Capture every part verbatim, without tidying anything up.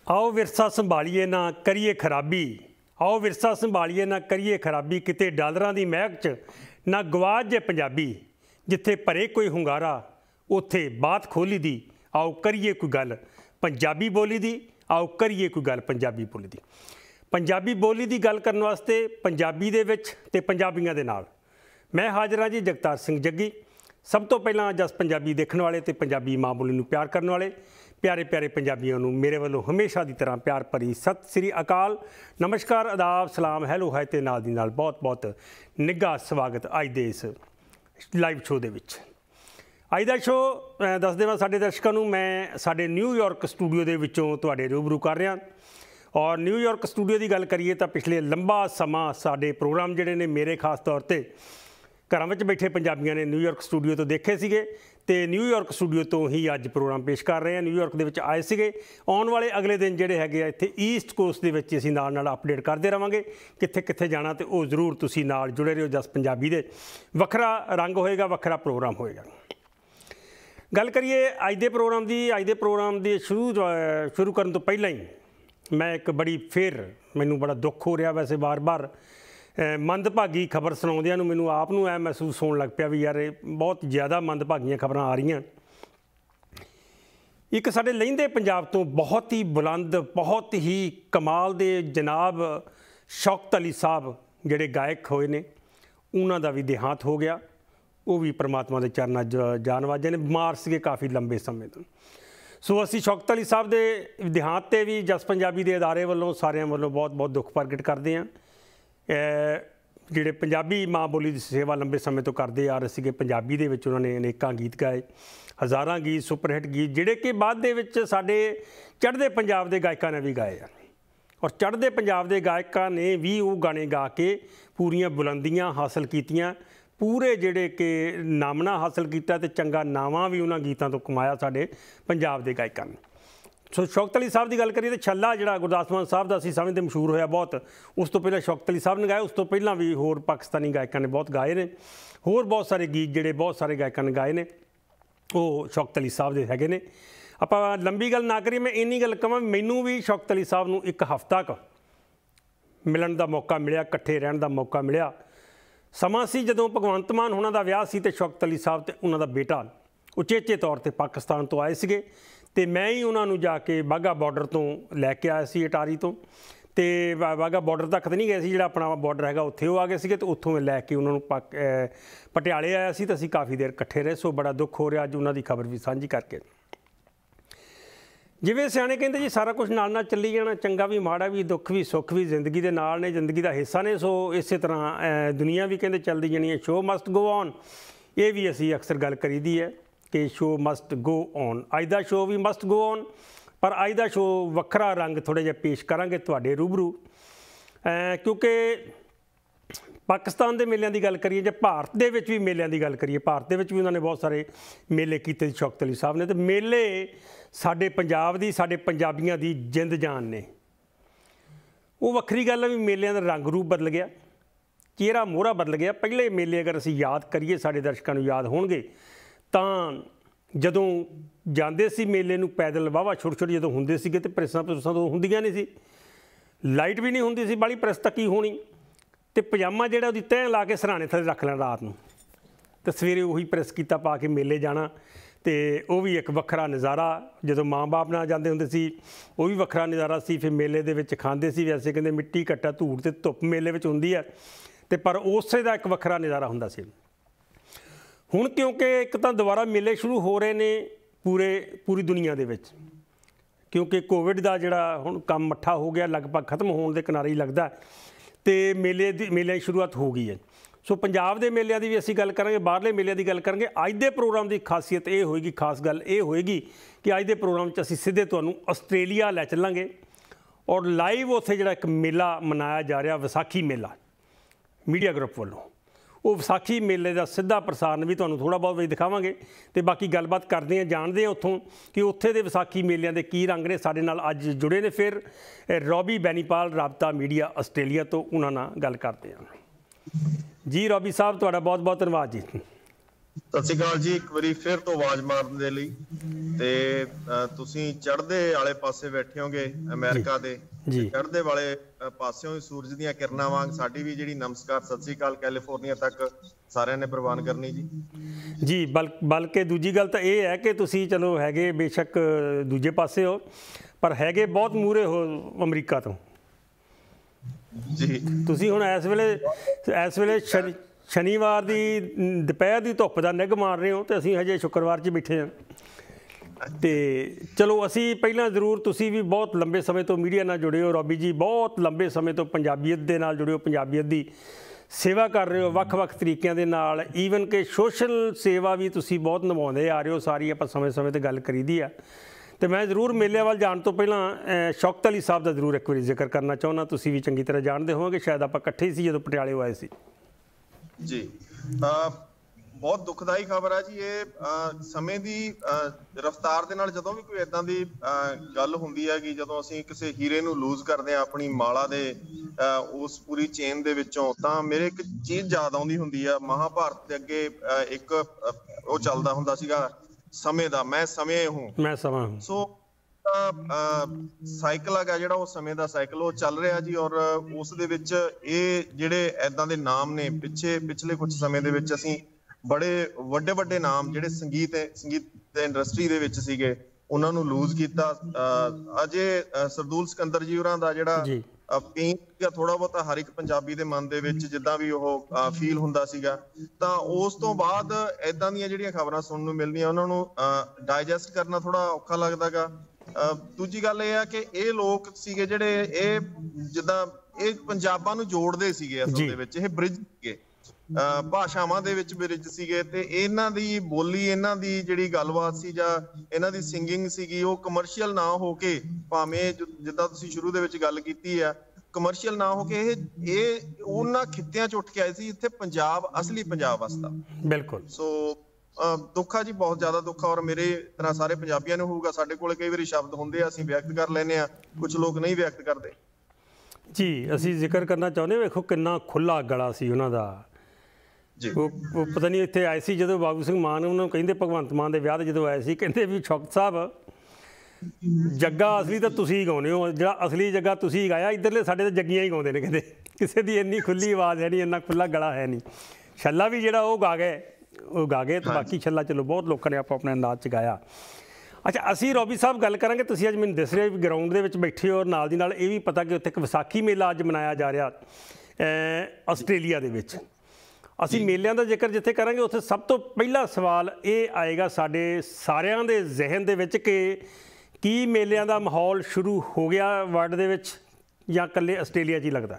आओ विरसा संभालीए ना करिए खराबी, आओ विरसा संभालीए ना करिए खराबी, किते डालरां दी महक च ना गवाच जे पंजाबी, जिथे भरे कोई हुंगारा उत्थे बात खोली दी, आओ करिए कोई गल पंजाबी बोली दी, आओ करिए कोई गल पंजाबी बोली दी। पंजाबी बोली दी गल करने वास्ते पंजाबी दे विच ते पंजाबियां दे नाल मैं हाज़र हाँ जी जगतार सिंह जग्गी। सब तो पहला जस पंजाबी देखने वाले तो पंजाबी माँ बोली नूं प्यार करने वाले प्यारे प्यारे पंजाबियों नूं मेरे वालों हमेशा की तरह प्यार भरी सत श्री अकाल, नमस्कार, आदाब, सलाम, हैलो है ते नाल दी नाल बहुत बहुत निघा स्वागत अज दे इस लाइव शो दे विच। अज दा शो दस देवां साडे दर्शकों नूं मैं साडे न्यूयॉर्क स्टूडियो दे विचों तुहाडे रूबरू कर रहा। और न्यूयॉर्क स्टूडियो की गल करिए तो पिछले लंबा समा साडे प्रोग्राम जिहड़े ने मेरे खास तौर पर घरां विच बैठे पंजाबियों ने न्यूयॉर्क स्टूडियो तो देखे सीगे ते न्यूयॉर्क स्टूडियो तो ही अज प्रोग्राम पेश कर रहे हैं। न्यूयॉर्क दे विच आए सीगे, आउण वाले अगले दिन जिहड़े हैगे आ इत्थे ईस्ट कोस्ट दे विच असीं नाल नाल अपडेट करते रहांगे कित्थे कित्थे जाना, तो वह जरूर तुसीं नाल जुड़े रहिओ। जस पंजाबी दे वखरा रंग होएगा, वखरा प्रोग्राम होएगा। गल करिए अज दे प्रोग्राम की, अज दे प्रोग्राम की शुरू शुरू करन तो पहलां ही मैं एक बड़ी फिर मैनूं बड़ा दुख हो रहा, वैसे बार बार मंदभागी खबर सुनाउंदियां नूं मैनूं आप नूं ऐ महसूस होण लग पिया भी यार बहुत ज़्यादा मंदभागियां खबरां आ रहीआं। एक साडे लहिंदे पंजाब तो बहुत ही बुलंद, बहुत ही कमाल दे जनाब शौकत अली साहब जिहड़े गायक होए ने, उन्हां दा भी देहांत हो गया। वो भी परमात्मा के चरनां च जान वाजे ने, बीमार सीगे काफ़ी लंबे समय तो। सो असीं शौकत अली साहब के देहांत ते भी जस पंजाबी के अदारे वालों सारिਆਂ वालों बहुत बहुत दुख प्रगट करते हैं। जिहड़े पंजाबी माँ बोली की सेवा लंबे समय तो करते आ रहे सीगे, पंजाबी दे विच उन्होंने अनेकां गीत गाए, हज़ारां गीत सुपरहिट गीत जिहड़े कि बाद दे विच साडे चढ़दे पंजाब के गायकों ने भी गाए हैं। और चढ़दे पंजाब के गायकों ने भी वो गाने गा के पूरियां बुलंदियां हासिल कीतियां, पूरे जिहड़े कि नामना हासिल किया तो चंगा नावां भी उन्होंने गीतों तो कमाया साडे पंजाब के गायकों ने। सो शौकत अली साहब की गल करिए तो छल्ला जिहड़ा गुरदास मान साहब का असीं समझते मशहूर होया बहुत, उस तो पहले शौकत अली साहब ने गाए, उस तो पहला भी होर पाकिस्तानी गायकों ने बहुत गाए ने, होर बहुत सारे गीत जिहड़े बहुत सारे गायकों ने गाए ने वो शौकत अली साहब के हैगे ने। आपां लंबी गल ना करिए, मैं इन्नी गल कहां मैनूं भी शौकत अली साहब नूं एक हफ्ता क मिलन का मौका मिलिया, इकट्ठे रहण का मौका मिलिया। समा सी जदों भगवंत मान होना दा विआह सी ते शौकत अली साहब ते उन्हां दा बेटा उचेचे तौर पर पाकिस्तान तो आए सीगे ते मैं ही उन्होंने जाके बाघा बॉर्डर तो लैके आया सी अटारी तो, तो बाघा बॉर्डर तक तो नहीं गए सी, जिहड़ा अपना बॉर्डर है उत्थे वो आ गए सीगे, तो उत्थों लैके उन्होंने पाक पटियाले आया सी, तो असीं काफ़ी देर इकट्ठे रहे। सो बड़ा दुख हो रहा अज उन्हों की खबर भी साझी करके। जिवें सियाणे कहंदे जी सारा कुछ नाल नाल चली जाना, चंगा भी माड़ा भी दुख भी सुख भी जिंदगी के नाल ने, जिंदगी का हिस्सा ने। सो इस तरह दुनिया भी कहंदे चलदी जानी है, शो मस्ट गो ऑन। ये भी असीं अक्सर गल करी दी है कि शो मस्ट गो ऑन। अज दा शो भी मस्ट गो ऑन, पर अज दा शो वखरा रंग थोड़े जिहा पेश करांगे तुहाडे रूबरू, क्योंकि पाकिस्तान के मेलिਆਂ की गल करिए, जो भारत दे विच भी मेलिਆਂ की गल करिए, भारत दे विच भी उन्होंने बहुत सारे मेले कीते शौकत अली साहब ने। तो मेले साडे पंजाब दी, साडे पंजाबियां दी जिंद जान ने। वो वक्री गल है भी मेलिਆਂ का रंग रूप बदल गया, चेहरा मोहरा बदल गया। पहले मेले अगर असीं याद करिए, साडे दर्शकों नूं याद होणगे ਤਾਂ ਜਦੋਂ ਜਾਂਦੇ ਸੀ मेले ਨੂੰ पैदल वाहवा छोटे छोटे ਜਦੋਂ ਹੁੰਦੇ ਸੀਗੇ ਤੇ ਪ੍ਰੈਸਾਂ ਪ੍ਰੈਸਾਂ ਤੋਂ ਹੁੰਦੀਆਂ ਨਹੀਂ ਸੀ, ਲਾਈਟ ਵੀ ਨਹੀਂ ਹੁੰਦੀ ਸੀ ਬਾਲੀ, ਪ੍ਰੈਸ ਤੱਕ ਹੀ ਹੋਣੀ, ਤੇ ਪਜਾਮਾ ਜਿਹੜਾ ਉਹਦੀ ਤਹਿ ਲਾ ਕੇ ਸਰਾਣੇ ਥੱਲੇ ਰੱਖ ਲੈਣਾ ਰਾਤ ਨੂੰ, ਤੇ ਸਵੇਰੇ ਉਹੀ ਪ੍ਰੈਸ ਕੀਤਾ ਪਾ ਕੇ ਮੇਲੇ ਜਾਣਾ। ਤੇ ਉਹ ਵੀ ਇੱਕ ਵੱਖਰਾ ਨਜ਼ਾਰਾ, ਜਦੋਂ ਮਾਂ ਬਾਪ ਨਾਲ ਜਾਂਦੇ ਹੁੰਦੇ ਸੀ ਉਹ ਵੀ ਵੱਖਰਾ ਨਜ਼ਾਰਾ ਸੀ। ਫਿਰ ਮੇਲੇ ਦੇ ਵਿੱਚ ਖਾਂਦੇ ਸੀ, ਵੈਸੇ ਕਹਿੰਦੇ ਮਿੱਟੀ ਘੱਟਾ ਧੂੜ ਤੇ ਧੁੱਪ ਮੇਲੇ ਵਿੱਚ ਹੁੰਦੀ ਹੈ, ਤੇ ਪਰ ਉਸੇ ਦਾ ਇੱਕ ਵੱਖਰਾ ਨਜ਼ਾਰਾ ਹੁੰਦਾ ਸੀ। ਹੁਣ क्योंकि एक तो दोबारा मेले शुरू हो रहे ने पूरे पूरी दुनिया दे विच, क्योंकि कोविड का जिहड़ा हुण काम मट्ठा हो गया, लगभग खत्म होने के किनारे ही लगता, तो मेले दी मेले की शुरुआत हो गई है। सो पंजाब के मेलिਆਂ की भी असीं गल करांगे, बाहरले मेलिਆਂ की गल करांगे। अज दे प्रोग्राम की खासियत ये होएगी, खास गल ये होएगी कि अज दे प्रोग्राम च असीं सीधे तुहानूं आस्ट्रेलिया लै चलांगे और लाइव उत्थे जिहड़ा एक मेला मनाया जा रहा, विसाखी मेला मीडिया ग्रुप वालों, वो विसाखी मेले का सीधा प्रसारण भी तुहानूं थोड़ा बहुत भी दिखावांगे। तो बाकी गलबात करते हैं, जानते हैं उत्थों कि उत्थे दे विसाखी मेलिਆਂ के की रंग ने। साडे नाल अज जुड़े ने फिर रॉबी बैनीपाल, राबता मीडिया आस्ट्रेलिया तो, उन्हां नाल गल करते हैं जी। रॉबी साहब तुहाडा बहुत बहुत धन्यवाद जी। ਸਤਿ ਸ਼੍ਰੀ ਅਕਾਲ ਜੀ। ਇੱਕ ਵਾਰੀ ਫਿਰ ਤੋਂ ਆਵਾਜ਼ ਮਾਰਨ ਦੇ ਲਈ। ਤੇ ਤੁਸੀਂ ਚੜ੍ਹਦੇ ਵਾਲੇ ਪਾਸੇ ਬੈਠੇ ਹੋਗੇ ਅਮਰੀਕਾ ਦੇ, ਚੜ੍ਹਦੇ ਵਾਲੇ ਪਾਸਿਓਂ ਸੂਰਜ ਦੀਆਂ ਕਿਰਨਾਂ ਵਾਂਗ ਸਾਡੀ ਵੀ ਜਿਹੜੀ ਨਮਸਕਾਰ ਸਤਿ ਸ਼੍ਰੀ ਅਕਾਲ ਕੈਲੀਫੋਰਨੀਆ ਤੱਕ ਸਾਰਿਆਂ ਨੇ ਪ੍ਰਵਾਨ ਕਰਨੀ ਜੀ। ਜੀ ਬਲ ਬਲਕਿ ਦੂਜੀ ਗੱਲ ਤਾਂ ਇਹ ਹੈ ਕਿ ਤੁਸੀਂ ਚਲੋ ਹੈਗੇ ਬੇਸ਼ੱਕ ਦੂਜੇ ਪਾਸੇ ਹੋ, ਪਰ ਹੈਗੇ ਬਹੁਤ ਮੂਹਰੇ ਹੋ ਅਮਰੀਕਾ ਤੋਂ ਜੀ। ਤੁਸੀਂ ਹੁਣ ਇਸ ਵੇਲੇ ਇਸ ਵੇਲੇ ਸ਼ਨੀ ਸ਼ਨੀਵਾਰ ਦੀ ਦੁਪਹਿਰ ਦੀ ਧੁੱਪ ਦਾ ਨਿੱਘ ਮਾਰ ਰਹੇ ਹੋ ਤੇ ਅਸੀਂ ਹਜੇ ਸ਼ੁੱਕਰਵਾਰ 'ਚ ਬੈਠੇ ਹਾਂ। ਤੇ ਚਲੋ ਅਸੀਂ ਪਹਿਲਾਂ ਜ਼ਰੂਰ, ਤੁਸੀਂ ਵੀ ਬਹੁਤ ਲੰਬੇ ਸਮੇਂ ਤੋਂ ਮੀਡੀਆ ਨਾਲ ਜੁੜੇ ਹੋ, ਰੋਬੀ ਜੀ ਬਹੁਤ ਲੰਬੇ ਸਮੇਂ ਤੋਂ ਪੰਜਾਬੀਅਤ ਦੇ ਨਾਲ ਜੁੜੇ ਹੋ, ਪੰਜਾਬੀਅਤ ਦੀ ਸੇਵਾ ਕਰ ਰਹੇ ਹੋ ਵੱਖ-ਵੱਖ ਤਰੀਕਿਆਂ ਦੇ ਨਾਲ, ਈਵਨ ਕਿ ਸੋਸ਼ਲ ਸੇਵਾ ਵੀ ਤੁਸੀਂ ਬਹੁਤ ਨਿਭਾਉਂਦੇ ਆ ਰਹੇ ਹੋ। ਸਾਰੀ ਆਪਾਂ ਸਮੇਂ-ਸਮੇਂ 'ਤੇ ਗੱਲ ਕਰੀਦੀ ਆ। ਤੇ ਮੈਂ ਜ਼ਰੂਰ ਮੇਲੇ ਵੱਲ ਜਾਣ ਤੋਂ ਪਹਿਲਾਂ ਸ਼ੌਕਤ ਅਲੀ ਸਾਹਿਬ ਦਾ ਜ਼ਰੂਰ ਇੱਕ ਵਾਰੀ ਜ਼ਿਕਰ ਕਰਨਾ ਚਾਹੁੰਦਾ। ਤੁਸੀਂ ਵੀ ਚੰਗੀ ਤਰ੍ਹਾਂ ਜਾਣਦੇ ਹੋਵੋਗੇ, ਸ਼ਾਇਦ ਆਪਾਂ ਇਕੱਠੇ ਸੀ ਜਦੋਂ ਪਟਿਆਲੇ ਆਏ ਸੀ ਜੀ। ਬਹੁਤ ਦੁਖਦਾਈ ਖਬਰ ਹੈ ਜੀ ਇਹ। ਸਮੇਂ ਦੀ ਰਫ਼ਤਾਰ ਦੇ ਨਾਲ ਜਦੋਂ ਵੀ ਕੋਈ ਏਦਾਂ ਦੀ ਗੱਲ ਹੁੰਦੀ ਹੈ ਕਿ ਜਦੋਂ ਅਸੀਂ ਕਿਸੇ ਹੀਰੇ ਨੂੰ ਲੂਜ਼ ਕਰਦੇ ਹਾਂ ਆਪਣੀ ਮਾਲਾ ਦੇ ਉਸ ਪੂਰੀ ਚੇਨ ਦੇ ਵਿੱਚੋਂ, ਤਾਂ ਮੇਰੇ ਇੱਕ ਚੀਜ਼ ਯਾਦ ਆਉਂਦੀ ਹੁੰਦੀ ਆ। ਮਹਾਭਾਰਤ ਦੇ ਅੱਗੇ ਇੱਕ ਉਹ ਚੱਲਦਾ ਹੁੰਦਾ ਸੀਗਾ ਸਮੇਂ ਦਾ, ਮੈਂ ਸਮੇਂ ਹੂੰ ਮੈਂ ਸਮਾਂ ਹੂੰ। ਸੋ ਸਾਈਕਲ ਹੈਗਾ ਜਿਹੜਾ ਉਹ ਸਮੇਂ ਦਾ ਸਾਈਕਲ ਉਹ ਚੱਲ ਰਿਹਾ ਜੀ। ਔਰ ਉਸ ਦੇ ਵਿੱਚ ਇਹ ਜਿਹੜੇ ਏਦਾਂ ਦੇ ਨਾਮ ਨੇ, ਪਿੱਛੇ ਪਿਛਲੇ ਕੁਝ ਸਮੇਂ ਦੇ ਵਿੱਚ ਅਸੀਂ ਬੜੇ ਵੱਡੇ ਵੱਡੇ ਨਾਮ ਜਿਹੜੇ ਸੰਗੀਤ ਸੰਗੀਤ ਇੰਡਸਟਰੀ ਦੇ ਵਿੱਚ ਸੀਗੇ ਉਹਨਾਂ ਨੂੰ ਲੂਜ਼ ਕੀਤਾ। ਅਜੇ ਸਰਦੂਲ ਸਿਕੰਦਰ ਜੀ ਹੋਰਾਂ ਦਾ ਜਿਹੜਾ ਪੇਨ ਜਾਂ ਥੋੜਾ ਬਹੁਤਾ ਹਰ ਇੱਕ ਪੰਜਾਬੀ ਦੇ ਮਨ ਦੇ ਵਿੱਚ ਜਿੱਦਾਂ ਵੀ ਉਹ ਫੀਲ ਹੁੰਦਾ ਸੀਗਾ, ਤਾਂ ਉਸ ਤੋਂ ਬਾਅਦ ਏਦਾਂ ਦੀਆਂ ਜਿਹੜੀਆਂ ਖਬਰਾਂ ਸੁਣਨ ਨੂੰ ਮਿਲਦੀਆਂ ਉਹਨਾਂ ਨੂੰ ਡਾਈਜੈਸਟ ਕਰਨਾ ਥੋੜਾ ਔਖਾ ਲੱਗਦਾ ਗਾ। ਦੂਜੀ ਗੱਲ ਇਹ ਆ ਕਿ ਇਹ ਲੋਕ ਸੀਗੇ ਜਿਹੜੇ ਇਹ ਜਿੱਦਾਂ ਇਹ ਪੰਜਾਬਾਂ ਨੂੰ ਜੋੜਦੇ ਸੀਗੇ, ਅਸਲ ਦੇ ਵਿੱਚ ਇਹ ਬ੍ਰਿਜ ਸੀਗੇ, ਭਾਸ਼ਾਵਾਂ ਦੇ ਵਿੱਚ ਬ੍ਰਿਜ ਸੀਗੇ। ਤੇ ਇਹਨਾਂ ਦੀ ਬੋਲੀ, ਇਹਨਾਂ ਦੀ ਜਿਹੜੀ ਗੱਲਬਾਤ ਸੀ ਜਾਂ ਇਹਨਾਂ ਦੀ ਸਿੰਗਿੰਗ ਸੀਗੀ, ਉਹ ਕਮਰਸ਼ੀਅਲ ਨਾ ਹੋ ਕੇ, ਭਾਵੇਂ ਜਿੱਦਾਂ ਤੁਸੀਂ ਸ਼ੁਰੂ ਦੇ ਵਿੱਚ ਗੱਲ ਕੀਤੀ ਆ, ਕਮਰਸ਼ੀਅਲ ਨਾ ਹੋ ਕੇ ਇਹ ਇਹ ਉਹਨਾਂ ਖਿੱਤਿਆਂ 'ਚ ਉੱਠ ਕੇ ਆਏ ਸੀ ਇੱਥੇ ਪੰਜਾਬ, ਅਸਲੀ ਪੰਜਾਬ ਵਸਦਾ। ਬਿਲਕੁਲ। ਸੋ ਦੁੱਖ ਆ ਜੀ, ਬਹੁਤ ਜ਼ਿਆਦਾ ਦੁੱਖ ਆ। ਔਰ ਮੇਰੇ ਤਰ੍ਹਾਂ ਸਾਰੇ ਪੰਜਾਬੀਆਂ ਨੂੰ ਹੋਊਗਾ। ਸਾਡੇ ਕੋਲ ਕਈ ਵਾਰੀ ਸ਼ਬਦ ਹੁੰਦੇ ਆ, ਅਸੀਂ ਵਿਅਕਤ ਕਰ ਲੈਂਦੇ ਆ, ਕੁਝ ਲੋਕ ਨਹੀਂ ਵਿਅਕਤ ਕਰਦੇ ਜੀ। ਅਸੀਂ ਜ਼ਿਕਰ ਕਰਨਾ ਚਾਹੁੰਦੇ, ਵੇਖੋ ਕਿੰਨਾ ਖੁੱਲਾ ਗਲਾ ਸੀ ਉਹਨਾਂ ਦਾ ਜੀ। ਉਹ ਉਹ ਪਤਾ ਨਹੀਂ ਇੱਥੇ ਆਏ ਸੀ ਜਦੋਂ ਬਾਬੂ ਸਿੰਘ ਮਾਨ ਉਹਨਾਂ ਨੂੰ ਕਹਿੰਦੇ, ਭਗਵੰਤ ਮਾਨ ਦੇ ਵਿਆਹ 'ਤੇ ਜਦੋਂ ਆਏ ਸੀ, ਕਹਿੰਦੇ ਵੀ ਸ਼ੌਕਤ ਸਾਹਿਬ ਜੱਗਾ ਅਸਲੀ ਤਾਂ ਤੁਸੀਂ ਹੀ ਗਾਉਂਦੇ ਹੋ, ਜਿਹੜਾ ਅਸਲੀ ਜੱਗਾ ਤੁਸੀਂ ਗਾਇਆ, ਇੱਧਰਲੇ ਸਾਡੇ ਤਾਂ ਜੱਗੀਆਂ ਹੀ ਗਾਉਂਦੇ ਨੇ। ਕਹਿੰਦੇ ਕਿਸੇ ਦੀ ਇੰਨੀ ਖੁੱਲੀ ਆਵਾਜ਼ ਹੈ ਨਹੀਂ, ਇੰਨਾ ਖੁੱਲਾ ਗਲਾ ਹੈ ਨਹੀਂ। ਛੱਲਾ ਵੀ ਜਿਹੜਾ ਉਹ ਗਾ ਗਏ, ਉਹ ਗਾ ਗਏ ਤੇ ਬਾਕੀ ਛੱਲਾ ਚਲੋ ਬਹੁਤ ਲੋਕਾਂ ਨੇ ਆਪੋ ਆਪਣੇ ਅੰਦਾਜ਼ 'ਚ ਗਾਇਆ। ਅੱਛਾ, ਅਸੀਂ ਰੋਬੀ ਸਾਹਿਬ ਗੱਲ ਕਰਾਂਗੇ। ਤੁਸੀਂ ਅੱਜ ਮੈਨੂੰ ਦੱਸ ਰਹੇ ਵੀ ਗਰਾਊਂਡ ਦੇ ਵਿੱਚ ਬੈਠੇ ਹੋ, ਨਾਲ ਦੀ ਨਾਲ ਇਹ ਵੀ ਪਤਾ ਕਿ ਉੱਥੇ ਇੱਕ ਵਿਸਾਖੀ ਮੇਲਾ ਅੱਜ ਮਨਾਇਆ ਜਾ ਰਿਹਾ ਆਸਟ੍ਰੇਲੀਆ ਦੇ ਵਿੱਚ। ਅਸੀਂ ਮੇਲਿਆਂ ਦਾ ਜ਼ਿਕਰ ਜਿੱਥੇ ਕਰਾਂਗੇ ਉੱਥੇ ਸਭ ਤੋਂ ਪਹਿਲਾ ਸਵਾਲ ਇਹ ਆਏਗਾ ਸਾਡੇ ਸਾਰਿਆਂ ਦੇ ਜ਼ਿਹਨ ਦੇ ਵਿੱਚ ਕਿ ਕੀ ਮੇਲਿਆਂ ਦਾ ਮਾਹੌਲ ਸ਼ੁਰੂ ਹੋ ਗਿਆ ਵਰਲਡ ਦੇ ਵਿੱਚ ਜਾਂ ਇਕੱਲੇ ਆਸਟ੍ਰੇਲੀਆ 'ਚ ਹੀ ਲੱਗਦਾ?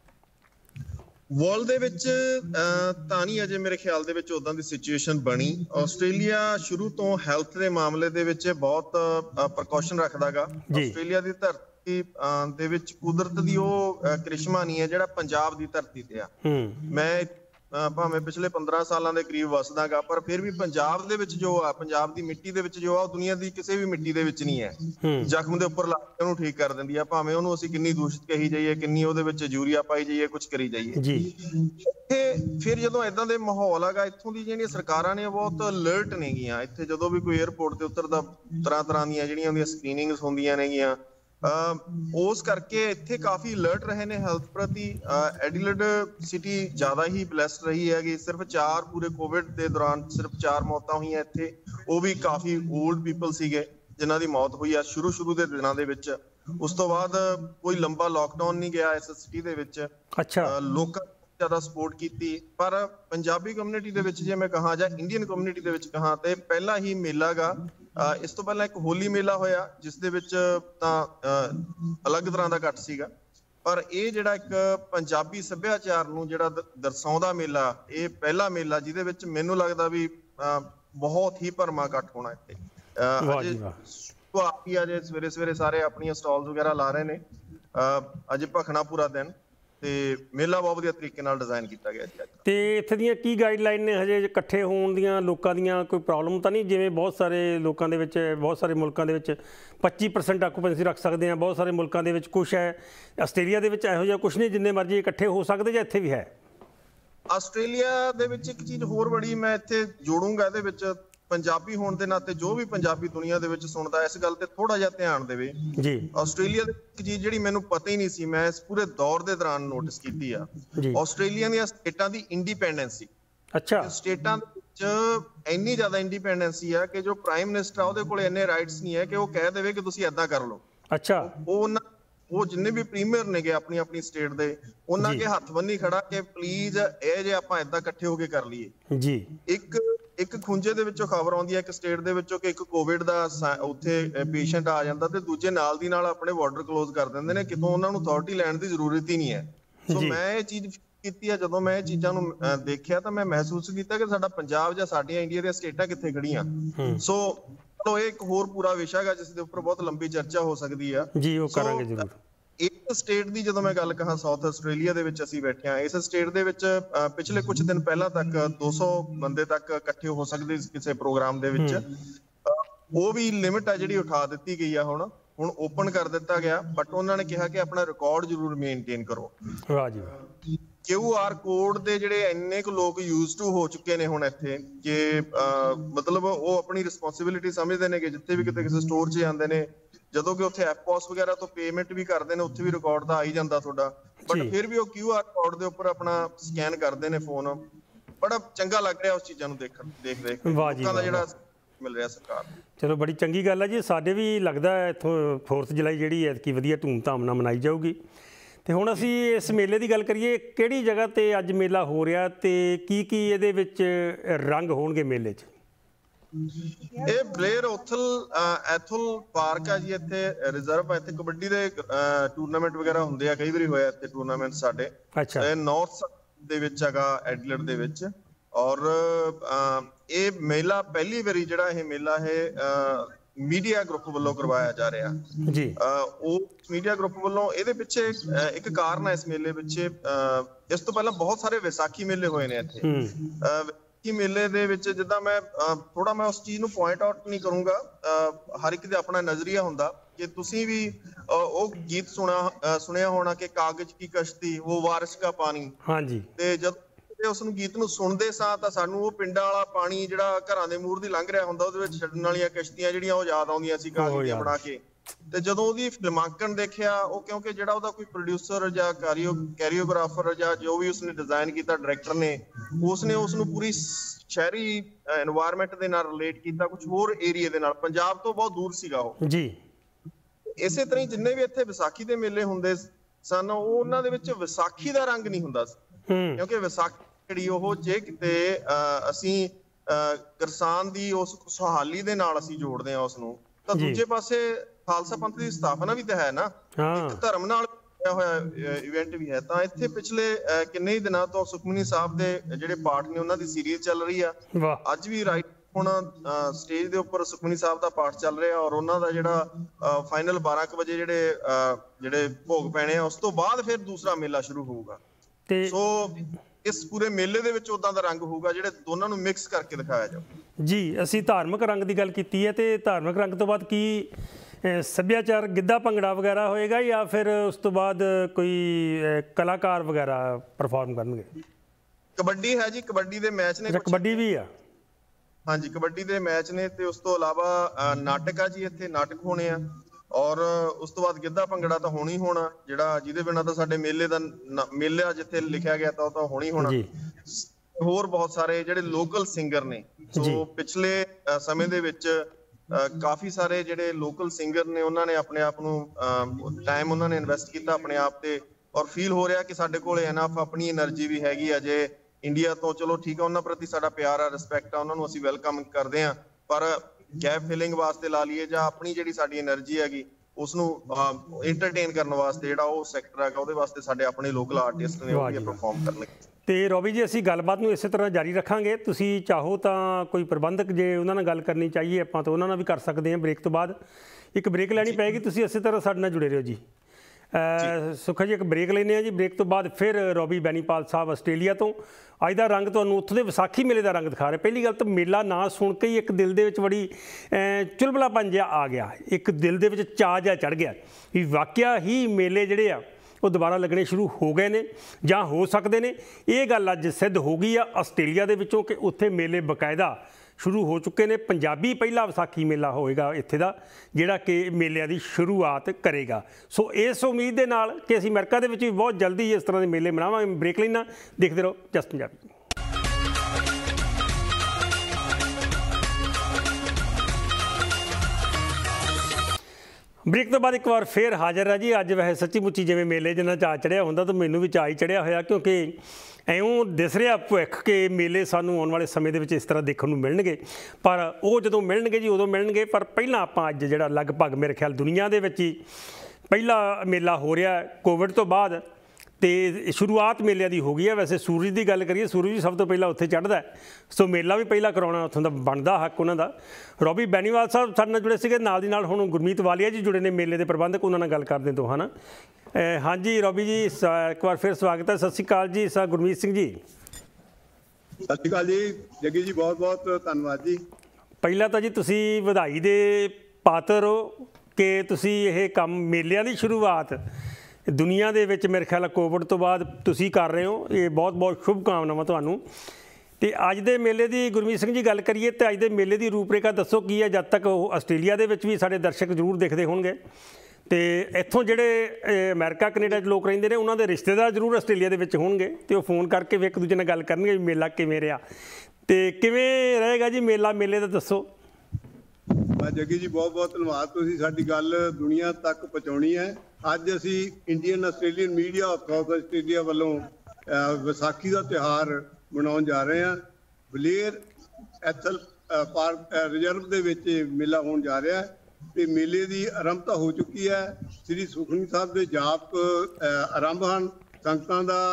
ਵਰਲਡ ਦੇ ਵਿੱਚ ਤਾਂ ਨਹੀਂ ਅਜੇ ਮੇਰੇ ਖਿਆਲ ਦੇ ਵਿੱਚ ਉੱਦਾਂ ਦੀ ਸਿਚੁਏਸ਼ਨ ਬਣੀ। ਆਸਟ੍ਰੇਲੀਆ ਸ਼ੁਰੂ ਤੋਂ ਹੈਲਥ ਦੇ ਮਾਮਲੇ ਦੇ ਵਿੱਚ ਬਹੁਤ ਪ੍ਰੀਕਾਸ਼ਨ ਰੱਖਦਾ ਗਾ। ਆਸਟ੍ਰੇਲੀਆ ਦੀ ਧਰਤੀ ਦੇ ਵਿੱਚ ਕੁਦਰਤ ਦੀ ਉਹ ਕ੍ਰਿਸ਼ਮਾ ਨਹੀਂ ਹੈ ਜਿਹੜਾ ਪੰਜਾਬ ਦੀ ਧਰਤੀ ਤੇ ਆ। ਮੈਂ ਭਾਵੇਂ ਪਿਛਲੇ ਪੰਦਰਾਂ ਸਾਲਾਂ ਦੇ ਕਰੀਬ ਵਸਦਾ ਗਾ, ਪਰ ਫਿਰ ਵੀ ਪੰਜਾਬ ਦੇ ਵਿੱਚ ਜੋ ਆ, ਪੰਜਾਬ ਦੀ ਮਿੱਟੀ ਦੇ ਵਿੱਚ ਜੋ ਆ, ਉਹ ਦੁਨੀਆ ਦੀ ਕਿਸੇ ਵੀ ਮਿੱਟੀ ਦੇ ਵਿੱਚ ਨਹੀਂ ਹੈ। ਜ਼ਖਮ ਦੇ ਉੱਪਰ ਲਾ ਕੇ ਉਹਨੂੰ ਠੀਕ ਕਰ ਦਿੰਦੀ ਆ, ਭਾਵੇਂ ਉਹਨੂੰ ਅਸੀਂ ਕਿੰਨੀ ਦੂਸ਼ਿਤ ਕਹੀ ਜਾਈਏ, ਕਿੰਨੀ ਉਹਦੇ ਵਿੱਚ ਯੂਰੀਆ ਪਾਈ ਜਾਈਏ, ਕੁਝ ਕਰੀ ਜਾਈਏ ਜੀ। ਇੱਥੇ ਫਿਰ ਜਦੋਂ ਏਦਾਂ ਦੇ ਮਾਹੌਲ ਹੈਗਾ, ਇੱਥੋਂ ਦੀ ਜਿਹੜੀਆਂ ਸਰਕਾਰਾਂ ਨੇ ਬਹੁਤ ਅਲਰਟ ਨੇਗੀਆਂ। ਇੱਥੇ ਜਦੋਂ ਵੀ ਕੋਈ ਏਅਰਪੋਰਟ ਤੇ ਉਤਰਦਾ, ਤਰ੍ਹਾਂ ਤਰ੍ਹਾਂ ਦੀਆਂ ਜਿਹੜੀਆਂ ਉਹਦੀਆਂ ਸਕਰੀਨਿੰਗਸ ਹੁੰਦੀਆਂ ਨੇਗੀਆਂ, ਉਸ ਕਰਕੇ ਇੱਥੇ ਕਾਫੀ ਅਲਰਟ ਰਹੇ ਨੇ ਹੈਲਥ ਪ੍ਰਤੀ। ਐਡੀਲੇਡ ਸਿਟੀ ਜ਼ਿਆਦਾ ਹੀ ਬਲੈਸਡ ਰਹੀ ਹੈਗੀ। ਸਿਰਫ ਚਾਰ ਪੂਰੇ ਕੋਵਿਡ ਦੇ ਦੌਰਾਨ ਸਿਰਫ ਚਾਰ ਮੌਤਾਂ ਹੋਈਆਂ ਇੱਥੇ, ਉਹ ਵੀ ਕਾਫੀ ਓਲਡ ਪੀਪਲ ਸੀਗੇ ਜਿਨ੍ਹਾਂ ਦੀ ਮੌਤ ਹੋਈ ਆ ਸ਼ੁਰੂ ਸ਼ੁਰੂ ਦੇ ਦਿਨਾਂ ਦੇ ਵਿੱਚ। ਉਸ ਤੋਂ ਬਾਅਦ ਕੋਈ ਲੰਬਾ ਲੋਕਡਾਊਨ ਨਹੀਂ ਗਿਆ ਇਸ ਸਿਟੀ ਦੇ ਵਿੱਚ। ਅੱਛਾ, ਲੋਕਾਂ ਜ਼ਿਆਦਾ ਸਪੋਰਟ ਕੀਤੀ। ਪਰ ਪੰਜਾਬੀ ਕਮਿਊਨਿਟੀ ਦੇ ਵਿੱਚ ਜੇ ਮੈਂ ਕਹਾਂ ਜਾਂ ਇੰਡੀਅਨ ਕਮਿਊਨਿਟੀ ਦੇ ਵਿੱਚ ਕਹਾਂ ਤੇ ਪਹਿਲਾ ਹੀ ਮੇਲਾ ਗਾ। ਇਸ ਤੋਂ ਪਹਿਲਾਂ ਇੱਕ ਹੋਲੀ ਮੇਲਾ ਹੋਇਆ ਜਿਸ ਦੇ ਵਿੱਚ ਤਾਂ ਅਲੱਗ ਤਰ੍ਹਾਂ ਦਾ ਇਕੱਠ ਸੀਗਾ, ਪਰ ਇਹ ਜਿਹੜਾ ਇੱਕ ਪੰਜਾਬੀ ਸੱਭਿਆਚਾਰ ਨੂੰ ਜਿਹੜਾ ਦਰਸਾਉਂਦਾ ਮੇਲਾ, ਇਹ ਪਹਿਲਾ ਮੇਲਾ ਜਿਹਦੇ ਵਿੱਚ ਮੈਨੂੰ ਲੱਗਦਾ ਵੀ ਬਹੁਤ ਹੀ ਭਰਮਾ ਇਕੱਠ ਹੋਣਾ ਇੱਥੇ। ਅਜੇ ਸਵੇਰੇ ਸਵੇਰੇ ਸਾਰੇ ਆਪਣੀਆਂ ਸਟਾਲਸ ਵਗੈਰਾ ਲਾ ਰਹੇ ਨੇ। ਅਜੇ ਭਖਣਾ ਪੂਰਾ ਦਿਨ ਤੇ ਮੇਲਾ ਬਹੁਤ ਵਧੀਆ ਤਰੀਕੇ ਨਾਲ ਡਿਜ਼ਾਈਨ ਕੀਤਾ ਗਿਆ ਜੀ। ਤੇ ਇੱਥੇ ਦੀਆਂ ਕੀ ਗਾਈਡਲਾਈਨ ਨੇ ਹਜੇ ਇਕੱਠੇ ਹੋਣ ਦੀਆਂ ਲੋਕਾਂ ਦੀਆਂ? ਕੋਈ ਪ੍ਰੋਬਲਮ ਤਾਂ ਨਹੀਂ? ਜਿਵੇਂ ਬਹੁਤ ਸਾਰੇ ਲੋਕਾਂ ਦੇ ਵਿੱਚ, ਬਹੁਤ ਸਾਰੇ ਮੁਲਕਾਂ ਦੇ ਵਿੱਚ ਪੱਚੀ ਪਰਸੈਂਟ ਆਕੂਪੈਂਸੀ ਰੱਖ ਸਕਦੇ ਆ, ਬਹੁਤ ਸਾਰੇ ਮੁਲਕਾਂ ਦੇ ਵਿੱਚ ਕੁਛ ਹੈ। ਆਸਟ੍ਰੇਲੀਆ ਦੇ ਵਿੱਚ ਇਹੋ ਜਿਹਾ ਕੁਛ ਨਹੀਂ, ਜਿੰਨੇ ਮਰਜ਼ੀ ਇਕੱਠੇ ਹੋ ਸਕਦੇ ਜਾਂ ਇੱਥੇ ਵੀ ਹੈ? ਆਸਟ੍ਰੇਲੀਆ ਦੇ ਵਿੱਚ ਇੱਕ ਚੀਜ਼ ਹੋਰ ਬੜੀ ਮੈਂ ਇੱਥੇ ਜੋੜੂੰਗਾ ਇਹਦੇ ਵਿੱਚ, ਪੰਜਾਬੀ ਹੋਣ ਦੇ ਨਾਤੇ ਜੋ ਵੀ ਪੰਜਾਬੀ ਦੁਨੀਆ ਦੇ ਵਿੱਚ ਸੁਣਦਾ ਇਸ ਗੱਲ ਤੇ ਥੋੜਾ ਜਿਹਾ ਧਿਆਨ ਦੇਵੇ ਜੀ। ਆਸਟ੍ਰੇਲੀਆ ਦੀ ਇੱਕ ਚੀਜ਼ ਜਿਹੜੀ ਮੈਨੂੰ ਪਤਾ ਹੀ ਨਹੀਂ ਸੀ, ਮੈਂ ਇਸ ਪੂਰੇ ਦੌਰ ਦੇ ਦੌਰਾਨ ਨੋਟਿਸ ਕੀਤੀ ਆ, ਆਸਟ੍ਰੇਲੀਆ ਦੀਆਂ ਸਟੇਟਾਂ ਦੀ ਇੰਡੀਪੈਂਡੈਂਸ ਸੀ। ਅੱਛਾ, ਸਟੇਟਾਂ ਦੇ ਵਿੱਚ ਇੰਨੀ ਜ਼ਿਆਦਾ ਇੰਡੀਪੈਂਡੈਂਸ ਆ ਕਿ ਜੋ ਪ੍ਰਾਈਮ ਮਿਨਿਸਟਰ ਆ ਉਹਦੇ ਕੋਲ ਇੰਨੇ ਰਾਈਟਸ ਨਹੀਂ ਹੈ ਕਿ ਉਹ ਕਹਿ ਦੇਵੇ ਕਿ ਤੁਸੀਂ ਏਦਾਂ ਕਰ ਲਓ। ਅੱਛਾ, ਉਹ ਉਹ ਜਿੰਨੇ ਵੀ ਪ੍ਰੀਮੀਅਰ ਨੇਗੇ ਆਪਣੀ ਆਪਣੀ ਸਟੇਟ ਦੇ, ਉਹਨਾਂ ਕੇ ਹੱਥ ਬੰਨੀ ਖੜਾ ਕਿ ਪਲੀਜ਼ ਇਹ ਜੇ ਆਪਾਂ ਏਦਾਂ ਇਕੱਠੇ ਹੋ ਕੇ ਕਰ ਲਈਏ ਜੀ। ਇੱਕ ਇੱਕ ਖੁੰਝੇ ਦੇ ਵਿੱਚੋਂ ਖਬਰ ਆਉਂਦੀ ਹੈ ਇੱਕ ਸਟੇਟ ਦੇ ਵਿੱਚੋਂ ਕਿ ਇੱਕ ਕੋਵਿਡ ਦਾ ਉੱਥੇ ਪੇਸ਼ੈਂਟ ਆ ਜਾਂਦਾ ਤੇ ਦੂਜੇ ਨਾਲ ਦੀ ਨਾਲ ਆਪਣੇ ਬਾਰਡਰ ਕਲੋਜ਼ ਕਰ ਦਿੰਦੇ ਨੇ, ਕਿਤੋਂ ਉਹਨਾਂ ਨੂੰ ਅਥਾਰਟੀ ਲੈਣ ਦੀ ਜ਼ਰੂਰਤ ਹੀ ਨਹੀਂ ਹੈ। ਸੋ ਮੈਂ ਇਹ ਚੀਜ਼ ਕੀਤੀ ਆ, ਜਦੋਂ ਮੈਂ ਇਹ ਚੀਜ਼ਾਂ ਨੂੰ ਦੇਖਿਆ ਤਾਂ ਮੈਂ ਮਹਿਸੂਸ ਕੀਤਾ ਕਿ ਸਾਡਾ ਪੰਜਾਬ ਜਾਂ ਸਾਡੀਆਂ ਇੰਡੀਆ ਦੀਆਂ ਸਟੇਟਾਂ ਕਿੱਥੇ ਖੜੀਆਂ। ਸੋ ਚਲੋ ਇਹ ਇੱਕ ਹੋਰ ਪੂਰਾ ਵਿਸ਼ਾ ਹੈਗਾ ਜਿਸ ਦੇ ਉੱਪਰ ਬਹੁਤ ਲੰਬੀ ਚਰਚਾ ਹੋ ਸਕਦੀ ਆ ਜੀ, ਉਹ ਕਰਾਂਗੇ ਜ਼ਰੂਰ। ਇਸ ਸਟੇਟ ਦੀ ਜਦੋਂ ਮੈਂ ਗੱਲ ਕਹਾਂ, ਸਾਊਥ ਆਸਟ੍ਰੇਲੀਆ ਦੇ ਵਿੱਚ ਅਸੀਂ ਬੈਠੇ ਹਾਂ, ਇਸ ਸਟੇਟ ਦੇ ਵਿੱਚ ਪਿਛਲੇ ਕੁਝ ਦਿਨ ਪਹਿਲਾਂ ਤੱਕ ਦੋ ਸੌ ਬੰਦੇ ਤੱਕ ਇਕੱਠੇ ਹੋ ਸਕਦੇ ਕਿਸੇ ਪ੍ਰੋਗਰਾਮ ਦੇ ਵਿੱਚ। ਉਹ ਵੀ ਲਿਮਿਟ ਆ ਜਿਹੜੀ ਉਠਾ ਦਿੱਤੀ ਗਈ ਆ, ਹੁਣ ਹੁਣ ਓਪਨ ਕਰ ਦਿੱਤਾ ਗਿਆ, ਬਟ ਉਹਨਾਂ ਨੇ ਕਿਹਾ ਕਿ ਆਪਣਾ ਰਿਕਾਰਡ ਜ਼ਰੂਰ ਮੇਨਟੇਨ ਕਰੋ। ਵਾਹ ਜੀ ਵਾਹ। ਕਿਊ ਆਰ ਕੋਡ ਦੇ ਜਿਹੜੇ ਇੰਨੇ ਕੁ ਲੋਕ ਯੂਜ਼ ਟੂ ਹੋ ਚੁੱਕੇ ਨੇ ਹੁਣ ਇੱਥੇ ਕਿ ਮਤਲਬ ਉਹ ਆਪਣੀ ਰਿਸਪੌਂਸਿਬਿਲਿਟੀ ਸਮਝਦੇ ਨੇ ਕਿ ਜਿੱਥੇ ਵੀ ਕਿਤੇ ਕਿਸੇ ਸਟੋਰ 'ਚ ਜਾਂਦੇ ਨੇ, ਜਦੋਂ ਕਿ ਉੱਥੇ ਐਪੋਸ ਵਗੈਰਾ ਤੋਂ ਪੇਮੈਂਟ ਵੀ ਕਰਦੇ ਨੇ, ਉੱਥੇ ਵੀ ਰਿਕਾਰਡ ਤਾਂ ਆ ਹੀ ਜਾਂਦਾ ਤੁਹਾਡਾ, ਬਟ ਫਿਰ ਵੀ ਉਹ ਕਿਊ ਆਰ ਕੋਡ ਦੇ ਉੱਪਰ ਆਪਣਾ ਸਕੈਨ ਕਰਦੇ ਨੇ ਫੋਨ। ਬੜਾ ਚੰਗਾ ਲੱਗ ਰਿਹਾ ਉਸ ਚੀਜ਼ਾਂ ਨੂੰ ਦੇਖਣ ਦੇਖ ਦੇਖ ਲੋਕਾਂ ਦਾ ਜਿਹੜਾ ਮਿਲ ਰਿਹਾ ਸਰਕਾਰ ਨੂੰ। ਚਲੋ ਬੜੀ ਚੰਗੀ ਗੱਲ ਹੈ ਜੀ। ਸਾਡੇ ਵੀ ਲੱਗਦਾ ਇੱਥੋਂ ਫੋਰਥ ਜੁਲਾਈ ਜਿਹੜੀ ਐਤਕੀ ਵਧੀਆ ਧੂਮ-ਧਾਮ ਨਾਲ ਮਨਾਈ ਜਾਊਗੀ। ਤੇ ਹੁਣ ਅਸੀਂ ਇਸ ਮੇਲੇ ਦੀ ਗੱਲ ਕਰੀਏ, ਕਿਹੜੀ ਜਗ੍ਹਾ ਤੇ ਅੱਜ ਮੇਲਾ ਹੋ ਰਿਹਾ ਤੇ ਕੀ ਕੀ ਇਹਦੇ ਵਿੱਚ ਰੰਗ ਹੋਣਗੇ ਮੇਲੇ 'ਚ? ਇਹ ਬਲੇਅਰ ਓਥਲ ਐਥਲ ਪਾਰਕ ਆ ਜੀ, ਇੱਥੇ ਰਿਜ਼ਰਵ ਆ, ਇੱਥੇ ਕਬੱਡੀ ਦੇ ਟੂਰਨਾਮੈਂਟ ਵਗੈਰਾ ਹੁੰਦੇ ਆ, ਕਈ ਵਾਰੀ ਹੋਇਆ ਇੱਥੇ ਟੂਰਨਾਮੈਂਟ ਸਾਡੇ। ਅੱਛਾ, ਇਹ ਨਾਰਥ ਦੇ ਵਿੱਚ ਹੈਗਾ, ਐਡਲੇਡ ਦੇ ਵਿੱਚ। ਔਰ ਇਹ ਮੇਲਾ ਪਹਿਲੀ ਵਾਰੀ ਜਿਹੜਾ ਇਹ ਮੇਲਾ ਹੈ ਮੀਡੀਆ ਗਰੁੱਪ ਵੱਲੋਂ ਕਰਵਾਇਆ ਜਾ ਰਿਹਾ ਜੀ। ਉਹ ਮੀਡੀਆ ਗਰੁੱਪ ਵੱਲੋਂ ਇਹਦੇ ਪਿੱਛੇ ਇੱਕ ਕਾਰਨ ਹੈ ਇਸ ਮੇਲੇ ਪਿੱਛੇ। ਇਸ ਤੋਂ ਪਹਿਲਾਂ ਬਹੁਤ ਸਾਰੇ ਵਿਸਾਖੀ ਮੇਲੇ ਹੋਏ ਨੇ ਇੱਥੇ। ਵਿਸਾਖੀ ਮੇਲੇ ਦੇ ਵਿੱਚ ਜਿੱਦਾਂ ਮੈਂ ਥੋੜਾ ਮੈਂ ਉਸ ਚੀਜ਼ ਨੂੰ ਪੁਆਇੰਟ ਆਊਟ ਨਹੀਂ ਕਰੂੰਗਾ, ਹਰ ਇੱਕ ਦਾ ਆਪਣਾ ਨਜ਼ਰੀਆ ਹੁੰਦਾ ਕਿ ਤੁਸੀਂ ਵੀ ਉਹ ਗੀਤ ਸੁਣਾ ਸੁਣਿਆ ਹੋਣਾ ਕਿ ਕਾਗਜ਼ ਕੀ ਕਸ਼ਤੀ ਉਹ ਬਾਰਿਸ਼ ਕਾ ਪਾਣੀ। ਹਾਂਜੀ, ਤੇ ਜਦ ਉਸ ਨੂੰ ਗੀਤ ਨੂੰ ਸੁਣਦੇ ਸਾਂ ਤਾਂ ਸਾਨੂੰ ਉਹ ਪਿੰਡਾਂ ਵਾਲਾ ਪਾਣੀ ਜਿਹੜਾ ਘਰਾਂ ਦੇ ਮੂਹਰ ਦੀ ਲੰਘ ਰਿਹਾ ਹੁੰਦਾ, ਉਹਦੇ ਵਿੱਚ ਛੱਡਣ ਵਾਲੀਆਂ ਕਿਸ਼ਤੀਆਂ ਜਿਹੜੀਆਂ ਉਹ ਯਾਦ ਆਉਂਦੀਆਂ ਸੀ ਕਾਗਜ਼ ਦੀਆਂ ਬਣਾ ਕੇ। ਤੇ ਜਦੋਂ ਉਹਦੀ ਫਿਲਮਾਂਕਣ ਦੇਖਿਆ, ਉਹ ਕਿਉਂਕਿ ਜਿਹੜਾ ਉਹਦਾ ਕੋਈ ਪ੍ਰੋਡਿਊਸਰ ਜਾਂ ਕੈਰੀਓ ਕੈਰੀਓਗ੍ਰਾਫਰ ਜਾਂ ਜੋ ਵੀ ਉਸਨੇ ਡਿਜ਼ਾਈਨ ਕੀਤਾ ਡਾਇਰੈਕਟਰ ਨੇ, ਉਸਨੇ ਉਸ ਨੂੰ ਪੂਰੀ ਸ਼ਹਿਰੀ এনवायरमेंट ਦੇ ਨਾਲ ਰਿਲੇਟ ਕੀਤਾ, ਕੁਝ ਹੋਰ ਏਰੀਆ ਦੇ ਨਾਲ, ਪੰਜਾਬ ਤੋਂ ਬਹੁਤ ਦੂਰ ਸੀਗਾ ਉਹ ਜੀ। ਇਸੇ ਤਰ੍ਹਾਂ ਜਿੰਨੇ ਵੀ ਇੱਥੇ ਵਿਸਾਖੀ ਦੇ ਮੇਲੇ ਹੁੰਦੇ ਸਨ, ਉਹ ਉਹਨਾਂ ਦੇ ਵਿੱਚ ਵਿਸਾਖੀ ਦਾ ਰੰਗ ਨਹੀਂ ਹੁੰਦਾ ਸੀ, ਕਿਉਂਕਿ ਵਿਸਾਖੀ ਜਿਹੜੀ ਉਹ ਜੇ ਕਿਤੇ ਅਸੀਂ ਕਿਸਾਨ ਦੀ ਉਸ ਖੁਸ਼ਹਾਲੀ ਦੇ ਨਾਲ ਅਸੀਂ ਜੋੜਦੇ ਹਾਂ ਉਸਨੂੰ, ਤਾਂ ਦੂਜੇ ਪਾਸੇ ਖਾਲਸਾ ਪੰਥ ਦੀ ਸਥਾਪਨਾ ਵੀ ਤਾਂ ਹੈ ਨਾ, ਇੱਕ ਧਰਮ ਨਾਲ ਹੋਇਆ ਇਵੈਂਟ ਵੀ ਹੈ। ਤਾਂ ਇੱਥੇ ਪਿਛਲੇ ਕਿੰਨੇ ਹੀ ਦਿਨਾਂ ਤੋਂ ਸੁਖਮਨੀ ਸਾਹਿਬ ਦੇ ਜਿਹੜੇ ਪਾਠ ਨੇ ਉਹਨਾਂ ਦੀ ਸੀਰੀਜ਼ ਚੱਲ ਰਹੀ ਆ। ਅੱਜ ਵੀ ਰਾਈਟ ਹੁਣ ਸਟੇਜ ਦੇ ਉੱਪਰ ਸੁਖਮਨੀ ਸਾਹਿਬ ਦਾ ਪਾਠ ਚੱਲ ਰਿਹਾ, ਔਰ ਉਹਨਾਂ ਦਾ ਜਿਹੜਾ ਫਾਈਨਲ ਬਾਰਾਂ ਕੁ ਵਜੇ ਜਿਹੜੇ ਜਿਹੜੇ ਭੋਗ ਪੈਣੇ ਆ, ਉਸ ਤੋਂ ਬਾਅਦ ਫਿਰ ਦੂਸਰਾ ਮੇਲਾ ਸ਼ੁਰੂ ਹੋਊਗਾ। ਸੋ ਇਸ ਪੂਰੇ ਮੇਲੇ ਦੇ ਵਿੱਚ ਉਦਾਂ ਦਾ ਰੰਗ ਹੋਊਗਾ ਜਿਹੜੇ ਦੋਨਾਂ ਨੂੰ ਮਿਕਸ ਕਰਕੇ ਦਿਖਾਇਆ ਜਾਊ ਜੀ। ਅਸੀਂ ਧਾਰਮਿਕ ਰੰਗ ਦੀ ਗੱਲ ਕੀਤੀ ਹੈ, ਤੇ ਧਾਰਮਿਕ ਰੰਗ ਤੋਂ ਬਾਅਦ ਕੀ ਸੱਭਿਆਚਾਰ ਗਿੱਧਾ ਭੰਗੜਾ ਵਗੈਰਾ ਹੋਏਗਾ ਜਾਂ ਫਿਰ ਉਸ ਤੋਂ ਬਾਅਦ ਕੋਈ ਕਲਾਕਾਰ ਵਗੈਰਾ ਪਰਫਾਰਮ ਕਰਨਗੇ? ਕਬੱਡੀ ਹੈ ਜੀ, ਕਬੱਡੀ ਦੇ ਮੈਚ ਨੇ। ਕਬੱਡੀ ਵੀ ਆ? ਹਾਂਜੀ, ਕਬੱਡੀ ਦੇ ਮੈਚ ਨੇ, ਤੇ ਉਸ ਤੋਂ ਇਲਾਵਾ ਨਾਟਕ ਆ ਜੀ, ਇੱਥੇ ਨਾਟਕ ਹੋਣੇ ਆ, ਔਰ ਉਸ ਤੋਂ ਬਾਅਦ ਗਿੱਧਾ ਭੰਗੜਾ ਤਾਂ ਹੋਣੀ ਹੋਣਾ, ਜਿਹੜਾ ਜਿਹਦੇ ਬਿਨਾਂ ਤਾਂ ਸਾਡੇ ਮੇਲੇ ਦਾ ਮੇਲਾ ਜਿੱਥੇ ਲਿਖਿਆ ਗਿਆ ਤਾਂ ਉਹ ਤਾਂ ਹੋਣੀ ਹੋਣਾ। ਹੋਰ ਬਹੁਤ ਸਾਰੇ ਜਿਹੜੇ ਲੋਕਲ ਸਿੰਗਰ ਨੇ, ਸੋ ਪਿਛਲੇ ਸਮੇਂ ਦੇ ਵਿੱਚ ਕਾਫੀ ਸਾਰੇ ਜਿਹੜੇ ਲੋਕਲ ਸਿੰਗਰ ਨੇ, ਉਹਨਾਂ ਨੇ ਆਪਣੇ ਆਪ ਨੂੰ ਟਾਈਮ ਉਹਨਾਂ ਨੇ ਇਨਵੈਸਟ ਕੀਤਾ ਆਪਣੇ ਆਪ ਤੇ, ਔਰ ਫੀਲ ਹੋ ਰਿਹਾ ਕਿ ਸਾਡੇ ਕੋਲ ਇਨਫ ਆਪਣੀ એનર્ਜੀ ਵੀ ਹੈਗੀ ਆ। ਜੇ ਇੰਡੀਆ ਤੋਂ ਚਲੋ ਠੀਕ ਆ, ਉਹਨਾਂ ਪ੍ਰਤੀ ਸਾਡਾ ਪਿਆਰ ਆ, ਰਿਸਪੈਕਟ ਆ, ਉਹਨਾਂ ਨੂੰ ਅਸੀਂ ਵੈਲਕਮ ਕਰਦੇ ਆ, ਪਰ ਗੈਪ ਫਿਲਿੰਗ ਵਾਸਤੇ ਲਾ ਲਈਏ ਜਾਂ ਆਪਣੀ ਜਿਹੜੀ ਸਾਡੀ એનર્ਜੀ ਹੈਗੀ ਉਸ ਨੂੰ ਐਂਟਰਟੇਨ ਕਰਨ ਵਾਸਤੇ ਜਿਹੜਾ ਉਹ ਸੈਕਟਰ ਹੈਗਾ, ਉਹਦੇ ਵਾਸਤੇ ਸਾਡੇ ਆਪਣੇ ਲੋਕਲ ਆਰਟਿਸਟ ਨੇ ਉਹ ਵੀ ਪਰਫਾਰਮ ਕਰਨਗੇ। ਤੇ ਰੋਬੀ ਜੀ, ਅਸੀਂ ਗੱਲਬਾਤ ਨੂੰ ਇਸੇ ਤਰ੍ਹਾਂ ਜਾਰੀ ਰੱਖਾਂਗੇ। ਤੁਸੀਂ ਚਾਹੋ ਤਾਂ ਕੋਈ ਪ੍ਰਬੰਧਕ ਜੇ ਉਹਨਾਂ ਨਾਲ ਗੱਲ ਕਰਨੀ ਚਾਹੀਏ ਆਪਾਂ ਤਾਂ ਉਹਨਾਂ ਨਾਲ ਵੀ ਕਰ ਸਕਦੇ ਹਾਂ। ਬ੍ਰੇਕ ਤੋਂ ਬਾਅਦ ਇੱਕ ਬ੍ਰੇਕ ਲੈਣੀ ਪਏਗੀ, ਤੁਸੀਂ ਇਸੇ ਤਰ੍ਹਾਂ ਸਾਡੇ ਨਾਲ ਜੁੜੇ ਰਹੋ ਜੀ। ਸੁੱਖਾ ਜੀ, ਇੱਕ ਬ੍ਰੇਕ ਲੈਂਦੇ ਹਾਂ ਜੀ। ਬ੍ਰੇਕ ਤੋਂ ਬਾਅਦ ਫਿਰ ਰੋਬੀ ਬੈਨੀਪਾਲ ਸਾਹਿਬ ਆਸਟ੍ਰੇਲੀਆ ਤੋਂ ਅੱਜ ਦਾ ਰੰਗ ਤੁਹਾਨੂੰ ਉੱਥੋਂ ਦੇ ਵਿਸਾਖੀ ਮੇਲੇ ਦਾ ਰੰਗ ਦਿਖਾ ਰਹੇ। ਪਹਿਲੀ ਗੱਲ ਤਾਂ ਮੇਲਾ ਨਾਂ ਸੁਣ ਕੇ ਹੀ ਇੱਕ ਦਿਲ ਦੇ ਵਿੱਚ ਬੜੀ ਚੁਲਬਲਾਪਨ ਜਿਹਾ ਆ ਗਿਆ, ਇੱਕ ਦਿਲ ਦੇ ਵਿੱਚ ਚਾਅ ਜਿਹਾ ਚੜ੍ਹ ਗਿਆ ਵੀ ਵਾਕਿਆ ਹੀ ਮੇਲੇ ਜਿਹੜੇ ਆ ਉਹ ਦੁਬਾਰਾ ਲੱਗਣੇ ਸ਼ੁਰੂ ਹੋ ਗਏ ਨੇ ਜਾਂ ਹੋ ਸਕਦੇ ਨੇ। ਇਹ ਗੱਲ ਅੱਜ ਸਿੱਧ ਹੋ ਗਈ ਆ ਆਸਟ੍ਰੇਲੀਆ ਦੇ ਵਿੱਚੋਂ ਕਿ ਉੱਥੇ ਮੇਲੇ ਬਕਾਇਦਾ ਸ਼ੁਰੂ ਹੋ ਚੁੱਕੇ ਨੇ। ਪੰਜਾਬੀ ਪਹਿਲਾ ਵਿਸਾਖੀ ਮੇਲਾ ਹੋਏਗਾ ਇੱਥੇ ਦਾ, ਜਿਹੜਾ ਕਿ ਮੇਲਿਆਂ ਦੀ ਸ਼ੁਰੂਆਤ ਕਰੇਗਾ। ਸੋ ਇਸ ਉਮੀਦ ਦੇ ਨਾਲ ਕਿ ਅਸੀਂ ਅਮਰੀਕਾ ਦੇ ਵਿੱਚ ਵੀ ਬਹੁਤ ਜਲਦੀ ਇਸ ਤਰ੍ਹਾਂ ਦੇ ਮੇਲੇ ਮਨਾਵਾਂਗੇ। ਬ੍ਰੇਕ ਲੈਣਾ, ਦੇਖਦੇ ਰਹੋ ਜਸਟ ਪੰਜਾਬੀ। ਬ੍ਰੇਕ ਤੋਂ ਬਾਅਦ ਇੱਕ ਵਾਰ ਫੇਰ ਹਾਜ਼ਰ ਹੈ ਜੀ। ਅੱਜ ਵੈਸੇ ਸੱਚੀ ਮੁੱਚੀ ਜਿਵੇਂ ਮੇਲੇ ਜਿੰਨਾ ਚਾਅ ਚੜਿਆ ਹੁੰਦਾ ਤਾਂ ਮੈਨੂੰ ਵੀ ਚਾਅ ਹੀ ਚੜਿਆ ਹੋਇਆ, ਕਿਉਂਕਿ ਐਉਂ ਦਿਸ ਰਿਹਾ ਭਵਿੱਖ ਕਿ ਮੇਲੇ ਸਾਨੂੰ ਆਉਣ ਵਾਲੇ ਸਮੇਂ ਦੇ ਵਿੱਚ ਇਸ ਤਰ੍ਹਾਂ ਦੇਖਣ ਨੂੰ ਮਿਲਣਗੇ। ਪਰ ਉਹ ਜਦੋਂ ਮਿਲਣਗੇ ਜੀ ਉਦੋਂ ਮਿਲਣਗੇ, ਪਰ ਪਹਿਲਾਂ ਆਪਾਂ ਅੱਜ ਜਿਹੜਾ ਲਗਭਗ ਮੇਰੇ ਖਿਆਲ ਦੁਨੀਆ ਦੇ ਵਿੱਚ ਹੀ ਪਹਿਲਾ ਮੇਲਾ ਹੋ ਰਿਹਾ ਕੋਵਿਡ ਤੋਂ ਬਾਅਦ, ਤੇ ਸ਼ੁਰੂਆਤ ਮੇਲਿਆਂ ਦੀ ਹੋ ਗਈ ਹੈ। ਵੈਸੇ ਸੂਰਜ ਦੀ ਗੱਲ ਕਰੀਏ, ਸੂਰਜ ਵੀ ਸਭ ਤੋਂ ਪਹਿਲਾਂ ਉੱਥੇ ਚੜ੍ਹਦਾ, ਸੋ ਮੇਲਾ ਵੀ ਪਹਿਲਾਂ ਕਰਾਉਣਾ ਉੱਥੋਂ ਦਾ ਬਣਦਾ ਹੱਕ ਉਹਨਾਂ ਦਾ। ਰੋਬੀ ਬੈਨੀਵਾਲ ਸਾਹਿਬ ਸਾਡੇ ਨਾਲ ਜੁੜੇ ਸੀਗੇ, ਨਾਲ ਦੀ ਨਾਲ ਹੁਣ ਗੁਰਮੀਤ ਵਾਲੀਆ ਜੀ ਜੁੜੇ ਨੇ ਮੇਲੇ ਦੇ ਪ੍ਰਬੰਧਕ, ਉਹਨਾਂ ਨਾਲ ਗੱਲ ਕਰਦੇ ਤੋਂ। ਹੈ ਨਾ, ਹਾਂਜੀ ਰੋਬੀ ਜੀ ਇੱਕ ਵਾਰ ਫਿਰ ਸਵਾਗਤ ਹੈ। ਸਤਿ ਸ਼੍ਰੀ ਅਕਾਲ ਜੀ ਸਰ ਗੁਰਮੀਤ ਸਿੰਘ ਜੀ। ਸਤਿ ਸ਼੍ਰੀ ਅਕਾਲ ਜੀ ਜੱਗੀ ਜੀ, ਬਹੁਤ ਬਹੁਤ ਧੰਨਵਾਦ ਜੀ। ਪਹਿਲਾਂ ਤਾਂ ਜੀ ਤੁਸੀਂ ਵਧਾਈ ਦੇ ਪਾਤਰ ਹੋ ਕਿ ਤੁਸੀਂ ਇਹ ਕੰਮ ਮੇਲਿਆਂ ਦੀ ਸ਼ੁਰੂਆਤ ਦੁਨੀਆ ਦੇ ਵਿੱਚ ਮੇਰੇ ਖਿਆਲ ਕੋਵਿਡ ਤੋਂ ਬਾਅਦ ਤੁਸੀਂ ਕਰ ਰਹੇ ਹੋ। ਇਹ ਬਹੁਤ ਬਹੁਤ ਸ਼ੁਭ ਕਾਮਨਾਵਾਂ ਤੁਹਾਨੂੰ। ਤੇ ਅੱਜ ਦੇ ਮੇਲੇ ਦੀ ਗੁਰਮੀਤ ਸਿੰਘ ਜੀ ਗੱਲ ਕਰੀਏ ਤੇ ਅੱਜ ਦੇ ਮੇਲੇ ਦੀ ਰੂਪਰੇਖਾ ਦੱਸੋ ਕੀ ਹੈ। ਜਦ ਤੱਕ ਉਹ ਆਸਟ੍ਰੇਲੀਆ ਦੇ ਵਿੱਚ ਵੀ ਸਾਡੇ ਦਰਸ਼ਕ ਜ਼ਰੂਰ ਦੇਖਦੇ ਹੋਣਗੇ, ਤੇ ਇੱਥੋਂ ਜਿਹੜੇ ਅਮਰੀਕਾ ਕੈਨੇਡਾ 'ਚ ਲੋਕ ਰਹਿੰਦੇ ਨੇ ਉਹਨਾਂ ਦੇ ਰਿਸ਼ਤੇਦਾਰ ਜ਼ਰੂਰ ਆਸਟ੍ਰੇਲੀਆ ਦੇ ਵਿੱਚ ਹੋਣਗੇ, ਤੇ ਉਹ ਫੋਨ ਕਰਕੇ ਵੀ ਇੱਕ ਦੂਜੇ ਨਾਲ ਗੱਲ ਕਰਨਗੇ ਵੀ ਮੇਲਾ ਕਿਵੇਂ ਰਿਹਾ ਤੇ ਕਿਵੇਂ ਰਹੇਗਾ ਜੀ ਮੇਲਾ। ਮੇਲੇ ਦਾ ਦੱਸੋ। ਜੱਗੀ ਜੀ ਬਹੁਤ ਬਹੁਤ ਧੰਨਵਾਦ, ਤੁਸੀਂ ਸਾਡੀ ਗੱਲ ਦੁਨੀਆ ਤੱਕ ਪਹੁੰਚਾਉਣੀ ਹੈ। ਅੱਜ ਅਸੀਂ Indian Australian media of Australia ਵੱਲੋਂ ਵਿਸਾਖੀ ਦਾ ਤਿਉਹਾਰ ਮਨਾਉਣ ਜਾ ਰਹੇ ਹਾਂ। ਬਲੇਅਰ ਐਥਲ ਪਾਰਕ ਰਿਜ਼ਰਵ ਦੇ ਵਿੱਚ ਮੇਲਾ ਹੋਣ ਜਾ ਰਿਹਾ ਹੈ ਤੇ ਮੇਲੇ ਦੀ ਆਰੰਭਤਾ ਹੋ ਚੁੱਕੀ ਹੈ। ਸ੍ਰੀ ਸੁਖਮਨੀ ਸਾਹਿਬ ਦੇ ਜਾਪ ਆਰੰਭ ਹਨ, ਸੰਗਤਾਂ ਦਾ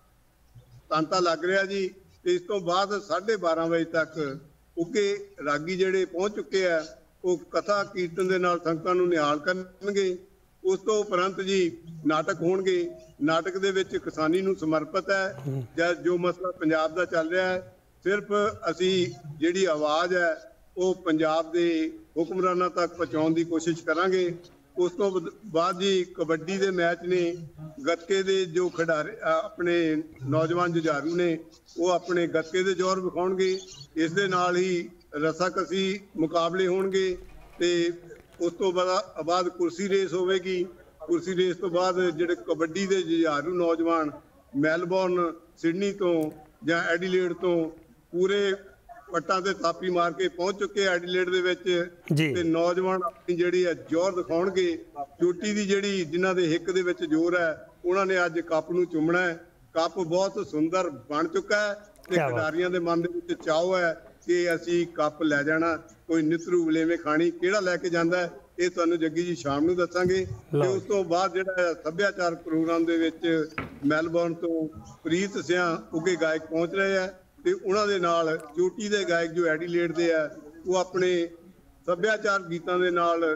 ਤਾਂਤਾ ਲੱਗ ਰਿਹਾ ਜੀ। ਤੇ ਇਸ ਤੋਂ ਬਾਅਦ ਸਾਢੇ ਬਾਰਾਂ ਵਜੇ ਤੱਕ ਉੱਘੇ ਰਾਗੀ ਜਿਹੜੇ ਪਹੁੰਚ ਚੁੱਕੇ ਆ, ਉਹ ਕਥਾ ਕੀਰਤਨ ਦੇ ਨਾਲ ਸੰਗਤਾਂ ਨੂੰ ਨਿਹਾਲ ਕਰਨਗੇ। ਉਸ ਤੋਂ ਉਪਰੰਤ ਜੀ ਨਾਟਕ ਹੋਣਗੇ। ਨਾਟਕ ਦੇ ਵਿੱਚ ਕਿਸਾਨੀ ਨੂੰ ਸਮਰਪਿਤ ਹੈ, ਜਾਂ ਜੋ ਮਸਲਾ ਪੰਜਾਬ ਦਾ ਚੱਲ ਰਿਹਾ ਹੈ, ਸਿਰਫ ਅਸੀਂ ਜਿਹੜੀ ਆਵਾਜ਼ ਹੈ ਉਹ ਪੰਜਾਬ ਦੇ ਹੁਕਮਰਾਨਾਂ ਤੱਕ ਪਹੁੰਚਾਉਣ ਦੀ ਕੋਸ਼ਿਸ਼ ਕਰਾਂਗੇ। ਉਸ ਤੋਂ ਬਾਅਦ ਜੀ ਕਬੱਡੀ ਦੇ ਮੈਚ ਨੇ, ਗੱਤਕੇ ਦੇ ਜੋ ਖਿਡਾਰੀ ਆਪਣੇ ਨੌਜਵਾਨ ਜੁਝਾਰੂ ਨੇ ਉਹ ਆਪਣੇ ਗੱਤਕੇ ਦੇ ਜ਼ੋਰ ਵਿਖਾਉਣਗੇ। ਇਸ ਦੇ ਨਾਲ ਹੀ ਰੱਸਾਕੱਸੀ ਮੁਕਾਬਲੇ ਹੋਣਗੇ ਤੇ ਉਸ ਤੋਂ ਬਾਅਦ ਬਾਅਦ ਕੁਰਸੀ ਰੇਸ ਹੋਵੇਗੀ। ਕੁਰਸੀ ਰੇਸ ਤੋਂ ਬਾਅਦ ਜਿਹੜੇ ਕਬੱਡੀ ਦੇ ਜੁਝਾਰੂ ਨੌਜਵਾਨ ਮੈਲਬੌਰਨ, ਸਿਡਨੀ ਤੋਂ ਜਾਂ ਐਡੀਲੇਡ ਤੋਂ ਪੂਰੇ ਪੱਟਾਂ ਤੇ ਥਾਪੀ ਮਾਰ ਕੇ ਪਹੁੰਚ ਚੁੱਕੇ ਐਡੀਲੇਡ ਦੇ ਵਿੱਚ, ਤੇ ਨੌਜਵਾਨ ਆਪਣੀ ਜਿਹੜੀ ਹੈ ਜ਼ੋਰ ਦਿਖਾਉਣਗੇ। ਚੋਟੀ ਦੀ ਜਿਹੜੀ ਜਿਨ੍ਹਾਂ ਦੇ ਹਿੱਕ ਦੇ ਵਿੱਚ ਜ਼ੋਰ ਹੈ, ਉਹਨਾਂ ਨੇ ਅੱਜ ਕੱਪ ਨੂੰ ਚੁੰਮਣਾ ਹੈ। ਕੱਪ ਬਹੁਤ ਸੁੰਦਰ ਬਣ ਚੁੱਕਾ ਹੈ ਤੇ ਖਿਡਾਰੀਆਂ ਦੇ ਮਨ ਦੇ ਵਿੱਚ ਚਾਅ ਹੈ ਕਿ ਅਸੀਂ ਕੱਪ ਲੈ ਜਾਣਾ। ਕੋਈ ਨਿਤਰੂ ਵਲੇਵੇਂ ਖਾਣੀ ਕਿਹੜਾ ਲੈ ਕੇ ਜਾਂਦਾ ਹੈ, ਇਹ ਤੁਹਾਨੂੰ ਜੱਗੀ ਜੀ ਸ਼ਾਮ ਨੂੰ ਦੱਸਾਂਗੇ। ਤੇ ਉਸ ਤੋਂ ਬਾਅਦ ਜਿਹੜਾ ਸੱਭਿਆਚਾਰਕ ਪ੍ਰੋਗਰਾਮ ਦੇ ਵਿੱਚ ਮੈਲਬੌਰਨ ਤੋਂ ਪ੍ਰੀਤ ਸਿਆਂ ਉੱਘੇ ਗਾਇਕ ਪਹੁੰਚ ਰਹੇ ਆ, ਤੇ ਉਹਨਾਂ ਦੇ ਨਾਲ ਚੋਟੀ ਦੇ ਗਾਇਕ ਜੋ ਐਡੀਲੇਡ ਦੇ ਆ ਉਹ ਆਪਣੇ ਸੱਭਿਆਚਾਰ ਗੀਤਾਂ ਦੇ ਨਾਲ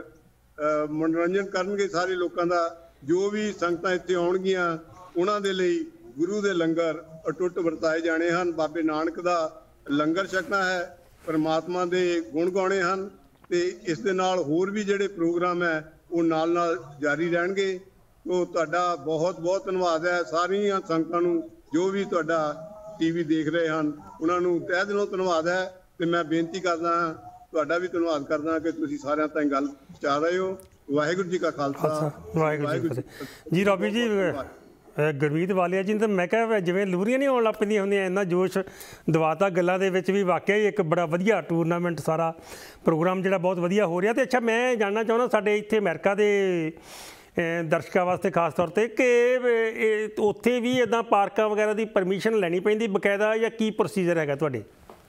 ਮਨੋਰੰਜਨ ਕਰਨਗੇ ਸਾਰੇ ਲੋਕਾਂ ਦਾ। ਜੋ ਵੀ ਸੰਗਤਾਂ ਇੱਥੇ ਆਉਣਗੀਆਂ ਉਹਨਾਂ ਦੇ ਲਈ ਗੁਰੂ ਦੇ ਲੰਗਰ ਅਟੁੱਟ ਵਰਤਾਏ ਜਾਣੇ ਹਨ। ਬਾਬੇ ਨਾਨਕ ਦਾ ਲੰਗਰ ਛਕਣਾ ਹੈ, ਪਰਮਾਤਮਾ ਦੇ ਗੁਣ ਗਾਉਣੇ ਹਨ, ਤੇ ਇਸ ਦੇ ਨਾਲ ਹੋਰ ਵੀ ਜਿਹੜੇ ਪ੍ਰੋਗਰਾਮ ਹੈ ਉਹ ਨਾਲ ਨਾਲ ਜਾਰੀ ਰਹਿਣਗੇ। ਉਹ ਤੁਹਾਡਾ ਬਹੁਤ ਬਹੁਤ ਧੰਨਵਾਦ ਹੈ ਸਾਰੀਆਂ ਸੰਗਤਾਂ ਨੂੰ ਜੋ ਵੀ ਤੁਹਾਡਾ ਟੀਵੀ ਦੇਖ ਰਹੇ ਹਨ, ਉਹਨਾਂ ਨੂੰ ਤਹਿ ਦਿਲੋਂ ਧੰਨਵਾਦ ਹੈ। ਤੇ ਮੈਂ ਬੇਨਤੀ ਕਰਦਾ ਹਾਂ, ਤੁਹਾਡਾ ਵੀ ਧੰਨਵਾਦ ਕਰਦਾ ਕਿ ਤੁਸੀਂ ਸਾਰਿਆਂ ਤਾਈਂ ਗੱਲ ਪਹੁੰਚਾ ਰਹੇ ਹੋ। ਵਾਹਿਗੁਰੂ ਜੀ ਕਾ ਖਾਲਸਾ, ਵਾਹਿਗੁਰੂ ਜੀ ਕੀ ਫਤਿਹ। ਜੀ ਰੋਬੀ ਜੀ, ਗੁਰਮੀਤ ਵਾਲੀਆ ਜੀ ਨੇ ਤਾਂ ਮੈਂ ਕਿਹਾ ਜਿਵੇਂ ਲੂਰੀਆਂ ਨਹੀਂ ਆਉਣ ਲੱਗ ਪੈਂਦੀਆਂ ਹੁੰਦੀਆਂ, ਇੰਨਾ ਜੋਸ਼ ਦਵਾਤਾ ਗੱਲਾਂ ਦੇ ਵਿੱਚ ਵੀ। ਵਾਕਿਆ ਹੀ ਇੱਕ ਬੜਾ ਵਧੀਆ ਟੂਰਨਾਮੈਂਟ, ਸਾਰਾ ਪ੍ਰੋਗਰਾਮ ਜਿਹੜਾ ਬਹੁਤ ਵਧੀਆ ਹੋ ਰਿਹਾ। ਤੇ ਅੱਛਾ, ਮੈਂ ਜਾਣਨਾ ਚਾਹੁੰਦਾ ਸਾਡੇ ਇੱਥੇ ਅਮਰੀਕਾ ਦੇ ਦਰਸ਼ਕਾਂ ਵਾਸਤੇ ਖਾਸ ਤੌਰ ਤੇ ਕਿ ਉੱਥੇ ਵੀ ਇੱਦਾਂ ਪਾਰਕਾਂ ਵਗੈਰਾ ਦੀ ਪਰਮਿਸ਼ਨ ਲੈਣੀ ਪੈਂਦੀ ਬਕਾਇਦਾ, ਜਾਂ ਕੀ ਪ੍ਰੋਸੀਜਰ ਹੈਗਾ ਤੁਹਾਡੇ?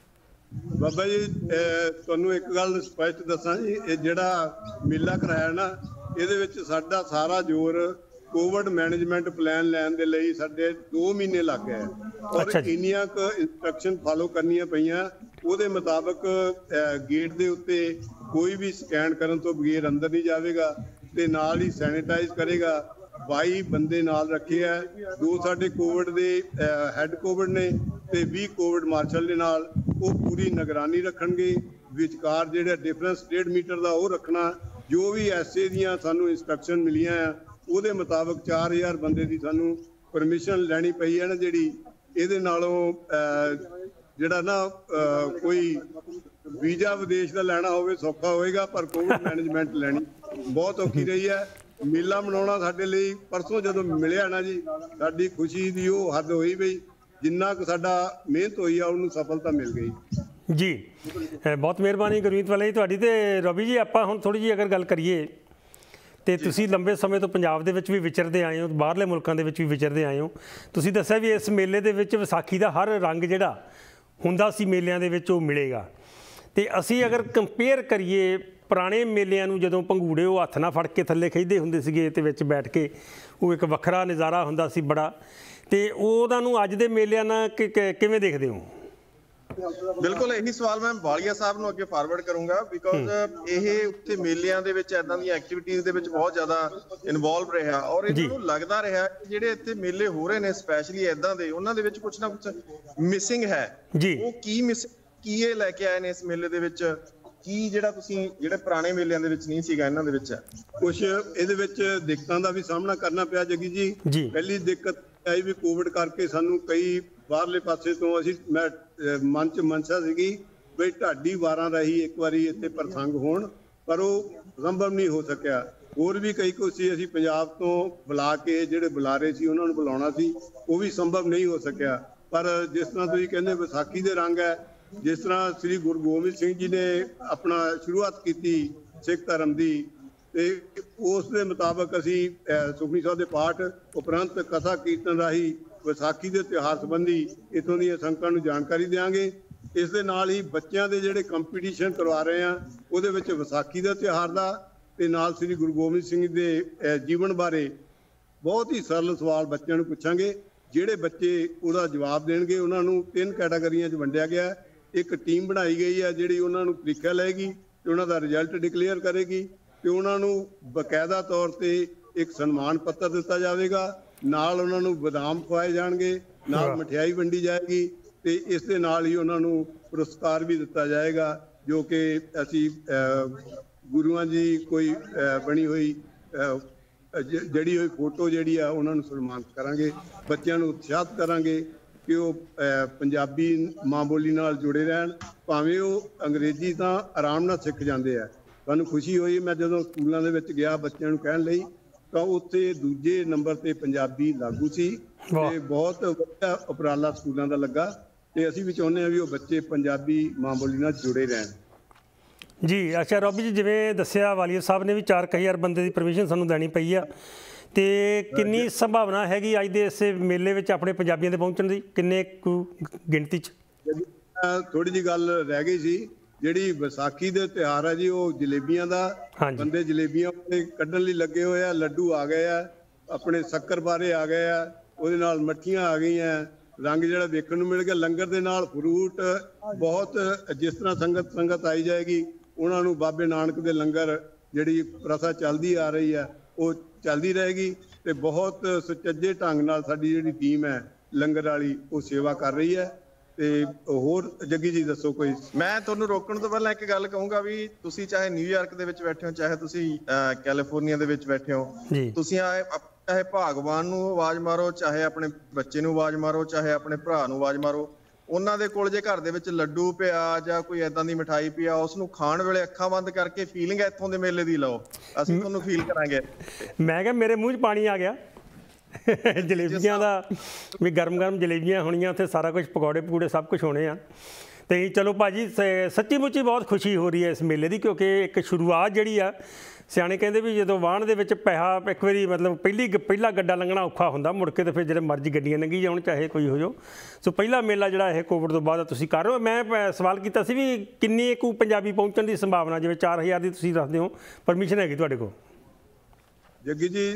ਬਾਬਾ ਜੀ ਤੁਹਾਨੂੰ ਇੱਕ ਗੱਲ ਸਪਸ਼ਟ ਦੱਸਾਂ ਜੀ, ਇਹ ਜਿਹੜਾ ਮੇਲਾ ਕਰਾਇਆ ਨਾ, ਇਹਦੇ ਵਿੱਚ ਸਾਡਾ ਸਾਰਾ ਜ਼ੋਰ ਕੋਵਿਡ ਮੈਨੇਜਮੈਂਟ ਪਲਾਨ ਲੈਣ ਦੇ ਲਈ ਸਾਡੇ ਦੋ ਮਹੀਨੇ ਲੱਗ ਗਏ, ਔਰ ਇੰਨੀਆਂ ਕੁ ਇੰਸਟਰਕਸ਼ਨ ਫਾਲੋ ਕਰਨੀਆਂ ਪਈਆਂ। ਉਹਦੇ ਮੁਤਾਬਕ ਗੇਟ ਦੇ ਉੱਤੇ ਕੋਈ ਵੀ ਸਕੈਨ ਕਰਨ ਤੋਂ ਬਗੈਰ ਅੰਦਰ ਨਹੀਂ ਜਾਵੇਗਾ, ਤੇ ਨਾਲ ਹੀ ਸੈਨੀਟਾਈਜ਼ ਕਰੇਗਾ। ਬਾਈ ਬੰਦੇ ਨਾਲ ਰੱਖੇ ਆ, ਦੋ ਸਾਡੇ ਕੋਵਿਡ ਦੇ ਹੈੱਡ ਕੋਵਿਡ ਨੇ ਤੇ ਵੀਹ ਕੋਵਿਡ ਮਾਰਸ਼ਲ ਦੇ ਨਾਲ, ਉਹ ਪੂਰੀ ਨਿਗਰਾਨੀ ਰੱਖਣਗੇ। ਵਿਚਕਾਰ ਜਿਹੜਾ ਡਿਫਰੈਂਸ ਡੇਢ ਮੀਟਰ ਦਾ ਉਹ ਰੱਖਣਾ। ਜੋ ਵੀ ਐਸੇ ਦੀਆਂ ਸਾਨੂੰ ਇੰਸਟਰਕਸ਼ਨ ਮਿਲੀਆਂ ਆ ਉਹਦੇ ਮੁਤਾਬਕ ਚਾਰ ਹਜ਼ਾਰ ਬੰਦੇ ਦੀ ਸਾਨੂੰ ਪਰਮਿਸ਼ਨ ਲੈਣੀ ਪਈ ਹੈ ਨਾ ਜਿਹੜੀ। ਇਹਦੇ ਨਾਲੋਂ ਜਿਹੜਾ ਨਾ ਕੋਈ ਵੀਜ਼ਾ ਵਿਦੇਸ਼ ਦਾ ਲੈਣਾ ਹੋਵੇ ਸੌਖਾ ਹੋਏਗਾ, ਪਰ ਕੋਵਿਡ ਮੈਨੇਜਮੈਂਟ ਲੈਣੀ ਬਹੁਤ ਔਖੀ ਰਹੀ ਹੈ। ਮੇਲਾ ਮਨਾਉਣਾ ਸਾਡੇ ਲਈ ਪਰਸੋਂ ਜਦੋਂ ਮਿਲਿਆ ਨਾ ਜੀ, ਸਾਡੀ ਖੁਸ਼ੀ ਦੀ ਉਹ ਹੱਦ ਹੋਈ ਬਈ ਜਿੰਨਾ ਕੁ ਸਾਡਾ ਮਿਹਨਤ ਹੋਈ ਆ ਉਹਨੂੰ ਸਫਲਤਾ ਮਿਲ ਗਈ ਜੀ। ਬਹੁਤ ਮਿਹਰਬਾਨੀ ਗੁਰਮੀਤ ਵਾਲੇ ਜੀ ਤੁਹਾਡੀ। ਤੇ ਰਵੀ ਜੀ ਆਪਾਂ ਹੁਣ ਥੋੜੀ ਜਿਹੀ ਅਗਰ ਗੱਲ ਕਰੀਏ ਤੇ ਤੁਸੀਂ ਲੰਬੇ ਸਮੇਂ ਤੋਂ ਪੰਜਾਬ ਦੇ ਵਿੱਚ ਵੀ ਵਿਚਰਦੇ ਆਏ ਹੋ, ਬਾਹਰਲੇ ਮੁਲਕਾਂ ਦੇ ਵਿੱਚ ਵੀ ਵਿਚਰਦੇ ਆਏ ਹੋ। ਤੁਸੀਂ ਦੱਸਿਆ ਵੀ ਇਸ ਮੇਲੇ ਦੇ ਵਿੱਚ ਵਿਸਾਖੀ ਦਾ ਹਰ ਰੰਗ ਜਿਹੜਾ ਹੁੰਦਾ ਸੀ ਮੇਲਿਆਂ ਦੇ ਵਿੱਚ ਉਹ ਮਿਲੇਗਾ। ਤੇ ਅਸੀਂ ਅਗਰ ਕੰਪੇਅਰ ਕਰੀਏ ਪੁਰਾਣੇ ਮੇਲਿਆਂ ਨੂੰ, ਜਦੋਂ ਭੰਗੂੜੇ ਉਹ ਹੱਥ ਨਾਲ ਫੜ ਕੇ ਥੱਲੇ ਖਿੱਚਦੇ ਹੁੰਦੇ ਸੀਗੇ ਤੇ ਵਿੱਚ ਬੈਠ ਕੇ, ਉਹ ਇੱਕ ਵੱਖਰਾ ਨਜ਼ਾਰਾ ਹੁੰਦਾ ਸੀ ਬੜਾ। ਤੇ ਉਹਨਾਂ ਨੂੰ ਅੱਜ ਦੇ ਮੇਲਿਆਂ ਨਾਲ ਕਿਵੇਂ ਦੇਖਦੇ ਹੋ? ਬਿਲਕੁਲ ਇਹੀ ਸਵਾਲ ਮੈਂ ਵਾਲੀਆ ਸਾਹਿਬ ਨੂੰ ਅੱਗੇ ਫਾਰਵਰਡ ਕਰੂੰਗਾ, ਬਿਕੋਜ਼ ਇਹ ਉੱਥੇ ਮੇਲਿਆਂ ਦੇ ਵਿੱਚ ਇਦਾਂ ਦੀਆਂ ਐਕਟੀਵਿਟੀਜ਼ ਦੇ ਵਿੱਚ ਬਹੁਤ ਜ਼ਿਆਦਾ ਇਨਵੋਲਵ ਰਿਹਾ ਔਰ ਇਹਨਾਂ ਨੂੰ ਲੱਗਦਾ ਰਿਹਾ ਕਿ ਜਿਹੜੇ ਇੱਥੇ ਮੇਲੇ ਹੋ ਰਹੇ ਨੇ ਸਪੈਸ਼ਲੀ ਇਦਾਂ ਦੇ, ਉਹਨਾਂ ਦੇ ਵਿੱਚ ਕੁਝ ਨਾ ਕੁਝ ਮਿਸਿੰਗ ਹੈ। ਉਹ ਕੀ ਮਿਸ ਕੀ ਇਹ ਲੈ ਕੇ ਆਏ ਨੇ ਇਸ ਮੇਲੇ ਦੇ ਵਿੱਚ, ਕੀ ਜਿਹੜਾ ਤੁਸੀਂ ਜਿਹੜੇ ਪੁਰਾਣੇ ਮੇਲਿਆਂ ਦੇ ਵਿੱਚ ਨਹੀਂ ਸੀਗਾ ਇਹਨਾਂ ਦੇ ਵਿੱਚ? ਕੁਝ ਇਹਦੇ ਵਿੱਚ ਦਿੱਕਤਾਂ ਦਾ ਵੀ ਸਾਹਮਣਾ ਕਰਨਾ ਪਿਆ ਜੱਗੀ ਜੀ। ਪਹਿਲੀ ਦਿੱਕਤ ਆਈ ਵੀ ਕੋਵਿਡ ਕਰਕੇ ਸਾਨੂੰ ਕਈ ਬਾਹਰਲੇ ਪਾਸੇ ਤੋਂ ਅਸੀਂ ਮੈਂ ਮਨ ਚ ਮਨਸ਼ਾ ਸੀਗੀ ਵੀ ਢਾਡੀ ਵਾਰਾਂ ਰਾਹੀਂ ਇੱਕ ਵਾਰੀ ਇੱਥੇ ਪ੍ਰਸੰਗ ਹੋਣ, ਪਰ ਉਹ ਸੰਭਵ ਨਹੀਂ ਹੋ ਸਕਿਆ। ਹੋਰ ਵੀ ਕਈ ਕੁਝ ਸੀ ਅਸੀਂ ਪੰਜਾਬ ਤੋਂ ਬੁਲਾ ਕੇ ਜਿਹੜੇ ਬੁਲਾਰੇ ਸੀ ਉਹਨਾਂ ਨੂੰ ਬੁਲਾਉਣਾ ਸੀ, ਉਹ ਵੀ ਸੰਭਵ ਨਹੀਂ ਹੋ ਸਕਿਆ। ਪਰ ਜਿਸ ਤਰ੍ਹਾਂ ਤੁਸੀਂ ਕਹਿੰਦੇ ਵਿਸਾਖੀ ਦੇ ਰੰਗ ਹੈ, ਜਿਸ ਤਰ੍ਹਾਂ ਸ੍ਰੀ ਗੁਰੂ ਗੋਬਿੰਦ ਸਿੰਘ ਜੀ ਨੇ ਆਪਣਾ ਸ਼ੁਰੂਆਤ ਕੀਤੀ ਸਿੱਖ ਧਰਮ ਦੀ, ਤੇ ਉਸ ਦੇ ਮੁਤਾਬਕ ਅਸੀਂ ਸੁਖਮਨੀ ਸਾਹਿਬ ਦੇ ਪਾਠ ਉਪਰੰਤ ਕਥਾ ਕੀਰਤਨ ਰਾਹੀਂ ਵਿਸਾਖੀ ਦੇ ਤਿਉਹਾਰ ਸੰਬੰਧੀ ਇੱਥੋਂ ਦੀਆਂ ਸੰਗਤਾਂ ਨੂੰ ਜਾਣਕਾਰੀ ਦਿਆਂਗੇ। ਇਸ ਦੇ ਨਾਲ ਹੀ ਬੱਚਿਆਂ ਦੇ ਜਿਹੜੇ ਕੰਪੀਟੀਸ਼ਨ ਕਰਵਾ ਰਹੇ ਆ ਉਹਦੇ ਵਿੱਚ ਵਿਸਾਖੀ ਦਾ ਤਿਉਹਾਰ ਦਾ ਤੇ ਨਾਲ ਸ੍ਰੀ ਗੁਰੂ ਗੋਬਿੰਦ ਸਿੰਘ ਦੇ ਜੀਵਨ ਬਾਰੇ ਬਹੁਤ ਹੀ ਸਰਲ ਸਵਾਲ ਬੱਚਿਆਂ ਨੂੰ ਪੁੱਛਾਂਗੇ। ਜਿਹੜੇ ਬੱਚੇ ਉਹਦਾ ਜਵਾਬ ਦੇਣਗੇ ਉਹਨਾਂ ਨੂੰ ਤਿੰਨ ਕੈਟਾਗਰੀਆਂ 'ਚ ਵੰਡਿਆ ਗਿਆ। ਇੱਕ ਟੀਮ ਬਣਾਈ ਗਈ ਹੈ ਜਿਹੜੀ ਉਹਨਾਂ ਨੂੰ ਪ੍ਰੀਖਿਆ ਲਏਗੀ ਤੇ ਉਹਨਾਂ ਦਾ ਰਿਜ਼ਲਟ ਡਿਕਲੇਅਰ ਕਰੇਗੀ ਤੇ ਉਹਨਾਂ ਨੂੰ ਬਕਾਇਦਾ ਤੌਰ ਤੇ ਇੱਕ ਸਨਮਾਨ ਪੱਤਰ ਦਿੱਤਾ ਜਾਵੇਗਾ, ਨਾਲ ਉਹਨਾਂ ਨੂੰ ਬਦਾਮ ਖਵਾਏ ਜਾਣਗੇ, ਨਾਲ ਮਠਿਆਈ ਵੰਡੀ ਜਾਏਗੀ ਤੇ ਇਸ ਦੇ ਨਾਲ ਹੀ ਉਹਨਾਂ ਨੂੰ ਪੁਰਸਕਾਰ ਵੀ ਦਿੱਤਾ ਜਾਏਗਾ ਜੋ ਕਿ ਅਸੀਂ ਗੁਰੂਆਂ ਦੀ ਕੋਈ ਬਣੀ ਹੋਈ ਜਿਹੜੀ ਹੋਈ ਫੋਟੋ ਜਿਹੜੀ ਆ ਉਹਨਾਂ ਨੂੰ ਸਨਮਾਨਿਤ ਕਰਾਂਗੇ। ਬੱਚਿਆਂ ਨੂੰ ਉਤਸ਼ਾਹਿਤ ਕਰਾਂਗੇ ਕਿ ਉਹ ਪੰਜਾਬੀ ਮਾਂ ਬੋਲੀ ਨਾਲ ਜੁੜੇ ਰਹਿਣ, ਭਾਵੇਂ ਉਹ ਅੰਗਰੇਜ਼ੀ ਤਾਂ ਆਰਾਮ ਨਾਲ ਸਿੱਖ ਜਾਂਦੇ ਆ। ਸਾਨੂੰ ਖੁਸ਼ੀ ਹੋਈ ਮੈਂ ਜਦੋਂ ਸਕੂਲਾਂ ਦੇ ਵਿੱਚ ਗਿਆ ਬੱਚਿਆਂ ਨੂੰ ਕਹਿਣ ਲਈ ਤਾਂ ਉੱਥੇ ਦੂਜੇ ਨੰਬਰ ਤੇ ਪੰਜਾਬੀ ਲਾਗੂ ਸੀ ਤੇ ਬਹੁਤ ਵਧੀਆ ਉਪਰਾਲਾ ਸਕੂਲਾਂ ਦਾ ਲੱਗਾ ਤੇ ਅਸੀਂ ਵੀ ਚਾਹੁੰਦੇ ਹਾਂ ਵੀ ਉਹ ਬੱਚੇ ਪੰਜਾਬੀ ਮਾਂ ਬੋਲੀ ਨਾਲ ਜੁੜੇ ਰਹਿਣ ਜੀ। ਅੱਛਾ ਰੋਬੀ ਜੀ, ਜਿਵੇਂ ਦੱਸਿਆ ਵਾਲੀਆ ਸਾਹਿਬ ਨੇ ਵੀ ਚਾਰ ਕੁ ਹਜ਼ਾਰ ਬੰਦੇ ਦੀ ਪਰਮਿਸ਼ਨ ਸਾਨੂੰ ਦੇਣੀ ਪਈ ਆ, ਤੇ ਕਿੰਨੀ ਸੰਭਾਵਨਾ ਹੈਗੀ ਅੱਜ ਦੇ ਇਸ ਮੇਲੇ ਵਿੱਚ ਆਪਣੇ ਪੰਜਾਬੀਆਂ ਦੇ ਪਹੁੰਚਣ ਦੀ, ਕਿੰਨੇ ਕੁ ਗਿਣਤੀ 'ਚ? ਥੋੜੀ ਜਿਹੀ ਗੱਲ ਰਹਿ ਗਈ ਸੀ, ਜਿਹੜੀ ਵਿਸਾਖੀ ਦੇ ਤਿਉਹਾਰ ਹੈ ਜੀ ਉਹ ਜਲੇਬੀਆਂ ਦਾ, ਬੰਦੇ ਜਲੇਬੀਆਂ ਕੱਢਣ ਲਈ ਲੱਗੇ ਹੋਏ ਆ, ਲੱਡੂ ਆ ਗਏ ਆ, ਆਪਣੇ ਸ਼ੱਕਰਪਾਰੇ ਆ ਗਏ ਆ, ਉਹਦੇ ਨਾਲ ਮੱਠੀਆਂ ਆ ਗਈਆਂ, ਰੰਗ ਜਿਹੜਾ ਦੇਖਣ ਨੂੰ ਮਿਲ ਗਿਆ। ਲੰਗਰ ਦੇ ਨਾਲ ਫਰੂਟ ਬਹੁਤ, ਜਿਸ ਤਰ੍ਹਾਂ ਸੰਗਤ ਸੰਗਤ ਆਈ ਜਾਏਗੀ ਉਹਨਾਂ ਨੂੰ ਬਾਬੇ ਨਾਨਕ ਦੇ ਲੰਗਰ ਜਿਹੜੀ ਪ੍ਰਥਾ ਚੱਲਦੀ ਆ ਰਹੀ ਹੈ ਉਹ ਚੱਲਦੀ ਰਹੇਗੀ ਤੇ ਬਹੁਤ ਸੁਚੱਜੇ ਢੰਗ ਨਾਲ ਸਾਡੀ ਜਿਹੜੀ ਟੀਮ ਹੈ ਲੰਗਰ ਵਾਲੀ ਉਹ ਸੇਵਾ ਕਰ ਰਹੀ ਹੈ। ਤੇ ਹੋਰ ਜੱਗੀ ਜੀ ਦੱਸੋ ਕੋਈ? ਮੈਂ ਤੁਹਾਨੂੰ ਰੋਕਣ ਤੋਂ ਪਹਿਲਾਂ ਇੱਕ ਗੱਲ ਕਹੂੰਗਾ ਵੀ ਤੁਸੀਂ ਚਾਹੇ ਨਿਊਯਾਰਕ ਦੇ ਵਿੱਚ ਬੈਠੇ ਹੋ, ਚਾਹੇ ਤੁਸੀਂ ਕੈਲੀਫੋਰਨੀਆ ਦੇ ਵਿੱਚ ਬੈਠੇ ਹੋ, ਤੁਸੀਂ ਚਾਹੇ ਭਗਵਾਨ ਨੂੰ ਆਵਾਜ਼ ਮਾਰੋ, ਚਾਹੇ ਆਪਣੇ ਬੱਚੇ ਨੂੰ ਆਵਾਜ਼ ਮਾਰੋ, ਚਾਹੇ ਆਪਣੇ ਭਰਾ ਨੂੰ ਆਵਾਜ਼ ਮਾਰੋ, ਉਹਨਾਂ ਦੇ ਕੋਲ ਜੇ ਘਰ ਦੇ ਵਿੱਚ ਲੱਡੂ ਪਿਆ ਜਾਂ ਕੋਈ ਏਦਾਂ ਦੀ ਮਿਠਾਈ ਪਿਆ, ਉਸ ਨੂੰ ਖਾਣ ਵੇਲੇ ਅੱਖਾਂ ਬੰਦ ਕਰਕੇ ਫੀਲਿੰਗ ਇੱਥੋਂ ਦੇ ਮੇਲੇ ਦੀ ਲਓ, ਅਸੀਂ ਤੁਹਾਨੂੰ ਫੀਲ ਕਰਾਂਗੇ। ਮੈਂ ਕਿਹਾ ਮੇਰੇ ਮੂੰਹ 'ਚ ਪਾਣੀ ਆ ਗਿਆ ਜਲੇਬੀਆਂ ਦਾ, ਵੀ ਗਰਮ ਗਰਮ ਜਲੇਬੀਆਂ ਹੋਣੀਆਂ ਉੱਥੇ, ਸਾਰਾ ਕੁਝ ਪਕੌੜੇ ਪਕੂੜੇ ਸਭ ਕੁਝ ਹੋਣੇ ਆ। ਤੇ ਚਲੋ ਭਾਜੀ ਸੱਚੀ ਮੁੱਚੀ ਬਹੁਤ ਖੁਸ਼ੀ ਹੋ ਰਹੀ ਹੈ ਇਸ ਮੇਲੇ ਦੀ, ਕਿਉਂਕਿ ਇੱਕ ਸ਼ੁਰੂਆਤ ਜਿਹੜੀ ਆ, ਸਿਆਣੇ ਕਹਿੰਦੇ ਵੀ ਜਦੋਂ ਵਾਹਣ ਦੇ ਵਿੱਚ ਪੈਸਾ ਇੱਕ ਵਾਰੀ ਮਤਲਬ ਪਹਿਲੀ ਪਹਿਲਾ ਗੱਡਾ ਲੰਘਣਾ ਔਖਾ ਹੁੰਦਾ, ਮੁੜ ਕੇ ਤਾਂ ਫਿਰ ਜਿਹੜੇ ਮਰਜ਼ੀ ਗੱਡੀਆਂ ਲੰਘੀ ਜਾਣ ਚਾਹੇ ਕੋਈ ਹੋ ਜਾਓ। ਸੋ ਪਹਿਲਾ ਮੇਲਾ ਜਿਹੜਾ ਇਹ ਕੋਵਿਡ ਤੋਂ ਬਾਅਦ ਤੁਸੀਂ ਕਰ ਰਹੇ ਹੋ। ਮੈਂ ਸਵਾਲ ਕੀਤਾ ਸੀ ਵੀ ਕਿੰਨੀ ਕੁ ਪੰਜਾਬੀ ਪਹੁੰਚਣ ਦੀ ਸੰਭਾਵਨਾ, ਜਿਵੇਂ ਚਾਰ ਹਜ਼ਾਰ ਦੀ ਤੁਸੀਂ ਦੱਸਦੇ ਹੋ ਪਰਮਿਸ਼ਨ ਹੈਗੀ ਤੁਹਾਡੇ ਕੋਲ? ਜੱਗੀ ਜੀ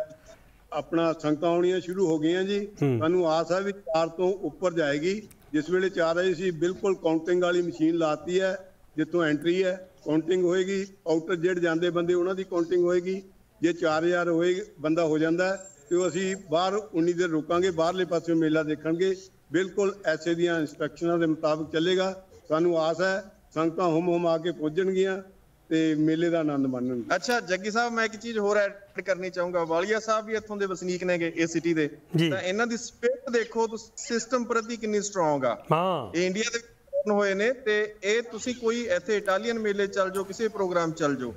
ਆਪਣਾ ਸੰਗਤਾਂ ਆਉਣੀਆਂ ਸ਼ੁਰੂ ਹੋ ਗਈਆਂ ਜੀ, ਸਾਨੂੰ ਆਸ ਹੈ ਵੀ ਚਾਰ ਤੋਂ ਉੱਪਰ ਜਾਏਗੀ। ਜਿਸ ਵੇਲੇ ਚਾਰ ਆਈ ਸੀ ਬਿਲਕੁਲ ਕਾਊਂਟਿੰਗ ਵਾਲੀ ਮਸ਼ੀਨ ਲਾਤੀ ਹੈ, ਜਿੱਥੋਂ ਐਂਟਰੀ ਹੈ ਕਾਊਂਟਿੰਗ ਹੋਏਗੀ, ਆਊਟਰ ਜਿਹੜੇ ਜਾਂਦੇ ਬੰਦੇ ਉਹਨਾਂ ਦੀ ਕਾਊਂਟਿੰਗ ਹੋਏਗੀ। ਜੇ ਚਾਰ ਹਜ਼ਾਰ ਹੋਏ ਬੰਦਾ ਹੋ ਜਾਂਦਾ ਤੇ ਅਸੀਂ ਬਾਹਰ ਉਨੀ ਦੇਰ ਰੁਕਾਂਗੇ, ਬਾਹਰਲੇ ਪਾਸੇ ਮੇਲਾ ਦੇਖਣਗੇ, ਬਿਲਕੁਲ ਐਸੇ ਦੀਆਂ ਇੰਸਟਰਕਸ਼ਨਾਂ ਦੇ ਮੁਤਾਬਕ ਚੱਲੇਗਾ। ਸਾਨੂੰ ਆਸ ਹੈ ਸੰਗਤਾਂ ਹੁਮ ਹੁਮ ਆ ਕੇ ਪਹੁੰਚਣਗੀਆਂ ਤੇ ਮੇਲੇ ਦਾ ਆਨੰਦ ਮਾਣਨਗੇ। ਅੱਛਾ ਜੱਗੀ ਸਾਹਿਬ, ਮੈਂ ਇੱਕ ਚੀਜ਼ ਹੋਰ ਐਡ ਕਰਨੀ ਚਾਹੂੰਗਾ। ਵਾਲੀਆ ਸਾਹਿਬ ਵੀ ਇੱਥੋਂ ਦੇ ਵਸਨੀਕ ਨੇਗੇ ਇਸ ਸਿਟੀ ਦੇ, ਤਾਂ ਇਹਨਾਂ ਦੀ ਸਪਿਰਿਟ ਦੇਖੋ ਤੁਸੀਂ, ਸਿਸਟਮ ਪ੍ਰਤੀ ਕਿੰਨੀ ਸਟਰੋਂਗ ਆ। ਇਹ ਇੰਡੀਆ ਦੇ ਹੋਏ ਨੇ, ਤੇ ਇਹ ਤੁਸੀਂ ਕੋਈ ਇੱਥੇ ਇਟਾਲੀਅਨ ਮੇਲੇ ਚੱਲ ਜਾਓ, ਕਿਸੇ ਪ੍ਰੋਗਰਾਮ ਚੱਲ ਜਾਓ,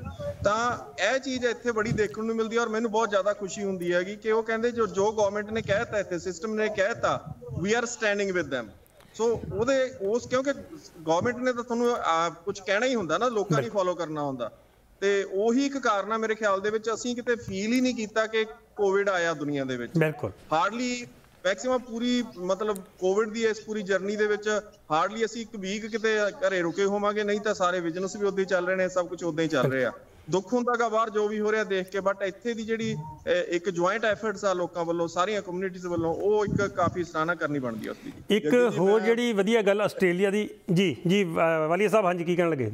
ਤਾਂ ਇਹ ਚੀਜ਼ ਇੱਥੇ ਬੜੀ ਦੇਖਣ ਨੂੰ ਮਿਲਦੀ ਹੈ। ਔਰ ਮੈਨੂੰ ਬਹੁਤ ਜ਼ਿਆਦਾ ਖੁਸ਼ੀ ਹੁੰਦੀ ਹੈਗੀ ਕਿ ਉਹ ਕਹਿੰਦੇ ਜੋ ਜੋ ਗਵਰਨਮੈਂਟ ਨੇ ਕਹਿਤਾ, ਇੱਥੇ ਸਿਸਟਮ ਨੇ ਕਹਿਤਾ, we are standing with them। So ਉਹਦੇ ਉਸ, ਕਿਉਂਕਿ ਗਵਰਨਮੈਂਟ ਨੇ ਤਾਂ ਤੁਹਾਨੂੰ ਕੁਝ ਕਹਿਣਾ ਹੀ ਹੁੰਦਾ ਨਾ, ਲੋਕਾਂ ਨੇ ਫੋਲੋ ਕਰਨਾ ਹੁੰਦਾ, ਤੇ ਉਹੀ ਇੱਕ ਕਾਰਨ ਆ ਮੇਰੇ ਖਿਆਲ ਦੇ ਵਿੱਚ। ਅਸੀਂ ਕਿਤੇ ਫੀਲ ਹੀ ਨਹੀਂ ਕੀਤਾ ਕਿ ਕੋਵਿਡ ਆਇਆ ਦੁਨੀਆ ਦੇ ਵਿੱਚ। ਬਿਲਕੁਲ ਹਾਰਡਲੀ ਮੈਕਸਿਮਮ ਪੂਰੀ ਮਤਲਬ ਕੋਵਿਡ ਦੀ ਇਸ ਪੂਰੀ ਜਰਨੀ ਦੇ ਵਿੱਚ ਹਾਰਡਲੀ ਅਸੀਂ ਇੱਕ ਵੀਕ ਕਿਤੇ ਘਰੇ ਰੁਕੇ ਹੋਵਾਂਗੇ, ਨਹੀਂ ਤਾਂ ਸਾਰੇ ਬਿਜ਼ਨਸ ਵੀ ਉਦਾਂ ਹੀ ਚੱਲ ਰਹੇ ਨੇ, ਸਭ ਕੁਝ ਉਦਾਂ ਹੀ ਚੱਲ ਰਿਹਾ। ਦੁੱਖ ਹੁੰਦਾਗਾ ਬਾਹਰ ਜੋ ਵੀ ਹੋ ਰਿਹਾ ਦੇਖ ਕੇ, ਬਟ ਇੱਥੇ ਦੀ ਜਿਹੜੀ ਇੱਕ ਜੁਆਇੰਟ ਐਫਰਟਸ ਆ ਲੋਕਾਂ ਵੱਲੋਂ, ਸਾਰੀਆਂ ਕਮਿਊਨਿਟੀਜ਼ ਵੱਲੋਂ, ਉਹ ਇੱਕ ਕਾਫੀ ਸਰਾਹਨਾ ਕਰਨੀ ਬਣਦੀ ਹੈ ਉਸਦੀ। ਇੱਕ ਹੋਰ ਜਿਹੜੀ ਵਧੀਆ ਗੱਲ ਆਸਟ੍ਰੇਲੀਆ ਦੀ, ਜੀ ਜੀ ਵਾਲੀਆ ਸਾਹਿਬ, ਹਾਂਜੀ ਕੀ ਕਹਿਣ ਲੱਗੇ?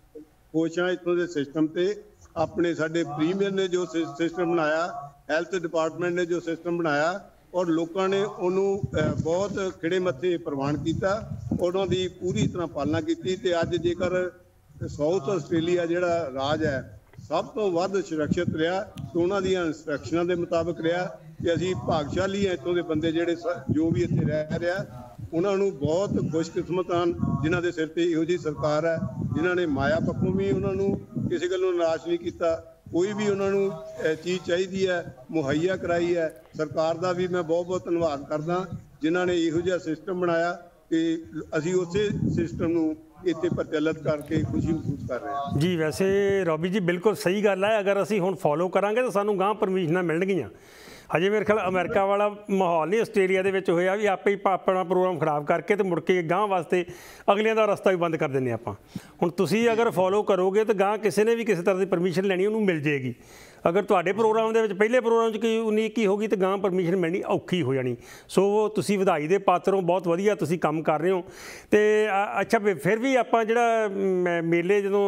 ਖੁਸ਼ ਹਾਂ ਇੱਥੋਂ ਦੇ ਸਿਸਟਮ ਤੇ। ਆਪਣੇ ਸਾਡੇ ਪ੍ਰੀਮੀਅਰ ਨੇ ਜੋ ਸਿਸਟਮ ਬਣਾਇਆ, ਹੈਲਥ ਡਿਪਾਰਟਮੈਂਟ ਨੇ ਜੋ ਸਿਸਟਮ ਬਣਾਇਆ, ਔਰ ਲੋਕਾਂ ਨੇ ਉਹਨੂੰ ਬਹੁਤ ਖਿੜੇ ਮੱਥੇ ਪ੍ਰਵਾਨ ਕੀਤਾ, ਉਹਨਾਂ ਦੀ ਪੂਰੀ ਤਰ੍ਹਾਂ ਪਾਲਣਾ ਕੀਤੀ। ਤੇ ਅੱਜ ਜੇਕਰ ਸਾਊਥ ਆਸਟ੍ਰੇਲੀਆ ਜਿਹੜਾ ਰਾਜ ਹੈ ਸਭ ਤੋਂ ਵੱਧ ਸੁਰੱਖਿਅਤ ਰਿਹਾ, ਤੇ ਉਹਨਾਂ ਦੀਆਂ ਇੰਸਟਰਕਸ਼ਨਾਂ ਦੇ ਮੁਤਾਬਕ ਰਿਹਾ, ਤੇ ਅਸੀਂ ਭਾਗਸ਼ਾਲੀ ਹਾਂ ਇੱਥੋਂ ਦੇ ਬੰਦੇ ਜਿਹੜੇ ਜੋ ਵੀ ਇੱਥੇ ਰਹਿ ਰਿਹਾ, ਉਹਨਾਂ ਨੂੰ ਬਹੁਤ ਖੁਸ਼ਕਿਸਮਤ ਹਨ ਜਿਨ੍ਹਾਂ ਦੇ ਸਿਰ ਤੇ ਇਹੋ ਜਿਹੀ ਸਰਕਾਰ ਹੈ, ਜਿਨ੍ਹਾਂ ਨੇ ਮਾਇਆ ਪੱਖੋਂ ਵੀ ਉਹਨਾਂ ਨੂੰ ਕਿਸੇ ਗੱਲੋਂ ਨਿਰਾਸ਼ ਨਹੀਂ ਕੀਤਾ। ਕੋਈ ਵੀ ਉਹਨਾਂ ਨੂੰ ਚੀਜ਼ ਚਾਹੀਦੀ ਹੈ ਮੁਹੱਈਆ ਕਰਾਈ ਹੈ। ਸਰਕਾਰ ਦਾ ਵੀ ਮੈਂ ਬਹੁਤ ਬਹੁਤ ਧੰਨਵਾਦ ਕਰਦਾ ਜਿਨ੍ਹਾਂ ਨੇ ਇਹੋ ਜਿਹਾ ਸਿਸਟਮ ਬਣਾਇਆ, ਤੇ ਅਸੀਂ ਉਸੇ ਸਿਸਟਮ ਨੂੰ ਇੱਥੇ ਪ੍ਰਚਲਿਤ ਕਰਕੇ ਖੁਸ਼ੀ ਮਹਿਸੂਸ ਕਰ ਰਹੇ ਹਾਂ। ਜੀ ਵੈਸੇ ਰੋਬੀ ਜੀ ਬਿਲਕੁਲ ਸਹੀ ਗੱਲ ਹੈ। ਅਗਰ ਅਸੀਂ ਹੁਣ ਫੋਲੋ ਕਰਾਂਗੇ ਤਾਂ ਸਾਨੂੰ ਗਾਂਹ ਪਰਮਿਸ਼ਨਾਂ ਮਿਲਣਗੀਆਂ। ਹਜੇ ਮੇਰੇ ਖਿਆਲ ਅਮਰੀਕਾ ਵਾਲਾ ਮਾਹੌਲ ਨਹੀਂ ਆਸਟ੍ਰੇਲੀਆ ਦੇ ਵਿੱਚ ਹੋਇਆ ਵੀ ਆਪੇ ਹੀ ਆਪਣਾ ਪ੍ਰੋਗਰਾਮ ਖਰਾਬ ਕਰਕੇ ਤੇ ਮੁੜ ਕੇ ਗਾਂਹ ਵਾਸਤੇ ਅਗਲਿਆਂ ਦਾ ਰਸਤਾ ਵੀ ਬੰਦ ਕਰ ਦਿੰਦੇ ਆਪਾਂ। ਹੁਣ ਤੁਸੀਂ ਅਗਰ ਫੋਲੋ ਕਰੋਗੇ ਤਾਂ ਗਾਂਹ ਕਿਸੇ ਨੇ ਵੀ ਕਿਸੇ ਤਰ੍ਹਾਂ ਦੀ ਪਰਮਿਸ਼ਨ ਲੈਣੀ ਉਹਨੂੰ ਮਿਲ ਜਾਏਗੀ। ਅਗਰ ਤੁਹਾਡੇ ਪ੍ਰੋਗਰਾਮ ਦੇ ਵਿੱਚ ਪਹਿਲੇ ਪ੍ਰੋਗਰਾਮ 'ਚ ਕੋਈ ਉਨੀਕੀ ਹੋ ਗਈ ਤਾਂ ਗਾਂਹ ਪਰਮਿਸ਼ਨ ਮਿਲਣੀ ਔਖੀ ਹੋ ਜਾਣੀ। ਸੋ ਤੁਸੀਂ ਵਧਾਈ ਦੇ ਪਾਤਰ ਹੋ, ਬਹੁਤ ਵਧੀਆ ਤੁਸੀਂ ਕੰਮ ਕਰ ਰਹੇ ਹੋ। ਅਤੇ ਅੱਛਾ ਫਿਰ ਵੀ ਆਪਾਂ ਜਿਹੜਾ ਮੇਲੇ ਜਦੋਂ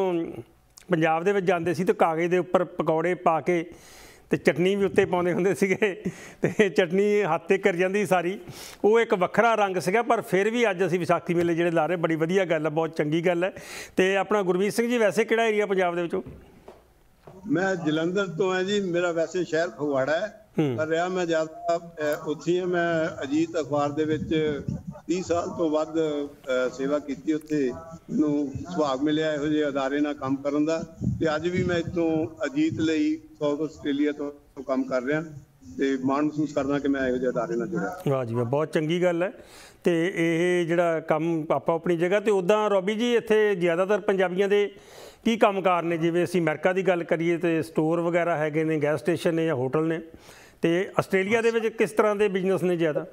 ਪੰਜਾਬ ਦੇ ਵਿੱਚ ਜਾਂਦੇ ਸੀ ਤਾਂ ਕਾਗਜ਼ ਦੇ ਉੱਪਰ ਪਕੌੜੇ ਪਾ ਕੇ ਤੇ ਚਟਨੀ ਵੀ ਉੱਤੇ ਪਾਉਂਦੇ ਹੁੰਦੇ ਸੀਗੇ, ਤੇ ਚਟਨੀ ਹੱਥ 'ਤੇ ਕਰ ਜਾਂਦੀ ਸਾਰੀ, ਉਹ ਇੱਕ ਵੱਖਰਾ ਰੰਗ ਸੀਗਾ। ਪਰ ਫਿਰ ਵੀ ਅੱਜ ਅਸੀਂ ਵਿਸਾਖੀ ਮੇਲੇ ਜਿਹੜੇ ਲਾ ਰਹੇ, ਬੜੀ ਵਧੀਆ ਗੱਲ ਹੈ, ਬਹੁਤ ਚੰਗੀ ਗੱਲ ਹੈ। ਅਤੇ ਆਪਣਾ ਗੁਰਮੀਤ ਸਿੰਘ ਜੀ, ਵੈਸੇ ਕਿਹੜਾ ਏਰੀਆ ਪੰਜਾਬ ਦੇ ਵਿੱਚੋਂ? ਮੈਂ ਜਲੰਧਰ ਤੋਂ ਹਾਂ ਜੀ। ਮੇਰਾ ਵੈਸੇ ਸ਼ਹਿਰ ਫਗਵਾੜਾ ਹੈ, ਪਰ ਰਿਹਾ ਮੈਂ ਜ਼ਿਆਦਾ ਉੱਥੇ ਹਾਂ। ਮੈਂ ਅਜੀਤ ਅਖਬਾਰ ਦੇ ਵਿੱਚ ਤੀਹ ਸਾਲ ਤੋਂ ਵੱਧ ਸੇਵਾ ਕੀਤੀ, ਉੱਥੇ ਮੈਨੂੰ ਸੁਭਾਗ ਮਿਲਿਆ ਇਹੋ ਜਿਹੇ ਅਦਾਰੇ ਨਾਲ ਕੰਮ ਕਰਨ ਦਾ। ਤੇ ਅੱਜ ਵੀ ਮੈਂ ਇੱਥੋਂ ਅਜੀਤ ਲਈ ਸਾਊਥ ਆਸਟ੍ਰੇਲੀਆ ਤੋਂ ਕੰਮ ਕਰ ਰਿਹਾ, ਤੇ ਮਾਣ ਮਹਿਸੂਸ ਕਰਦਾ ਕਿ ਮੈਂ ਇਹੋ ਜਿਹੇ ਅਦਾਰੇ ਨਾਲ ਜੁੜਿਆ। ਵਾਹ ਜੀ ਵਾਹ, ਬਹੁਤ ਚੰਗੀ ਗੱਲ ਹੈ। ਤੇ ਇਹ ਜਿਹੜਾ ਕੰਮ ਆਪਾਂ ਆਪਣੀ ਜਗ੍ਹਾ ਤੇ, ਉੱਦਾਂ ਰੋਬੀ ਜੀ ਇੱਥੇ ਜ਼ਿਆਦਾਤਰ ਪੰਜਾਬੀਆਂ ਦੇ ਕੀ ਕੰਮਕਾਰ ਨੇ? ਜਿਵੇਂ ਅਸੀਂ ਅਮਰੀਕਾ ਦੀ ਗੱਲ ਕਰੀਏ ਤੇ ਸਟੋਰ ਵਗੈਰਾ ਹੈਗੇ ਨੇ, ਗੈਸ ਸਟੇਸ਼ਨ ਨੇ ਜਾਂ ਹੋਟਲ ਨੇ, ਤੇ ਆਸਟ੍ਰੇਲੀਆ ਦੇ ਵਿੱਚ ਕਿਸ ਤਰ੍ਹਾਂ ਦੇ ਬਿਜ਼ਨਸ ਨੇ ਜ਼ਿਆਦਾ?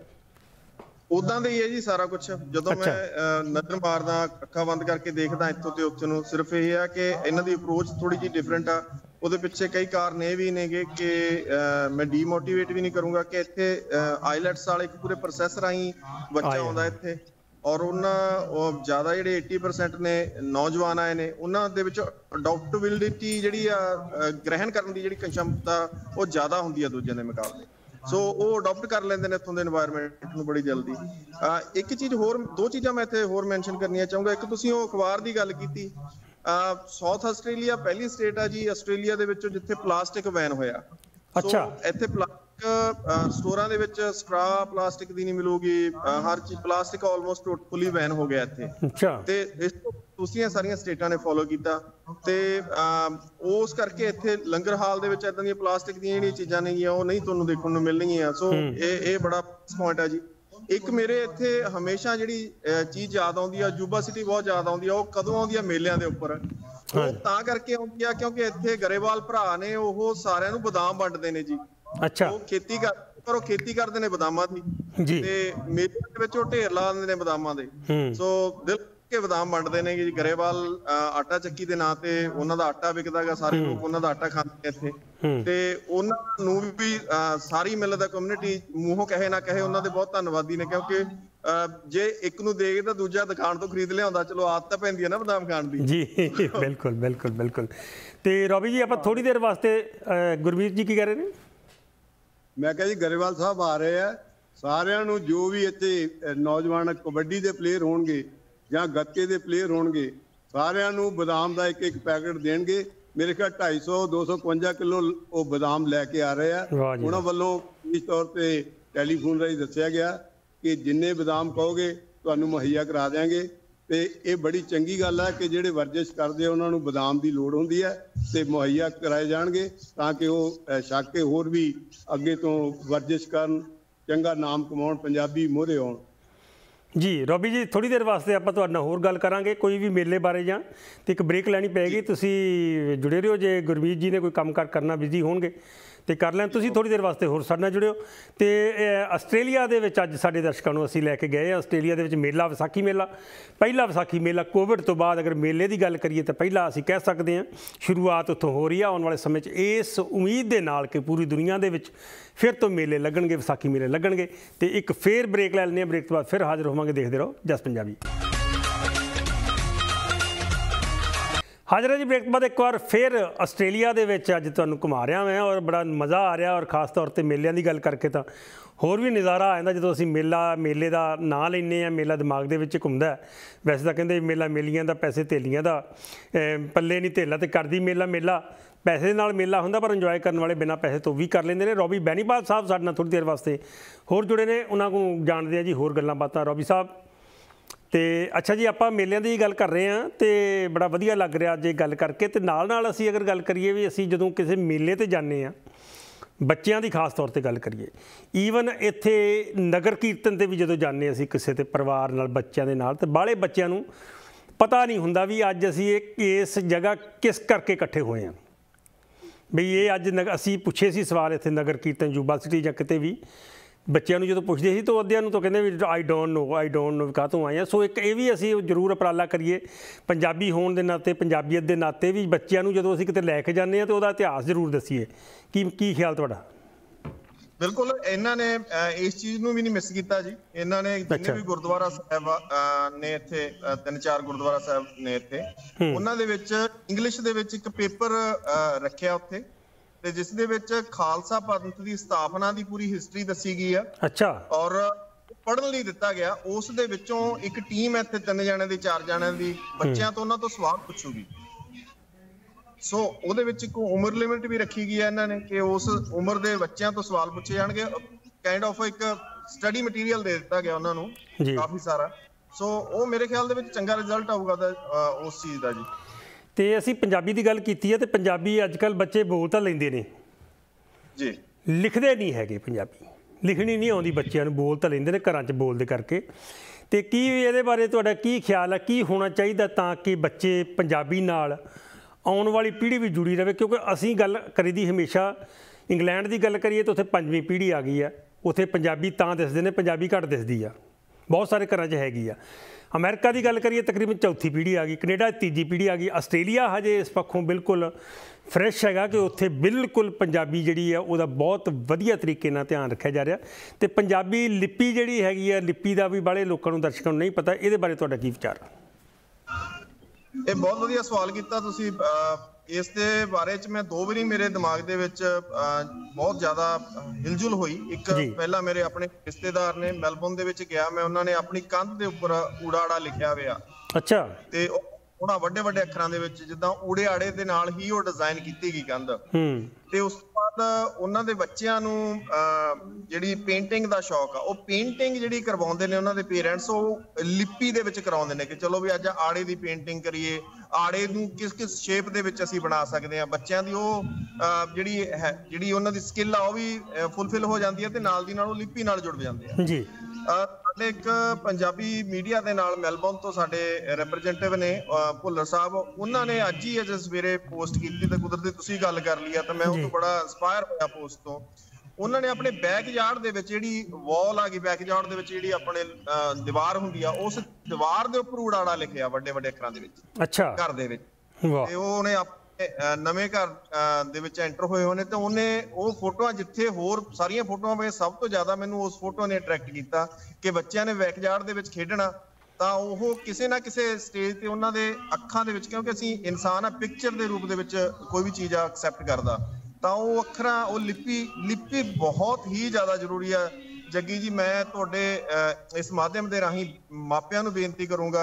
ਉਦਾਂ ਦੇ ਹੀ ਹੈ ਜੀ ਸਾਰਾ ਕੁਝ। ਜਦੋਂ ਮੈਂ ਨਜ਼ਰ ਮਾਰਦਾ, ਅੱਖਾਂ ਬੰਦ ਕਰਕੇ ਦੇਖਦਾ ਇੱਥੋਂ ਤੇ ਉੱਥੇ ਨੂੰ, ਸਿਰਫ ਇਹ ਆ ਕਿ ਇਹਨਾਂ ਦੀ ਅਪਰੋਚ ਥੋੜੀ ਜਿਹੀ ਡਿਫਰੈਂਟ ਆ। ਉਹਦੇ ਪਿੱਛੇ ਕਈ ਕਾਰਨ ਇਹ ਵੀ ਨੇਗੇ ਕਿ ਮੈਂ ਡੀਮੋਟੀਵੇਟ ਵੀ ਨਹੀਂ ਕਰੂੰਗਾ ਕਿ ਇੱਥੇ ਆਈਲੈਟਸ ਵਾਲੇ ਇੱਕ ਪੂਰੇ ਪ੍ਰੋਸੈਸ ਰਾਹੀਂ ਬੱਚਾ ਆਉਂਦਾ ਇੱਥੇ, ਔਰ ਉਹਨਾਂ ਉਹ ਜ਼ਿਆਦਾ ਜਿਹੜੇ ਅੱਸੀ ਪਰਸੈਂਟ ਨੇ ਨੌਜਵਾਨ ਆਏ ਨੇ, ਉਹਨਾਂ ਦੇ ਵਿੱਚ ਅਡਾਪਟੇਬਿਲਿਟੀ ਜਿਹੜੀ ਆ, ਗ੍ਰਹਿਣ ਕਰਨ ਦੀ ਜਿਹੜੀ क्षमता ਉਹ ਜ਼ਿਆਦਾ ਹੁੰਦੀ ਆ ਦੂਜਿਆਂ ਦੇ ਮੁਕਾਬਲੇ। ਸੋ ਉਹ ਅਡਾਪਟ ਕਰ ਲੈਂਦੇ ਨੇ ਇੱਥੋਂ ਦੇ এনवायरमेंट ਨੂੰ ਬੜੀ ਜਲਦੀ। ਇੱਕ ਚੀਜ਼ ਹੋਰ, ਦੋ ਚੀਜ਼ਾਂ ਮੈਂ ਇੱਥੇ ਹੋਰ ਮੈਂਸ਼ਨ ਕਰਨੀਆਂ ਚਾਹੂੰਗਾ। ਇੱਕ ਤੁਸੀਂ ਉਹ ਅਖਬਾਰ ਦੀ ਗੱਲ ਕੀਤੀ, ਸਾਊਥ ਆਸਟ੍ਰੇਲੀਆ ਪਹਿਲੀ ਸਟੇਟ ਆ ਜੀ ਆਸਟ੍ਰੇਲੀਆ ਦੇ ਵਿੱਚੋਂ ਜਿੱਥੇ ਪਲਾਸਟਿਕ ਬੈਨ ਹੋਇਆ। ਅੱਛਾ। ਇੱਥੇ ਪਲਾਸਟਿਕ ਸਟੋਰਾਂ ਦੇ ਵਿੱਚ ਸਟਰਾ ਪਲਾਸਟਿਕ ਦੀ ਨਹੀਂ ਮਿਲੂਗੀ, ਹਰ ਚੀਜ਼ ਪਲਾਸਟਿਕ ਆਲਮੋਸਟ ਟੋਟਲੀ ਬੈਨ ਹੋ ਗਿਆ ਇੱਥੇ। ਅੱਛਾ। ਤੇ ਇਸ ਤੋਂ ਦੂਸਰੀਆਂ ਸਾਰੀਆਂ ਸਟੇਟਾਂ ਨੇ ਫੋਲੋ ਕੀਤਾ, ਤੇ ਉਸ ਕਰਕੇ ਇੱਥੇ ਲੰਗਰ ਹਾਲ ਦੇ ਵਿੱਚ ਇਦਾਂ ਦੀਆਂ ਪਲਾਸਟਿਕ ਦੀਆਂ ਜਿਹੜੀਆਂ ਚੀਜ਼ਾਂ ਨੇਗੀਆਂ ਉਹ ਨਹੀਂ ਤੁਹਾਨੂੰ ਦੇਖਣ ਨੂੰ ਮਿਲਣਗੀਆਂ। ਸੋ ਇਹ ਇਹ ਬੜਾ ਪੁਆਇੰਟ ਆ ਜੀ। ਇੱਕ ਮੇਰੇ ਇੱਥੇ ਹਮੇਸ਼ਾ ਜਿਹੜੀ ਚੀਜ਼ ਯਾਦ ਆਉਂਦੀ ਆ, ਅਜੂਬਾ ਸਿਟੀ ਬਹੁਤ ਯਾਦ ਆਉਂਦੀ ਆ। ਉਹ ਕਦੋਂ ਆਉਂਦੀ ਆ? ਮੇਲਿਆਂ ਦੇ ਉੱਪਰ। ਉਹ ਤਾਂ ਕਰਕੇ ਆਉਂਦੀ ਆ ਕਿਉਂਕਿ ਇੱਥੇ ਗਰੇਵਾਲ ਭਰਾ ਨੇ, ਉਹ ਸਾਰਿਆਂ ਨੂੰ ਬਦਾਮ ਵੰਡਦੇ ਨੇ ਜੀ। ਅੱਛਾ। ਉਹ ਖੇਤੀ ਕਰ ਪਰ ਉਹ ਖੇਤੀ ਕਰਦੇ ਨੇ ਬਦਾਮਾਂ ਦੀ, ਤੇ ਮੇਲੇ ਦੇ ਵਿੱਚ ਉਹ ਢੇਰ ਲਾ ਦਿੰਦੇ ਨੇ ਬਦਾਮਾਂ ਦੇ। ਸੋ ਦਿਲ ਕੇ ਬਦਾਮ ਵੰਡਦੇ ਨੇ ਜੀ। ਗਰੇਵਾਲ ਆਟਾ ਚੱਕੀ ਦੇ ਨਾਂ ਤੇ ਉਹਨਾਂ ਦਾ ਆਟਾ ਵਿਕਦਾਗਾ, ਸਾਰੇ ਲੋਕ ਉਹਨਾਂ ਦਾ ਆਟਾ ਖਾਂਦੇ ਇੱਥੇ। ਤੇ ਉਹਨਾਂ ਨੂੰ ਵੀ ਸਾਰੀ ਮਿਲ ਦਾ ਕਮਿਊਨਿਟੀ ਮੂੰਹੋਂ ਕਹੇ ਨਾ ਕਹੇ ਉਹਨਾਂ ਦੇ ਬਹੁਤ ਧੰਨਵਾਦੀ ਨੇ, ਕਿਉਂਕਿ ਜੇ ਇੱਕ ਨੂੰ ਦੇਖ ਤਾਂ ਦੂਜਾ ਦੁਕਾਨ ਤੋਂ ਖਰੀਦ ਲਿਆਉਂਦਾ। ਚਲੋ ਆਦਤ ਤਾਂ ਪੈਂਦੀ ਹੈ ਨਾ ਬਦਾਮ ਖਾਣ ਦੀ। ਜੀ ਬਿਲਕੁਲ ਬਿਲਕੁਲ ਬਿਲਕੁਲ। ਤੇ ਰੋਬੀ ਜੀ ਆਪਾਂ ਥੋੜੀ ਦੇਰ ਵਾਸਤੇ, ਗੁਰਮੀਤ ਜੀ ਕੀ ਕਹਿ ਰਹੇ ਨੇ? ਮੈਂ ਕਿਹਾ ਜੀ ਗਰੇਵਾਲ ਸਾਹਿਬ ਆ ਰਹੇ ਆ, ਸਾਰਿਆਂ ਨੂੰ ਜੋ ਵੀ ਇੱਥੇ ਨੌਜਵਾਨ ਕਬੱਡੀ ਦੇ ਪਲੇਅਰ ਹੋਣਗੇ ਜਾਂ ਗੱਤਕੇ ਦੇ ਪਲੇਅਰ ਹੋਣਗੇ, ਸਾਰਿਆਂ ਨੂੰ ਬਦਾਮ ਦਾ ਇੱਕ ਇੱਕ ਪੈਕਟ ਦੇਣਗੇ। ਮੇਰੇ ਖਿਆਲ ਢਾਈ ਸੌ ਦੋ ਸੌ ਇਕਵੰਜਾ ਕਿਲੋ ਉਹ ਬਦਾਮ ਲੈ ਕੇ ਆ ਰਹੇ ਆ। ਉਹਨਾਂ ਵੱਲੋਂ ਇਸ ਤੌਰ ਤੇ ਟੈਲੀਫੋਨ ਰਾਹੀਂ ਦੱਸਿਆ ਗਿਆ ਕਿ ਜਿੰਨੇ ਬਦਾਮ ਕਹੋਗੇ ਤੁਹਾਨੂੰ ਮੁਹੱਈਆ ਕਰਾ ਦਿਆਂਗੇ। ਤੇ ਇਹ ਬੜੀ ਚੰਗੀ ਗੱਲ ਹੈ ਕਿ ਜਿਹੜੇ ਵਰਜਿਸ਼ ਕਰਦੇ ਉਹਨਾਂ ਨੂੰ ਬਦਾਮ ਦੀ ਲੋੜ ਹੁੰਦੀ ਹੈ ਤੇ ਮੁਹੱਈਆ ਕਰਾਏ ਜਾਣਗੇ ਤਾਂ ਕਿ ਉਹ ਛਕ ਕੇ ਹੋਰ ਵੀ ਅੱਗੇ ਤੋਂ ਵਰਜਿਸ਼ ਕਰਨ, ਚੰਗਾ ਨਾਮ ਕਮਾਉਣ, ਪੰਜਾਬੀ ਮੋਹਰੇ ਆਉਣ। ਜੀ ਰੋਬੀ ਜੀ, ਥੋੜੀ ਦੇਰ ਵਾਸਤੇ ਆਪਾਂ ਤੁਹਾਡੇ ਨਾਲ ਹੋਰ ਗੱਲ ਕਰਾਂਗੇ ਕੋਈ ਵੀ ਮੇਲੇ ਬਾਰੇ ਜਾਂ ਤੇ ਇੱਕ ਬ੍ਰੇਕ ਲੈਣੀ ਪਏਗੀ। ਤੁਸੀਂ ਜੁੜੇ ਰਹੋ, ਜੇ ਗੁਰਮੀਤ ਜੀ ਨੇ ਕੋਈ ਕੰਮ ਕਾਰ ਕਰਨਾ ਬਿਜ਼ੀ ਹੋਣਗੇ ਤੇ ਕਰ ਲੈਣ। ਤੁਸੀਂ ਥੋੜੀ ਦੇਰ ਵਾਸਤੇ ਹੋਰ ਸਾਡੇ ਨਾਲ ਜੁੜਿਓ। ਤੇ ਆਸਟ੍ਰੇਲੀਆ ਦੇ ਵਿੱਚ ਅੱਜ ਸਾਡੇ ਦਰਸ਼ਕਾਂ ਨੂੰ ਅਸੀਂ ਲੈ ਕੇ ਗਏ। ਆਸਟ੍ਰੇਲੀਆ ਦੇ ਵਿੱਚ ਮੇਲਾ ਵਿਸਾਖੀ ਮੇਲਾ, ਪਹਿਲਾ ਵਿਸਾਖੀ ਮੇਲਾ ਕੋਵਿਡ ਤੋਂ ਬਾਅਦ ਅਗਰ ਮੇਲੇ ਦੀ ਗੱਲ ਕਰੀਏ ਤਾਂ ਪਹਿਲਾਂ ਅਸੀਂ ਕਹਿ ਸਕਦੇ ਹਾਂ ਸ਼ੁਰੂਆਤ ਉੱਥੋਂ ਹੋ ਰਹੀ ਆ। ਆਉਣ ਵਾਲੇ ਸਮੇਂ 'ਚ ਇਸ ਉਮੀਦ ਦੇ ਨਾਲ ਕਿ ਪੂਰੀ ਦੁਨੀਆ ਦੇ ਵਿੱਚ ਫਿਰ ਤੋਂ ਮੇਲੇ ਲੱਗਣਗੇ, ਵਿਸਾਖੀ ਮੇਲੇ ਲੱਗਣਗੇ। ਤੇ ਇੱਕ ਫੇਰ ਬ੍ਰੇਕ ਲੈ ਲੈਂਦੇ ਹਾਂ, ਬ੍ਰੇਕ ਤੋਂ ਬਾਅਦ ਫਿਰ ਹਾਜ਼ਰ ਹੋਵਾਂਗੇ। ਦੇਖਦੇ ਰਹੋ ਜਸ ਪੰਜਾਬੀ। ਹਾਜ਼ਰ ਹੈ ਜੀ ਬ੍ਰੇਕ ਤੋਂ ਬਾਅਦ ਇੱਕ ਵਾਰ ਫਿਰ ਆਸਟ੍ਰੇਲੀਆ ਦੇ ਵਿੱਚ ਅੱਜ ਤੁਹਾਨੂੰ ਘੁਮਾ ਰਿਹਾ ਮੈਂ ਔਰ ਬੜਾ ਮਜ਼ਾ ਆ ਰਿਹਾ। ਔਰ ਖ਼ਾਸ ਤੌਰ 'ਤੇ ਮੇਲਿਆਂ ਦੀ ਗੱਲ ਕਰਕੇ ਤਾਂ ਹੋਰ ਵੀ ਨਜ਼ਾਰਾ ਆ ਜਾਂਦਾ ਜਦੋਂ ਅਸੀਂ ਮੇਲਾ ਮੇਲੇ ਦਾ ਨਾਂ ਲੈਂਦੇ ਹਾਂ। ਮੇਲਾ ਦਿਮਾਗ ਦੇ ਵਿੱਚ ਘੁੰਮਦਾ। ਵੈਸੇ ਤਾਂ ਕਹਿੰਦੇ ਮੇਲਾ ਮੇਲੀਆਂ ਦਾ, ਪੈਸੇ ਧੇਲੀਆਂ ਦਾ, ਪੱਲੇ ਨਹੀਂ ਧੇਲਾ ਤੇ ਕਰਦੀ ਮੇਲਾ ਮੇਲਾ। ਪੈਸੇ ਦੇ ਨਾਲ ਮੇਲਾ ਹੁੰਦਾ ਪਰ ਇੰਜੋਏ ਕਰਨ ਵਾਲੇ ਬਿਨਾਂ ਪੈਸੇ ਤੋਂ ਵੀ ਕਰ ਲੈਂਦੇ ਨੇ। ਰੋਬੀ ਬੈਨੀਪਾਲ ਸਾਹਿਬ ਸਾਡੇ ਨਾਲ ਥੋੜ੍ਹੀ ਦੇਰ ਵਾਸਤੇ ਹੋਰ ਜੁੜੇ ਨੇ, ਉਹਨਾਂ ਕੋਲ ਜਾਣਦੇ ਹਾਂ ਜੀ ਹੋਰ ਗੱਲਾਂ ਬਾਤਾਂ। ਰੋਬੀ ਸਾਹਿਬ ਤੇ ਅੱਛਾ ਜੀ, ਆਪਾਂ ਮੇਲਿਆਂ ਦੀ ਗੱਲ ਕਰ ਰਹੇ ਹਾਂ ਤੇ ਬੜਾ ਵਧੀਆ ਲੱਗ ਰਿਹਾ ਅੱਜ ਇਹ ਗੱਲ ਕਰਕੇ। ਤੇ ਨਾਲ ਨਾਲ ਅਸੀਂ ਅਗਰ ਗੱਲ ਕਰੀਏ ਵੀ ਅਸੀਂ ਜਦੋਂ ਕਿਸੇ ਮੇਲੇ ਤੇ ਜਾਂਦੇ ਹਾਂ, ਬੱਚਿਆਂ ਦੀ ਖਾਸ ਤੌਰ ਤੇ ਗੱਲ ਕਰੀਏ, ਈਵਨ ਇੱਥੇ ਨਗਰ ਕੀਰਤਨ ਤੇ ਵੀ ਜਦੋਂ ਜਾਂਦੇ ਅਸੀਂ ਕਿਸੇ ਤੇ ਪਰਿਵਾਰ ਨਾਲ ਬੱਚਿਆਂ ਦੇ ਨਾਲ, ਤੇ ਬਾਹਲੇ ਬੱਚਿਆਂ ਨੂੰ ਪਤਾ ਨਹੀਂ ਹੁੰਦਾ ਵੀ ਅੱਜ ਅਸੀਂ ਇਹ ਇਸ ਜਗ੍ਹਾ ਕਿਸ ਕਰਕੇ ਇਕੱਠੇ ਹੋਏ ਹਾਂ। ਬਈ ਇਹ ਅੱਜ ਨਗ ਅਸੀਂ ਪੁੱਛੇ ਸੀ ਸਵਾਲ ਇੱਥੇ ਨਗਰ ਕੀਰਤਨ ਯੂਬਾ ਸਿਟੀ ਜਾਂ ਕਿਤੇ ਵੀ, ਬੱਚਿਆਂ ਨੂੰ ਜਦੋਂ ਪੁੱਛਦੇ ਸੀ ਤਾਂ ਅੱਧਿਆਂ ਨੂੰ ਤਾਂ ਕਹਿੰਦੇ ਵੀ I don't know I don't know ਕਾਹਤੋਂ ਆਏ ਆ। ਸੋ ਇੱਕ ਇਹ ਵੀ ਅਸੀਂ ਜ਼ਰੂਰ ਉਪਰਾਲਾ ਕਰੀਏ ਪੰਜਾਬੀ ਹੋਣ ਦੇ ਨਾਤੇ, ਪੰਜਾਬੀਅਤ ਦੇ ਨਾਤੇ ਵੀ ਬੱਚਿਆਂ ਨੂੰ ਜਦੋਂ ਅਸੀਂ ਕਿਤੇ ਲੈ ਕੇ ਜਾਂਦੇ ਹਾਂ ਤਾਂ ਉਹਦਾ ਇਤਿਹਾਸ ਜ਼ਰੂਰ ਦੱਸੀਏ। ਕੀ ਕੀ ਖਿਆਲ ਤੁਹਾਡਾ? ਬਿਲਕੁਲ, ਇਹਨਾਂ ਨੇ ਇਸ ਚੀਜ਼ ਨੂੰ ਵੀ ਨਹੀਂ ਮਿਸ ਕੀਤਾ ਜੀ। ਇਹਨਾਂ ਨੇ ਜਿੰਨੇ ਵੀ ਗੁਰਦੁਆਰਾ ਸਾਹਿਬ ਨੇ ਇੱਥੇ, ਤਿੰਨ ਚਾਰ ਗੁਰਦੁਆਰਾ ਸਾਹਿਬ ਨੇ ਇੱਥੇ, ਉਹਨਾਂ ਦੇ ਵਿੱਚ ਇੰਗਲਿਸ਼ ਦੇ ਵਿੱਚ ਇੱਕ ਪੇਪਰ ਰੱਖਿਆ ਉੱਥੇ ਤੇ ਜਿਸ ਦੇ ਵਿੱਚ ਖਾਲਸਾ ਪੰਥ ਦੀ ਸਥਾਪਨਾ ਦੀ ਪੂਰੀ ਹਿਸਟਰੀ ਦੱਸੀ ਗਈ ਆ। ਅੱਛਾ। ਔਰ ਪੜ੍ਹਨ ਲਈ ਦਿੱਤਾ ਗਿਆ। ਉਸ ਦੇ ਵਿੱਚੋਂ ਇੱਕ ਟੀਮ ਇੱਥੇ ਤਿੰਨ ਜਣਿਆਂ ਦੀ, ਚਾਰ ਜਣਿਆਂ ਦੀ, ਬੱਚਿਆਂ ਤੋਂ ਉਹਨਾਂ ਤੋਂ ਸਵਾਲ ਪੁੱਛੂਗੀ। ਸੋ ਉਹਦੇ ਵਿੱਚ ਇੱਕ ਉਮਰ ਲਿਮਿਟ ਵੀ ਰੱਖੀ ਗਈ ਹੈ ਇਹਨਾਂ ਨੇ ਕਿ ਉਸ ਉਮਰ ਦੇ ਬੱਚਿਆਂ ਤੋਂ ਸਵਾਲ ਪੁੱਛੇ ਜਾਣਗੇ। ਕਾਈਂਡ ਆਫ ਇੱਕ ਸਟੱਡੀ ਮਟੀਰੀਅਲ ਦੇ ਦਿੱਤਾ ਗਿਆ ਉਹਨਾਂ ਨੂੰ ਕਾਫੀ ਸਾਰਾ। ਸੋ ਉਹ ਮੇਰੇ ਖਿਆਲ ਦੇ ਵਿੱਚ ਚੰਗਾ ਰਿਜ਼ਲਟ ਆਊਗਾ ਉਸ ਚੀਜ਼ ਦਾ ਜੀ। ਤੇ ਅਸੀਂ ਪੰਜਾਬੀ ਦੀ ਗੱਲ ਕੀਤੀ ਹੈ ਤੇ ਪੰਜਾਬੀ ਅੱਜ ਕੱਲ੍ਹ ਬੱਚੇ ਬੋਲ ਤਾਂ ਲੈਂਦੇ ਨੇ ਜੀ, ਲਿਖਦੇ ਨਹੀਂ ਹੈਗੇ। ਪੰਜਾਬੀ ਲਿਖਣੀ ਨਹੀਂ ਆਉਂਦੀ ਬੱਚਿਆਂ ਨੂੰ, ਬੋਲ ਤਾਂ ਲੈਂਦੇ ਨੇ ਘਰਾਂ 'ਚ ਬੋਲਦੇ ਕਰਕੇ। ਤੇ ਕੀ ਇਹਦੇ ਬਾਰੇ ਤੁਹਾਡਾ ਕੀ ਖਿਆਲ ਹੈ, ਕੀ ਹੋਣਾ ਚਾਹੀਦਾ ਤਾਂ ਕਿ ਬੱਚੇ ਪੰਜਾਬੀ ਨਾਲ ਆਉਣ ਵਾਲੀ ਪੀੜ੍ਹੀ ਵੀ ਜੁੜੀ ਰਹੇ? ਕਿਉਂਕਿ ਅਸੀਂ ਗੱਲ ਕਰੀ ਦੀ ਹਮੇਸ਼ਾ ਇੰਗਲੈਂਡ ਦੀ ਗੱਲ ਕਰੀਏ ਤਾਂ ਉੱਥੇ ਪੰਜਵੀਂ ਪੀੜ੍ਹੀ ਆ ਗਈ ਆ, ਉੱਥੇ ਪੰਜਾਬੀ ਤਾਂ ਦਿਸਦੇ ਨੇ, ਪੰਜਾਬੀ ਘੱਟ ਦਿਸਦੀ ਆ, ਬਹੁਤ ਸਾਰੇ ਘਰਾਂ 'ਚ ਹੈਗੀ ਆ। ਅਮਰੀਕਾ ਦੀ ਗੱਲ ਕਰੀਏ ਤਕਰੀਬਨ ਚੌਥੀ ਪੀੜ੍ਹੀ ਆ ਗਈ, ਕੈਨੇਡਾ ਤੀਜੀ ਪੀੜ੍ਹੀ ਆ ਗਈ। ਆਸਟ੍ਰੇਲੀਆ ਹਜੇ ਇਸ ਪੱਖੋਂ ਬਿਲਕੁਲ ਫਰੈਸ਼ ਹੈਗਾ ਕਿ ਉੱਥੇ ਬਿਲਕੁਲ ਪੰਜਾਬੀ ਜਿਹੜੀ ਆ ਉਹਦਾ ਬਹੁਤ ਵਧੀਆ ਤਰੀਕੇ ਨਾਲ ਧਿਆਨ ਰੱਖਿਆ ਜਾ ਰਿਹਾ। ਤੇ ਪੰਜਾਬੀ ਲਿਪੀ ਜਿਹੜੀ ਹੈਗੀ ਆ, ਲਿਪੀ ਦਾ ਵੀ ਬਾਹਲੇ ਲੋਕਾਂ ਨੂੰ, ਦਰਸ਼ਕਾਂ ਨੂੰ ਨਹੀਂ ਪਤਾ। ਇਹਦੇ ਬਾਰੇ ਤੁਹਾਡਾ ਕੀ ਵਿਚਾਰ? ਇਹ ਬਹੁਤ ਵਧੀਆ ਸਵਾਲ ਕੀਤਾ ਤੁਸੀਂ। ਇਸ ਦੇ ਬਾਰੇ 'ਚ ਮੈਂ ਦੋ ਵਾਰੀ ਮੇਰੇ ਦਿਮਾਗ ਦੇ ਵਿੱਚ ਬਹੁਤ ਜ਼ਿਆਦਾ ਹਿਲਜੁਲ ਹੋਈ। ਇੱਕ ਪਹਿਲਾਂ ਮੇਰੇ ਆਪਣੇ ਰਿਸ਼ਤੇਦਾਰ ਨੇ ਮੈਲਬੌਰਨ ਦੇ ਵਿੱਚ ਗਿਆ ਮੈਂ, ਉਹਨਾਂ ਨੇ ਆਪਣੀ ਕੰਧ ਦੇ ਉੱਪਰ ਊੜਾੜਾ ਲਿਖਿਆ ਹੋਇਆ। ਅੱਛਾ। ਤੇ ਉਹਨਾਂ ਵੱਡੇ ਵੱਡੇ ਅੱਖਰਾਂ ਦੇ ਵਿੱਚ ਜਿੱਦਾਂ ਊੜੇ ਆੜੇ ਦੇ ਨਾਲ ਹੀ ਉਹ ਡਿਜ਼ਾਈਨ ਕੀਤੀ ਗਈ ਕੰਧ। ਤੇ ਉਸ ਤੋਂ ਬਾਅਦ ਉਹਨਾਂ ਦੇ ਬੱਚਿਆਂ ਨੂੰ ਜਿਹੜੀ ਪੇਂਟਿੰਗ ਦਾ ਸ਼ੌਕ ਆ, ਉਹ ਪੇਂਟਿੰਗ ਜਿਹੜੀ ਕਰਵਾਉਂਦੇ ਨੇ ਉਹਨਾਂ ਦੇ ਪੇਰੈਂਟਸ, ਉਹ ਲਿਪੀ ਦੇ ਵਿੱਚ ਕਰਾਉਂਦੇ ਨੇ ਕਿ ਚਲੋ ਵੀ ਅੱਜ ਆੜੇ ਦੀ ਪੇਂਟਿੰਗ ਕਰੀਏ, ਆੜੇ ਨੂੰ ਕਿਸ ਕਿਸ ਸ਼ੇਪ ਦੇ ਵਿੱਚ ਅਸੀਂ ਬਣਾ ਸਕਦੇ ਹਾਂ। ਬੱਚਿਆਂ ਦੀ ਉਹ ਜਿਹੜੀ ਹੈ, ਜਿਹੜੀ ਉਹਨਾਂ ਦੀ ਸਕਿੱਲ ਆ, ਉਹ ਵੀ ਫੁੱਲਫਿਲ ਹੋ ਜਾਂਦੀ ਹੈ ਤੇ ਨਾਲ ਦੀ ਨਾਲ ਉਹ ਲਿਪੀ ਨਾਲ ਜੁੜ ਜਾਂਦੇ ਆ ਜੀ। ਸਾਡੇ ਇੱਕ ਪੰਜਾਬੀ ਮੀਡੀਆ ਦੇ ਨਾਲ ਮੈਲਬੌਰਨ ਤੋਂ ਸਾਡੇ ਰਿਪਰੈਜ਼ੈਂਟੇਟਿਵ ਨੇ ਭੁੱਲਰ ਸਾਹਿਬ, ਉਹਨਾਂ ਨੇ ਅੱਜ ਹੀ ਅਜੇ ਸਵੇਰੇ ਪੋਸਟ ਕੀਤੀ ਤੇ ਕੁਦਰਤੀ ਤੁਸੀਂ ਗੱਲ ਕਰ ਲਈ ਆ ਤਾਂ ਮੈਂ ਉਹ ਤੋਂ ਬੜਾ ਇੰਸਪਾਇਰ ਹੋਇਆ ਪੋਸਟ ਤੋਂ। ਉਹਨਾਂ ਨੇ ਆਪਣੇ ਬੈਕਯਾਰਡ ਦੇ ਵਿੱਚ ਜਿਹੜੀ ਵਾਲ ਆ ਗਈ, ਬੈਕਯਾਰਡ ਦੇ ਵਿੱਚ ਜਿਹੜੀ ਆਪਣੇ ਦੀਵਾਰ ਹੁੰਦੀ ਆ, ਉਸ ਦੀਵਾਰ ਦੇ ਉੱਪਰ ਊੜਾੜਾ ਲਿਖਿਆ ਵੱਡੇ ਵੱਡੇ ਅੱਖਰਾਂ ਦੇ ਵਿੱਚ। ਅੱਛਾ। ਘਰ ਦੇ ਵਿੱਚ। ਤੇ ਉਹਨੇ ਨਵੇਂ ਘਰ ਦੇ ਵਿੱਚ ਐਂਟਰ ਹੋਏ ਹੋਣੇ ਤੇ ਉਹਨੇ ਉਹ ਫੋਟੋਆਂ, ਜਿੱਥੇ ਹੋਰ ਸਾਰੀਆਂ ਫੋਟੋਆਂ ਵਿੱਚ ਸਭ ਤੋਂ ਜ਼ਿਆਦਾ ਮੈਨੂੰ ਉਸ ਫੋਟੋ ਨੇ ਅਟਰੈਕਟ ਕੀਤਾ ਕਿ ਬੱਚਿਆਂ ਨੇ ਬੈਕਯਾਰਡ ਦੇ ਵਿੱਚ ਖੇਡਣਾ ਤਾਂ ਉਹ ਕਿਸੇ ਨਾ ਕਿਸੇ ਸਟੇਜ ਤੇ ਉਹਨਾਂ ਦੇ ਅੱਖਾਂ ਦੇ ਵਿੱਚ, ਕਿਉਂਕਿ ਅਸੀਂ ਇਨਸਾਨ ਆ, ਪਿਕਚਰ ਦੇ ਰੂਪ ਦੇ ਵਿੱਚ ਕੋਈ ਵੀ ਚੀਜ਼ ਆ ਐਕਸੈਪਟ ਕਰਦਾ, ਤਾਂ ਉਹ ਅੱਖਰਾਂ, ਉਹ ਲਿਪੀ ਲਿਪੀ ਬਹੁਤ ਹੀ ਜ਼ਿਆਦਾ ਜ਼ਰੂਰੀ ਆ। ਜੱਗੀ ਜੀ, ਮੈਂ ਤੁਹਾਡੇ ਇਸ ਮਾਧਿਅਮ ਦੇ ਰਾਹੀਂ ਮਾਪਿਆਂ ਨੂੰ ਬੇਨਤੀ ਕਰੂੰਗਾ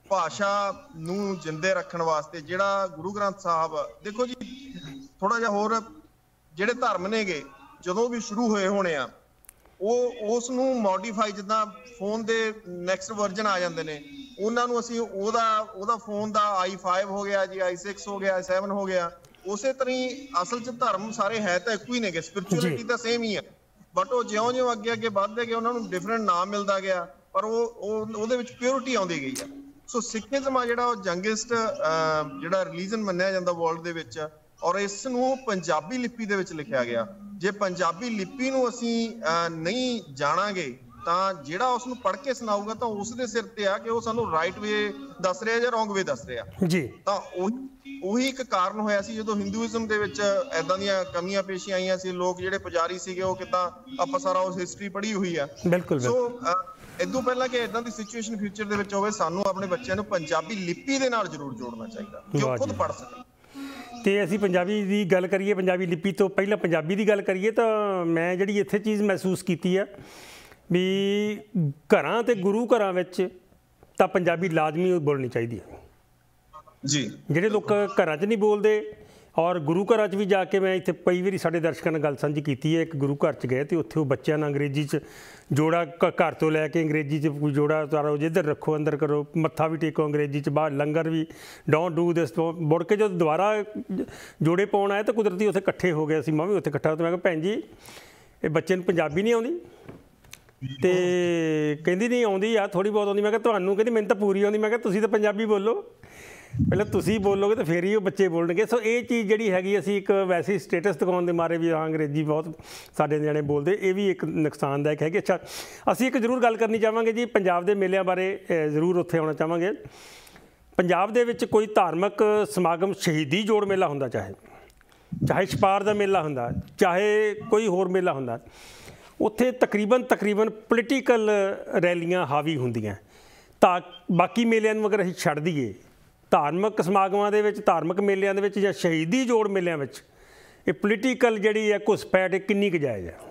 ਭਾਸ਼ਾ ਨੂੰ ਜਿੰਦੇ ਰੱਖਣ ਵਾਸਤੇ ਜਿਹੜਾ ਗੁਰੂ ਗ੍ਰੰਥ ਸਾਹਿਬ, ਦੇਖੋ ਜੀ ਥੋੜਾ ਜਿਹਾ ਹੋਰ ਜਿਹੜੇ ਧਰਮ ਨੇਗੇ ਜਦੋਂ ਵੀ ਸ਼ੁਰੂ ਹੋਏ ਹੋਣੇ ਆ ਉਹ ਉਸ ਨੂੰ ਮੋਡੀਫਾਈ, ਜਿੱਦਾਂ ਫੋਨ ਦੇ ਨੈਕਸਟ ਵਰਜ਼ਨ ਆ ਜਾਂਦੇ ਨੇ ਉਹਨਾਂ ਨੂੰ ਅਸੀਂ ਉਹਦਾ ਉਹਦਾ ਫੋਨ ਦਾ ਆਈ ਫਾਈਵ ਹੋ ਗਿਆ ਜੀ, ਆਈ ਸਿਕਸ ਹੋ ਗਿਆ, ਆਈ ਸੈਵਨ ਹੋ ਗਿਆ। ਉਸੇ ਤਰ੍ਹਾਂ ਹੀ ਅਸਲ 'ਚ ਧਰਮ ਸਾਰੇ ਹੈ ਤਾਂ ਇੱਕੋ ਹੀ ਨੇਗੇ, ਸਪਿਰਚੁਅਲਿਟੀ ਤਾਂ ਸੇਮ ਹੀ ਆ, ਬਟ ਉਹ ਜਿਉਂ ਜਿਉਂ ਅੱਗੇ ਅੱਗੇ ਵੱਧਦੇ ਗਏ ਉਹਨਾਂ ਨੂੰ ਡਿਫਰੈਂਟ ਨਾਮ ਮਿਲਦਾ ਗਿਆ, ਪਰ ਉਹ ਉਹਦੇ ਵਿੱਚ ਪਿਓਰਿਟੀ ਆਉਂਦੀ ਗਈ ਆ। ਸੋ ਸਿੱਖੀਜ਼ਮ ਆ ਜਿਹੜਾ ਉਹ ਯੰਗੈਸਟ ਜਿਹੜਾ ਰਿਲੀਜਨ ਮੰਨਿਆ ਜਾਂਦਾ ਵਰਲਡ ਦੇ ਵਿੱਚ, ਔਰ ਇਸ ਨੂੰ ਪੰਜਾਬੀ ਲਿਪੀ ਦੇ ਵਿੱਚ ਲਿਖਿਆ ਗਿਆ। ਜੇ ਪੰਜਾਬੀ ਲਿਪੀ ਨੂੰ ਅਸੀਂ ਨਹੀਂ ਜਾਣਾਂਗੇ ਤਾਂ ਜਿਹੜਾ ਉਸ ਨੂੰ ਪੜ੍ਹ ਕੇ ਸੁਣਾਊਗਾ ਤਾਂ ਉਸ ਦੇ ਸਿਰ ਤੇ ਆ ਕਿ ਉਹ ਸਾਨੂੰ ਰਾਈਟ ਵੇ ਦੱਸ ਰਿਹਾ ਜਾਂ ਰੋਂਗ ਵੇ ਦੱਸ ਰਿਹਾ ਜੀ। ਤਾਂ ਉਹੀ ਉਹੀ ਇੱਕ ਕਾਰਨ ਹੋਇਆ ਸੀ ਜਦੋਂ ਹਿੰਦੂਇਜ਼ਮ ਦੇ ਵਿੱਚ ਏਦਾਂ ਦੀਆਂ ਕਮੀਆਂ ਪੇਸ਼ੀਆਂ ਆਈਆਂ ਸੀ। ਲੋਕ ਜਿਹੜੇ ਪੁਜਾਰੀ ਸੀਗੇ ਉਹ ਕਿੱਦਾਂ, ਆਪਾਂ ਸਾਰਾ ਉਸ ਹਿਸਟਰੀ ਪੜ੍ਹੀ ਹੋਈ ਆ। ਬਿਲਕੁਲ। ਸੋ ਇਦੋਂ ਪਹਿਲਾਂ ਕਿ ਇਦਾਂ ਦੀ ਸਿਚੁਏਸ਼ਨ ਫਿਊਚਰ ਦੇ ਵਿੱਚ ਹੋਵੇ, ਸਾਨੂੰ ਆਪਣੇ ਬੱਚਿਆਂ ਨੂੰ ਪੰਜਾਬੀ ਲਿਪੀ ਦੇ ਨਾਲ ਜ਼ਰੂਰ ਜੋੜਨਾ ਚਾਹੀਦਾ ਕਿ ਉਹ ਖੁਦ ਪੜ੍ਹ ਸਕਣ। ਤੇ ਅਸੀਂ ਪੰਜਾਬੀ ਦੀ ਗੱਲ ਕਰੀਏ, ਪੰਜਾਬੀ ਲਿਪੀ ਤੋਂ ਪਹਿਲਾਂ ਪੰਜਾਬੀ ਦੀ ਗੱਲ ਕਰੀਏ ਤਾਂ ਮੈਂ ਜਿਹੜੀ ਇੱਥੇ ਚੀਜ਼ ਮਹਿਸੂਸ ਕੀਤੀ ਆ ਵੀ ਘਰਾਂ ਤੇ ਗੁਰੂ ਘਰਾਂ ਵਿੱਚ ਤਾਂ ਪੰਜਾਬੀ ਲਾਜ਼ਮੀ ਬੋਲਣੀ ਚਾਹੀਦੀ ਹੈ ਜੀ। ਜਿਹੜੇ ਲੋਕ ਘਰਾਂ 'ਚ ਨਹੀਂ ਬੋਲਦੇ ਔਰ ਗੁਰੂ ਘਰਾਂ 'ਚ ਵੀ ਜਾ ਕੇ ਮੈਂ ਇੱਥੇ ਕਈ ਵਾਰੀ ਸਾਡੇ ਦਰਸ਼ਕਾਂ ਨਾਲ ਗੱਲ ਸਾਂਝੀ ਕੀਤੀ ਹੈ। ਇੱਕ ਗੁਰੂ ਘਰ 'ਚ ਗਏ ਅਤੇ ਉੱਥੇ ਉਹ ਬੱਚਿਆਂ ਨਾਲ ਅੰਗਰੇਜ਼ੀ 'ਚ ਜੋੜਾ ਘਰ ਤੋਂ ਲੈ ਕੇ ਅੰਗਰੇਜ਼ੀ 'ਚ ਕੋਈ ਜੋੜਾ ਉਤਾਰੋ, ਜਿੱਧਰ ਰੱਖੋ ਅੰਦਰ ਕਰੋ, ਮੱਥਾ ਵੀ ਟੇਕੋ ਅੰਗਰੇਜ਼ੀ 'ਚ, ਬਾਹਰ ਲੰਗਰ ਵੀ ਡੋਂਟ ਡੂ ਦਿਸ। ਮੁੜ ਕੇ ਜਦੋਂ ਦੁਬਾਰਾ ਜੋੜੇ ਪਾਉਣ ਆਏ ਤਾਂ ਕੁਦਰਤੀ ਉੱਥੇ ਇਕੱਠੇ ਹੋ ਗਏ ਸੀ, ਮੈਂ ਵੀ ਉੱਥੇ ਇਕੱਠਾ। ਤਾਂ ਮੈਂ ਕਿਹਾ ਭੈਣ ਜੀ ਇਹ ਬੱਚੇ ਨੂੰ ਪੰਜਾਬੀ ਨਹੀਂ ਆਉਂਦੀ? ਤੇ ਕਹਿੰਦੀ ਨਹੀਂ ਆਉਂਦੀ ਆ, ਥੋੜ੍ਹੀ ਬਹੁਤ ਆਉਂਦੀ। ਮੈਂ ਕਿਹਾ ਤੁਹਾਨੂੰ? ਕਹਿੰਦੀ ਮੈਨੂੰ ਤਾਂ ਪੂਰੀ ਆਉਂਦੀ। ਮੈਂ ਕਿਹਾ ਤੁਸੀਂ ਤਾਂ ਪੰਜਾਬੀ ਬੋਲੋ, ਪਹਿਲਾਂ ਤੁਸੀਂ ਬੋਲੋਗੇ ਤਾਂ ਫਿਰ ਹੀ ਉਹ ਬੱਚੇ ਬੋਲਣਗੇ। ਸੋ ਇਹ ਚੀਜ਼ ਜਿਹੜੀ ਹੈਗੀ, ਅਸੀਂ ਇੱਕ ਵੈਸੇ ਹੀ ਸਟੇਟਸ ਦਿਖਾਉਣ ਦੇ ਮਾਰੇ ਵੀ ਹਾਂ ਅੰਗਰੇਜ਼ੀ ਬਹੁਤ ਸਾਡੇ ਨਿਆਣੇ ਬੋਲਦੇ, ਇਹ ਵੀ ਇੱਕ ਨੁਕਸਾਨਦਾਇਕ ਹੈਗੀ। ਅੱਛਾ, ਅਸੀਂ ਇੱਕ ਜ਼ਰੂਰ ਗੱਲ ਕਰਨੀ ਚਾਹਾਂਗੇ ਜੀ ਪੰਜਾਬ ਦੇ ਮੇਲਿਆਂ ਬਾਰੇ, ਜ਼ਰੂਰ ਉੱਥੇ ਆਉਣਾ ਚਾਹਾਂਗੇ। ਪੰਜਾਬ ਦੇ ਵਿੱਚ ਕੋਈ ਧਾਰਮਿਕ ਸਮਾਗਮ, ਸ਼ਹੀਦੀ ਜੋੜ ਮੇਲਾ ਹੁੰਦਾ, ਚਾਹੇ ਚਾਹੇ ਛਪਾਰ ਦਾ ਮੇਲਾ ਹੁੰਦਾ, ਚਾਹੇ ਕੋਈ ਹੋਰ ਮੇਲਾ ਹੁੰਦਾ, ਉੱਥੇ ਤਕਰੀਬਨ ਤਕਰੀਬਨ ਪੋਲੀਟੀਕਲ ਰੈਲੀਆਂ ਹਾਵੀ ਹੁੰਦੀਆਂ। ਤਾਂ ਬਾਕੀ ਮੇਲਿਆਂ ਨੂੰ ਅਗਰ ਅਸੀਂ ਛੱਡ ਦਈਏ, ਧਾਰਮਿਕ ਸਮਾਗਮਾਂ ਦੇ ਵਿੱਚ, ਧਾਰਮਿਕ ਮੇਲਿਆਂ ਦੇ ਵਿੱਚ ਜਾਂ ਸ਼ਹੀਦੀ ਜੋੜ ਮੇਲਿਆਂ ਵਿੱਚ ਇਹ ਪੋਲੀਟੀਕਲ ਜਿਹੜੀ ਹੈ ਘੁਸਪੈਠ ਕਿੰਨੀ ਕੁ ਜਾਇਜ਼ ਹੈ?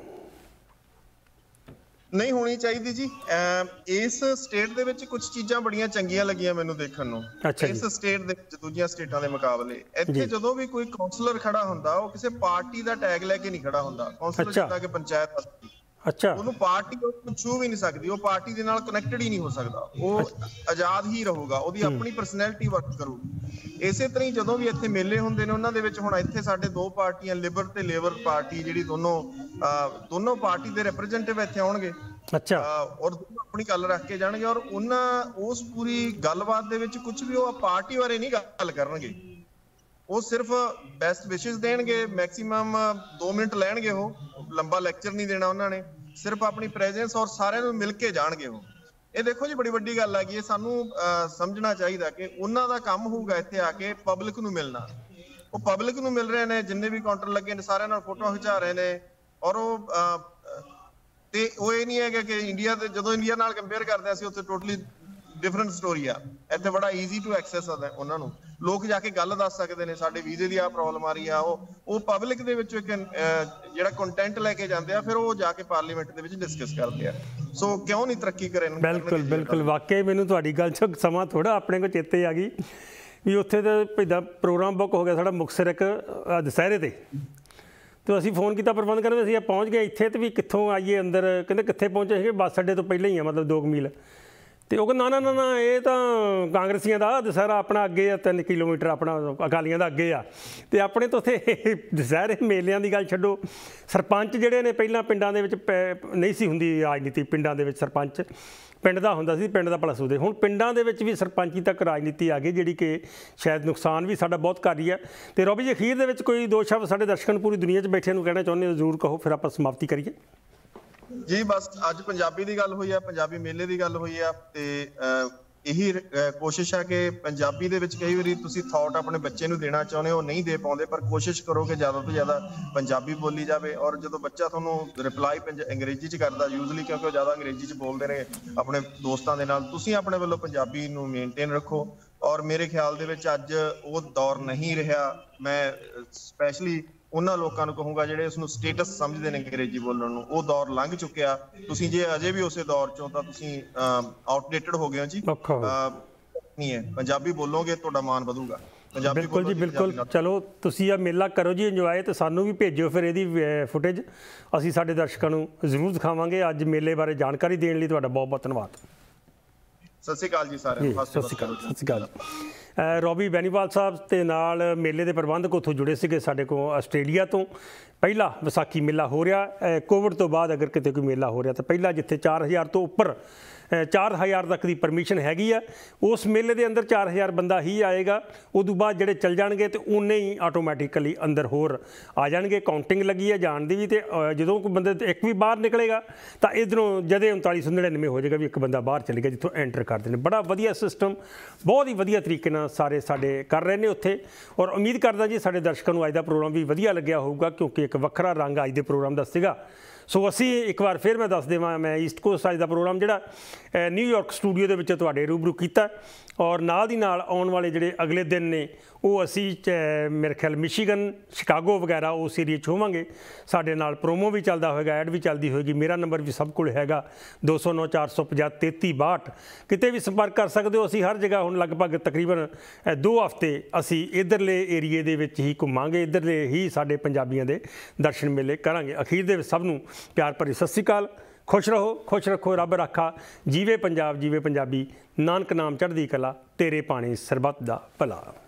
ਨਹੀਂ ਹੋਣੀ ਚਾਹੀਦੀ ਜੀ। ਇਸ ਸਟੇਟ ਦੇ ਵਿੱਚ ਕੁਝ ਚੀਜ਼ਾਂ ਬੜੀਆਂ ਚੰਗੀਆਂ ਲੱਗੀਆਂ ਮੈਨੂੰ ਦੇਖਣ ਨੂੰ, ਇਸ ਸਟੇਟ ਦੇ ਵਿੱਚ ਦੂਜੀਆਂ ਸਟੇਟਾਂ ਦੇ ਮੁਕਾਬਲੇ। ਇੱਥੇ ਜਦੋਂ ਵੀ ਕੋਈ ਕਾਉਂਸਲਰ ਖੜਾ ਹੁੰਦਾ ਉਹ ਕਿਸੇ ਪਾਰਟੀ ਦਾ ਟੈਗ ਲੈ ਕੇ ਨਹੀਂ ਖੜਾ ਹੁੰਦਾ। ਕਾਉਂਸਲਰ ਜਿੱਦਾਂ ਕਿ ਪੰਚਾਇਤ, ਅੱਛਾ, ਉਹਨੂੰ ਪਾਰਟੀ ਉਹ ਛੂ ਵੀ ਨਹੀਂ ਸਕਦੀ, ਉਹ ਪਾਰਟੀ ਦੇ ਨਾਲ ਕਨੈਕਟਡ ਹੀ ਨਹੀਂ ਹੋ ਸਕਦਾ, ਉਹ ਆਜ਼ਾਦ ਹੀ ਰਹੂਗਾ, ਉਹਦੀ ਆਪਣੀ ਪਰਸਨੈਲਿਟੀ ਵਰਕ ਕਰੂਗੀ। ਇਸੇ ਤਰ੍ਹਾਂ ਹੀ ਜਦੋਂ ਵੀ ਇੱਥੇ ਮੇਲੇ ਹੁੰਦੇ ਨੇ ਉਹਨਾਂ ਦੇ ਵਿੱਚ, ਹੁਣ ਇੱਥੇ ਸਾਡੇ ਦੋ ਪਾਰਟੀਆਂ, ਲਿਬਰ ਤੇ ਲੇਬਰ ਪਾਰਟੀ, ਜਿਹੜੀ ਦੋਨੋਂ ਦੋਨੋਂ ਪਾਰਟੀ ਦੇ ਰਿਪਰੈਜ਼ੈਂਟੇਟਿਵ ਇੱਥੇ ਆਉਣਗੇ। ਅੱਛਾ। ਔਰ ਆਪਣੀ ਗੱਲ ਰੱਖ ਕੇ ਜਾਣਗੇ, ਔਰ ਉਹਨਾਂ ਉਸ ਪੂਰੀ ਗੱਲਬਾਤ ਦੇ ਵਿੱਚ ਕੁਝ ਵੀ ਉਹ ਪਾਰਟੀ ਬਾਰੇ ਨਹੀਂ ਗੱਲ ਕਰਨਗੇ, ਉਹ ਸਿਰਫ ਬੈਸਟ ਵਿਸ਼ੇਸ ਦੇਣਗੇ। ਮੈਕਸਿਮਮ ਦੋ ਮਿੰਟ ਲੈਣਗੇ, ਉਹ ਲੰਬਾ ਲੈਕਚਰ ਨਹੀਂ ਦੇਣਾ ਉਹਨਾਂ ਨੇ, ਸਿਰਫ ਆਪਣੀ ਪ੍ਰੈਜ਼ੈਂਸ ਔਰ ਸਾਰਿਆਂ ਨੂੰ ਮਿਲ ਕੇ ਜਾਣਗੇ ਉਹ। ਇਹ ਦੇਖੋ ਜੀ ਬੜੀ ਵੱਡੀ ਗੱਲ ਹੈਗੀ, ਇਹ ਸਾਨੂੰ ਸਮਝਣਾ ਚਾਹੀਦਾ ਕਿ ਉਹਨਾਂ ਦਾ ਕੰਮ ਹੋਊਗਾ ਇੱਥੇ ਆ ਕੇ ਪਬਲਿਕ ਨੂੰ ਮਿਲਣਾ। ਉਹ ਪਬਲਿਕ ਨੂੰ ਮਿਲ ਰਹੇ ਨੇ, ਜਿੰਨੇ ਵੀ ਕਾਊਂਟਰ ਲੱਗੇ ਨੇ ਸਾਰਿਆਂ ਨਾਲ ਫੋਟੋਆਂ ਖਿਚਾ ਰਹੇ ਨੇ। ਔਰ ਉਹ ਤੇ ਉਹ ਇਹ ਨਹੀਂ ਹੈਗਾ ਕਿ ਇੰਡੀਆ ਦੇ, ਜਦੋਂ ਇੰਡੀਆ ਨਾਲ ਕੰਪੇਅਰ ਕਰਦੇ ਅਸੀਂ ਉੱਥੇ ਟੋਟਲੀ ਡਿਫਰੈਂਟ ਸਟੋਰੀ ਆ। ਇੱਥੇ ਬੜਾ ਈਜ਼ੀ ਟੂ ਐਕਸੈਸ ਆਦਾ, ਉਹਨਾਂ ਨੂੰ ਲੋਕ ਜਾ ਕੇ ਗੱਲ ਦੱਸ ਸਕਦੇ ਨੇ, ਸਾਡੇ ਵੀਜ਼ੇ ਦੀ ਆ ਪ੍ਰੋਬਲਮ ਆ ਰਹੀ ਆ। ਉਹ ਉਹ ਪਬਲਿਕ ਦੇ ਵਿੱਚ ਇੱਕ ਜਿਹੜਾ ਕੰਟੈਂਟ ਲੈ ਕੇ ਜਾਂਦੇ ਆ, ਫਿਰ ਉਹ ਜਾ ਕੇ ਪਾਰਲੀਮੈਂਟ ਦੇ ਵਿੱਚ ਡਿਸਕਸ ਕਰਦੇ ਆ। ਸੋ ਕਿਉਂ ਨਹੀਂ ਤਰੱਕੀ ਕਰੇ? ਬਿਲਕੁਲ ਬਿਲਕੁਲ, ਵਾਕਈ ਮੈਨੂੰ ਤੁਹਾਡੀ ਗੱਲ 'ਚ ਸਮਾਂ ਥੋੜਾ ਆਪਣੇ ਕੋਲ ਚੇਤੇ ਆ ਗਈ ਵੀ ਉੱਥੇ ਤਾਂ ਇੱਦਾਂ ਪ੍ਰੋਗਰਾਮ ਬੁੱਕ ਹੋ ਗਿਆ ਸਾਡਾ ਮੁਕਤਸਰ ਇੱਕ ਦੁਸਹਿਰੇ 'ਤੇ, ਤੇ ਅਸੀਂ ਫੋਨ ਕੀਤਾ ਪ੍ਰਬੰਧ ਕਰਨ, ਅਸੀਂ ਪਹੁੰਚ ਗਏ ਇੱਥੇ ਤੇ ਵੀ ਕਿੱਥੋਂ ਆਈਏ ਅੰਦਰ। ਕਹਿੰਦੇ ਕਿੱਥੇ ਪਹੁੰਚੇ ਸੀਗੇ? ਬੱਸ ਅੱਡੇ ਤੋਂ ਪਹਿਲਾਂ ਹੀ ਆ, ਮਤਲਬ ਦੋ ਕੁ ਮੀਲ। ਤੇ ਉਹ ਕਹਿੰਦਾ ਨਾ ਨਾ ਨਾ ਇਹ ਤਾਂ ਕਾਂਗਰਸੀਆਂ ਦਾ ਦੁਸਹਿਰਾ, ਆਪਣਾ ਅੱਗੇ ਆ ਤਿੰਨ ਕਿਲੋਮੀਟਰ, ਆਪਣਾ ਅਕਾਲੀਆਂ ਦਾ ਅੱਗੇ ਆ। ਤੇ ਆਪਣੇ ਤਾਂ ਉੱਥੇ ਦੁਸਹਿਰੇ ਮੇਲਿਆਂ ਦੀ ਗੱਲ ਛੱਡੋ, ਸਰਪੰਚ ਜਿਹੜੇ ਨੇ ਪਹਿਲਾਂ ਪਿੰਡਾਂ ਦੇ ਵਿੱਚ ਨਹੀਂ ਸੀ ਹੁੰਦੀ ਰਾਜਨੀਤੀ, ਪਿੰਡਾਂ ਦੇ ਵਿੱਚ ਸਰਪੰਚ ਪਿੰਡ ਦਾ ਹੁੰਦਾ ਸੀ, ਪਿੰਡ ਦਾ ਪਲਸ ਉਹਦੇ। ਹੁਣ ਪਿੰਡਾਂ ਦੇ ਵਿੱਚ ਵੀ ਸਰਪੰਚੀ ਤੱਕ ਰਾਜਨੀਤੀ ਆ ਗਈ, ਜਿਹੜੀ ਕਿ ਸ਼ਾਇਦ ਨੁਕਸਾਨ ਵੀ ਸਾਡਾ ਬਹੁਤ ਕਰ ਰਹੀ ਹੈ। ਤੇ ਰੋਬੀ ਜੀ ਅਖੀਰ ਦੇ ਵਿੱਚ ਕੋਈ ਦੋ ਸ਼ਬਦ ਸਾਡੇ ਦਰਸ਼ਕਾਂ ਨੂੰ, ਪੂਰੀ ਦੁਨੀਆ 'ਚ ਬੈਠਿਆਂ ਨੂੰ ਕਹਿਣਾ ਚਾਹੁੰਦੇ ਹੋ, ਜ਼ਰੂਰ ਕਹੋ, ਫਿਰ ਆਪਾਂ ਸਮਾਪਤੀ ਕਰੀਏ ਜੀ। ਬਸ ਅੱਜ ਪੰਜਾਬੀ ਦੀ ਗੱਲ ਹੋਈ ਆ, ਪੰਜਾਬੀ ਮੇਲੇ ਦੀ ਗੱਲ ਹੋਈ ਆ, ਤੇ ਇਹੀ ਕੋਸ਼ਿਸ਼ ਆ ਕਿ ਪੰਜਾਬੀ ਦੇ ਵਿੱਚ ਕਈ ਵਾਰੀ ਤੁਸੀਂ ਥਾਟ ਆਪਣੇ ਬੱਚੇ ਨੂੰ ਦੇਣਾ ਚਾਹੁੰਦੇ ਹੋ, ਨਹੀਂ ਦੇ ਪਾਉਂਦੇ, ਪਰ ਕੋਸ਼ਿਸ਼ ਕਰੋ ਕਿ ਜ਼ਿਆਦਾ ਤੋਂ ਜ਼ਿਆਦਾ ਪੰਜਾਬੀ ਬੋਲੀ ਜਾਵੇ। ਔਰ ਜਦੋਂ ਬੱਚਾ ਤੁਹਾਨੂੰ ਰਿਪਲਾਈ ਅੰਗਰੇਜ਼ੀ 'ਚ ਕਰਦਾ ਯੂਜ਼ਲੀ, ਕਿਉਂਕਿ ਉਹ ਜ਼ਿਆਦਾ ਅੰਗਰੇਜ਼ੀ 'ਚ ਬੋਲਦੇ ਨੇ ਆਪਣੇ ਦੋਸਤਾਂ ਦੇ ਨਾਲ, ਤੁਸੀਂ ਆਪਣੇ ਵੱਲੋਂ ਪੰਜਾਬੀ ਨੂੰ ਮੇਨਟੇਨ ਰੱਖੋ। ਔਰ ਮੇਰੇ ਖਿਆਲ ਦੇ ਵਿੱਚ ਅੱਜ ਉਹ ਦੌਰ ਨਹੀਂ ਰਿਹਾ। ਮੈਂ ਸਪੈਸ਼ਲੀ ਉਹਨਾਂ ਲੋਕਾਂ ਨੂੰ ਕਹੂੰਗਾ ਜਿਹੜੇ ਉਸਨੂੰ ਸਟੇਟਸ ਸਮਝਦੇ ਨੇ ਅੰਗਰੇਜ਼ੀ ਬੋਲਣ ਨੂੰ, ਉਹ ਦੌਰ ਲੰਘ ਚੁੱਕਿਆ। ਤੁਸੀਂ ਜੇ ਅਜੇ ਵੀ ਉਸੇ ਦੌਰ ਚੋਂ ਤਾਂ ਤੁਸੀਂ ਆਊਟਡੇਟਡ ਹੋ ਗਏ ਹੋ ਜੀ। नहीं है, पंजाबी बोलोगे तो मान ਵਧੂਗਾ। ਬਿਲਕੁਲ ਜੀ ਬਿਲकुल। ਚਲੋ ਤੁਸੀਂ ਇਹ ਮੇਲਾ ਕਰੋ ਜੀ ਇੰਜੋਏ, ਤੇ ਸਾਨੂੰ ਵੀ ਭੇਜਿਓ ਫਿਰ ਇਹਦੀ ਫੁਟੇਜ, ਅਸੀਂ ਸਾਡੇ ਦਰਸ਼ਕਾਂ ਨੂੰ ਜ਼ਰੂਰ ਦਿਖਾਵਾਂਗੇ। ਅੱਜ ਮੇਲੇ ਬਾਰੇ ਜਾਣਕਾਰੀ ਦੇਣ ਲਈ ਤੁਹਾਡਾ ਬਹੁਤ ਬਹੁਤ ਧੰਨਵਾਦ। ਸਤਿ ਸ਼੍ਰੀ ਅਕਾਲ ਜੀ ਸਾਰਿਆਂ ਨੂੰ। ਸਤਿ ਸ਼੍ਰੀ ਅਕਾਲ। ਸਤਿ ਸ਼੍ਰੀ ਅਕਾਲ। ਰੋਬੀ ਬੈਨੀਵਾਲ ਸਾਹਿਬ ਤੇ ਨਾਲ ਮੇਲੇ ਦੇ ਪ੍ਰਬੰਧਕ ਉੱਥੋਂ ਜੁੜੇ ਸੀਗੇ ਸਾਡੇ ਕੋਲ ਆਸਟ੍ਰੇਲੀਆ ਤੋਂ। ਪਹਿਲਾ ਵਿਸਾਖੀ ਮੇਲਾ ਹੋ ਰਿਹਾ ਕੋਵਿਡ ਤੋਂ ਬਾਅਦ, ਅਗਰ ਕਿਤੇ ਕੋਈ ਮੇਲਾ ਹੋ ਰਿਹਾ ਤਾਂ ਪਹਿਲਾ, ਜਿੱਥੇ ਚਾਰ ਹਜ਼ਾਰ ਤੋਂ ਉੱਪਰ ਚਾਰ ਹਜ਼ਾਰ ਤੱਕ ਦੀ ਪਰਮਿਸ਼ਨ ਹੈਗੀ ਆ। ਉਸ ਮੇਲੇ ਦੇ ਅੰਦਰ ਚਾਰ ਹਜ਼ਾਰ ਬੰਦਾ ਹੀ ਆਏਗਾ। ਉਦੋਂ ਬਾਅਦ ਜਿਹੜੇ ਚੱਲ ਜਾਣਗੇ ਤੇ ਉਨੇ ਹੀ ਆਟੋਮੈਟਿਕਲੀ ਅੰਦਰ ਹੋਰ ਆ ਜਾਣਗੇ। ਕਾਊਂਟਿੰਗ ਲੱਗੀ ਹੈ ਜਾਣ ਦੀ ਵੀ, ਤੇ ਜਦੋਂ ਕੋਈ ਬੰਦੇ ਇੱਕ ਵੀ ਬਾਹਰ ਨਿਕਲੇਗਾ ਤਾਂ ਇੱਧਰੋਂ ਜਦੇ ਉਨਤਾਲੀ ਸੌ ਨੜਿਨਵੇਂ ਹੋ ਜਾਏਗਾ ਵੀ ਇੱਕ ਬੰਦਾ ਬਾਹਰ ਚਲੇ ਗਿਆ ਜਿੱਥੋਂ ਐਂਟਰ ਕਰਦੇ ਨੇ। ਬੜਾ ਵਧੀਆ ਸਿਸਟਮ, ਬਹੁਤ ਹੀ ਵਧੀਆ ਤਰੀਕੇ ਨਾਲ ਸਾਰੇ ਸਾਡੇ ਕਰ ਰਹੇ ਨੇ ਉੱਥੇ। ਔਰ ਉਮੀਦ ਕਰਦਾ ਜੀ ਸਾਡੇ ਦਰਸ਼ਕਾਂ ਨੂੰ ਅੱਜ ਦਾ ਪ੍ਰੋਗਰਾਮ ਵੀ ਵਧੀਆ ਲੱਗਿਆ ਹੋਊਗਾ, ਕਿਉਂਕਿ ਇੱਕ ਵੱਖਰਾ ਰੰਗ ਅੱਜ ਦੇ ਪ੍ਰੋਗਰਾਮ ਦਾ ਸੀਗਾ। ਸੋ ਅਸੀਂ ਇੱਕ ਵਾਰ ਫਿਰ ਮੈਂ ਦੱਸ ਦੇਵਾਂ, ਮੈਂ ਈਸਟ ਕੋਸਟ ਅੱਜ ਦਾ ਪ੍ਰੋਗਰਾਮ ਜਿਹੜਾ ਨਿਊਯਾਰਕ ਸਟੂਡੀਓ ਦੇ ਵਿੱਚ ਤੁਹਾਡੇ ਰੂਬਰੂ ਕੀਤਾ, ਔਰ ਨਾਲ ਦੀ ਨਾਲ ਆਉਣ ਵਾਲੇ ਜਿਹੜੇ ਅਗਲੇ ਦਿਨ ਨੇ ਉਹ ਅਸੀਂ ਮੇਰੇ ਖਿਆਲ ਮਿਸ਼ੀਗਨ, ਸ਼ਿਕਾਗੋ ਵਗੈਰਾ ਉਸ ਏਰੀਏ 'ਚ ਹੋਵਾਂਗੇ। ਸਾਡੇ ਨਾਲ ਪ੍ਰੋਮੋ ਵੀ ਚੱਲਦਾ ਹੋਏਗਾ, ਐਡ ਵੀ ਚੱਲਦੀ ਹੋਏਗੀ। ਮੇਰਾ ਨੰਬਰ ਵੀ ਸਭ ਕੋਲ ਹੈਗਾ ਦੋ ਸੌ ਨੌ ਚਾਰ ਸੌ ਪੰਜਾਹ ਤੇਤੀ ਬਾਹਠ, ਕਿਤੇ ਵੀ ਸੰਪਰਕ ਕਰ ਸਕਦੇ ਹੋ। ਅਸੀਂ ਹਰ ਜਗ੍ਹਾ ਹੁਣ ਲਗਭਗ ਤਕਰੀਬਨ ਦੋ ਹਫ਼ਤੇ ਅਸੀਂ ਇੱਧਰਲੇ ਏਰੀਏ ਦੇ ਵਿੱਚ ਹੀ ਘੁੰਮਾਂਗੇ, ਇੱਧਰਲੇ ਹੀ ਸਾਡੇ ਪੰਜਾਬੀਆਂ ਦੇ ਦਰਸ਼ਨ ਮੇਲੇ ਕਰਾਂਗੇ। ਅਖੀਰ ਦੇ ਵਿੱਚ ਸਭ ਨੂੰ ਪਿਆਰ ਭਰੀ ਸਤਿ ਸ਼੍ਰੀ ਅਕਾਲ। ਖੁਸ਼ ਰਹੋ, ਖੁਸ਼ ਰੱਖੋ, ਰੱਬ ਰਾਖਾ। ਜੀਵੇ ਪੰਜਾਬ, ਜੀਵੇ ਪੰਜਾਬੀ। ਨਾਨਕ ਨਾਮ ਚੜ੍ਹਦੀ ਕਲਾ, ਤੇਰੇ ਪਾਣੀ ਸਰਬੱਤ ਦਾ ਭਲਾ।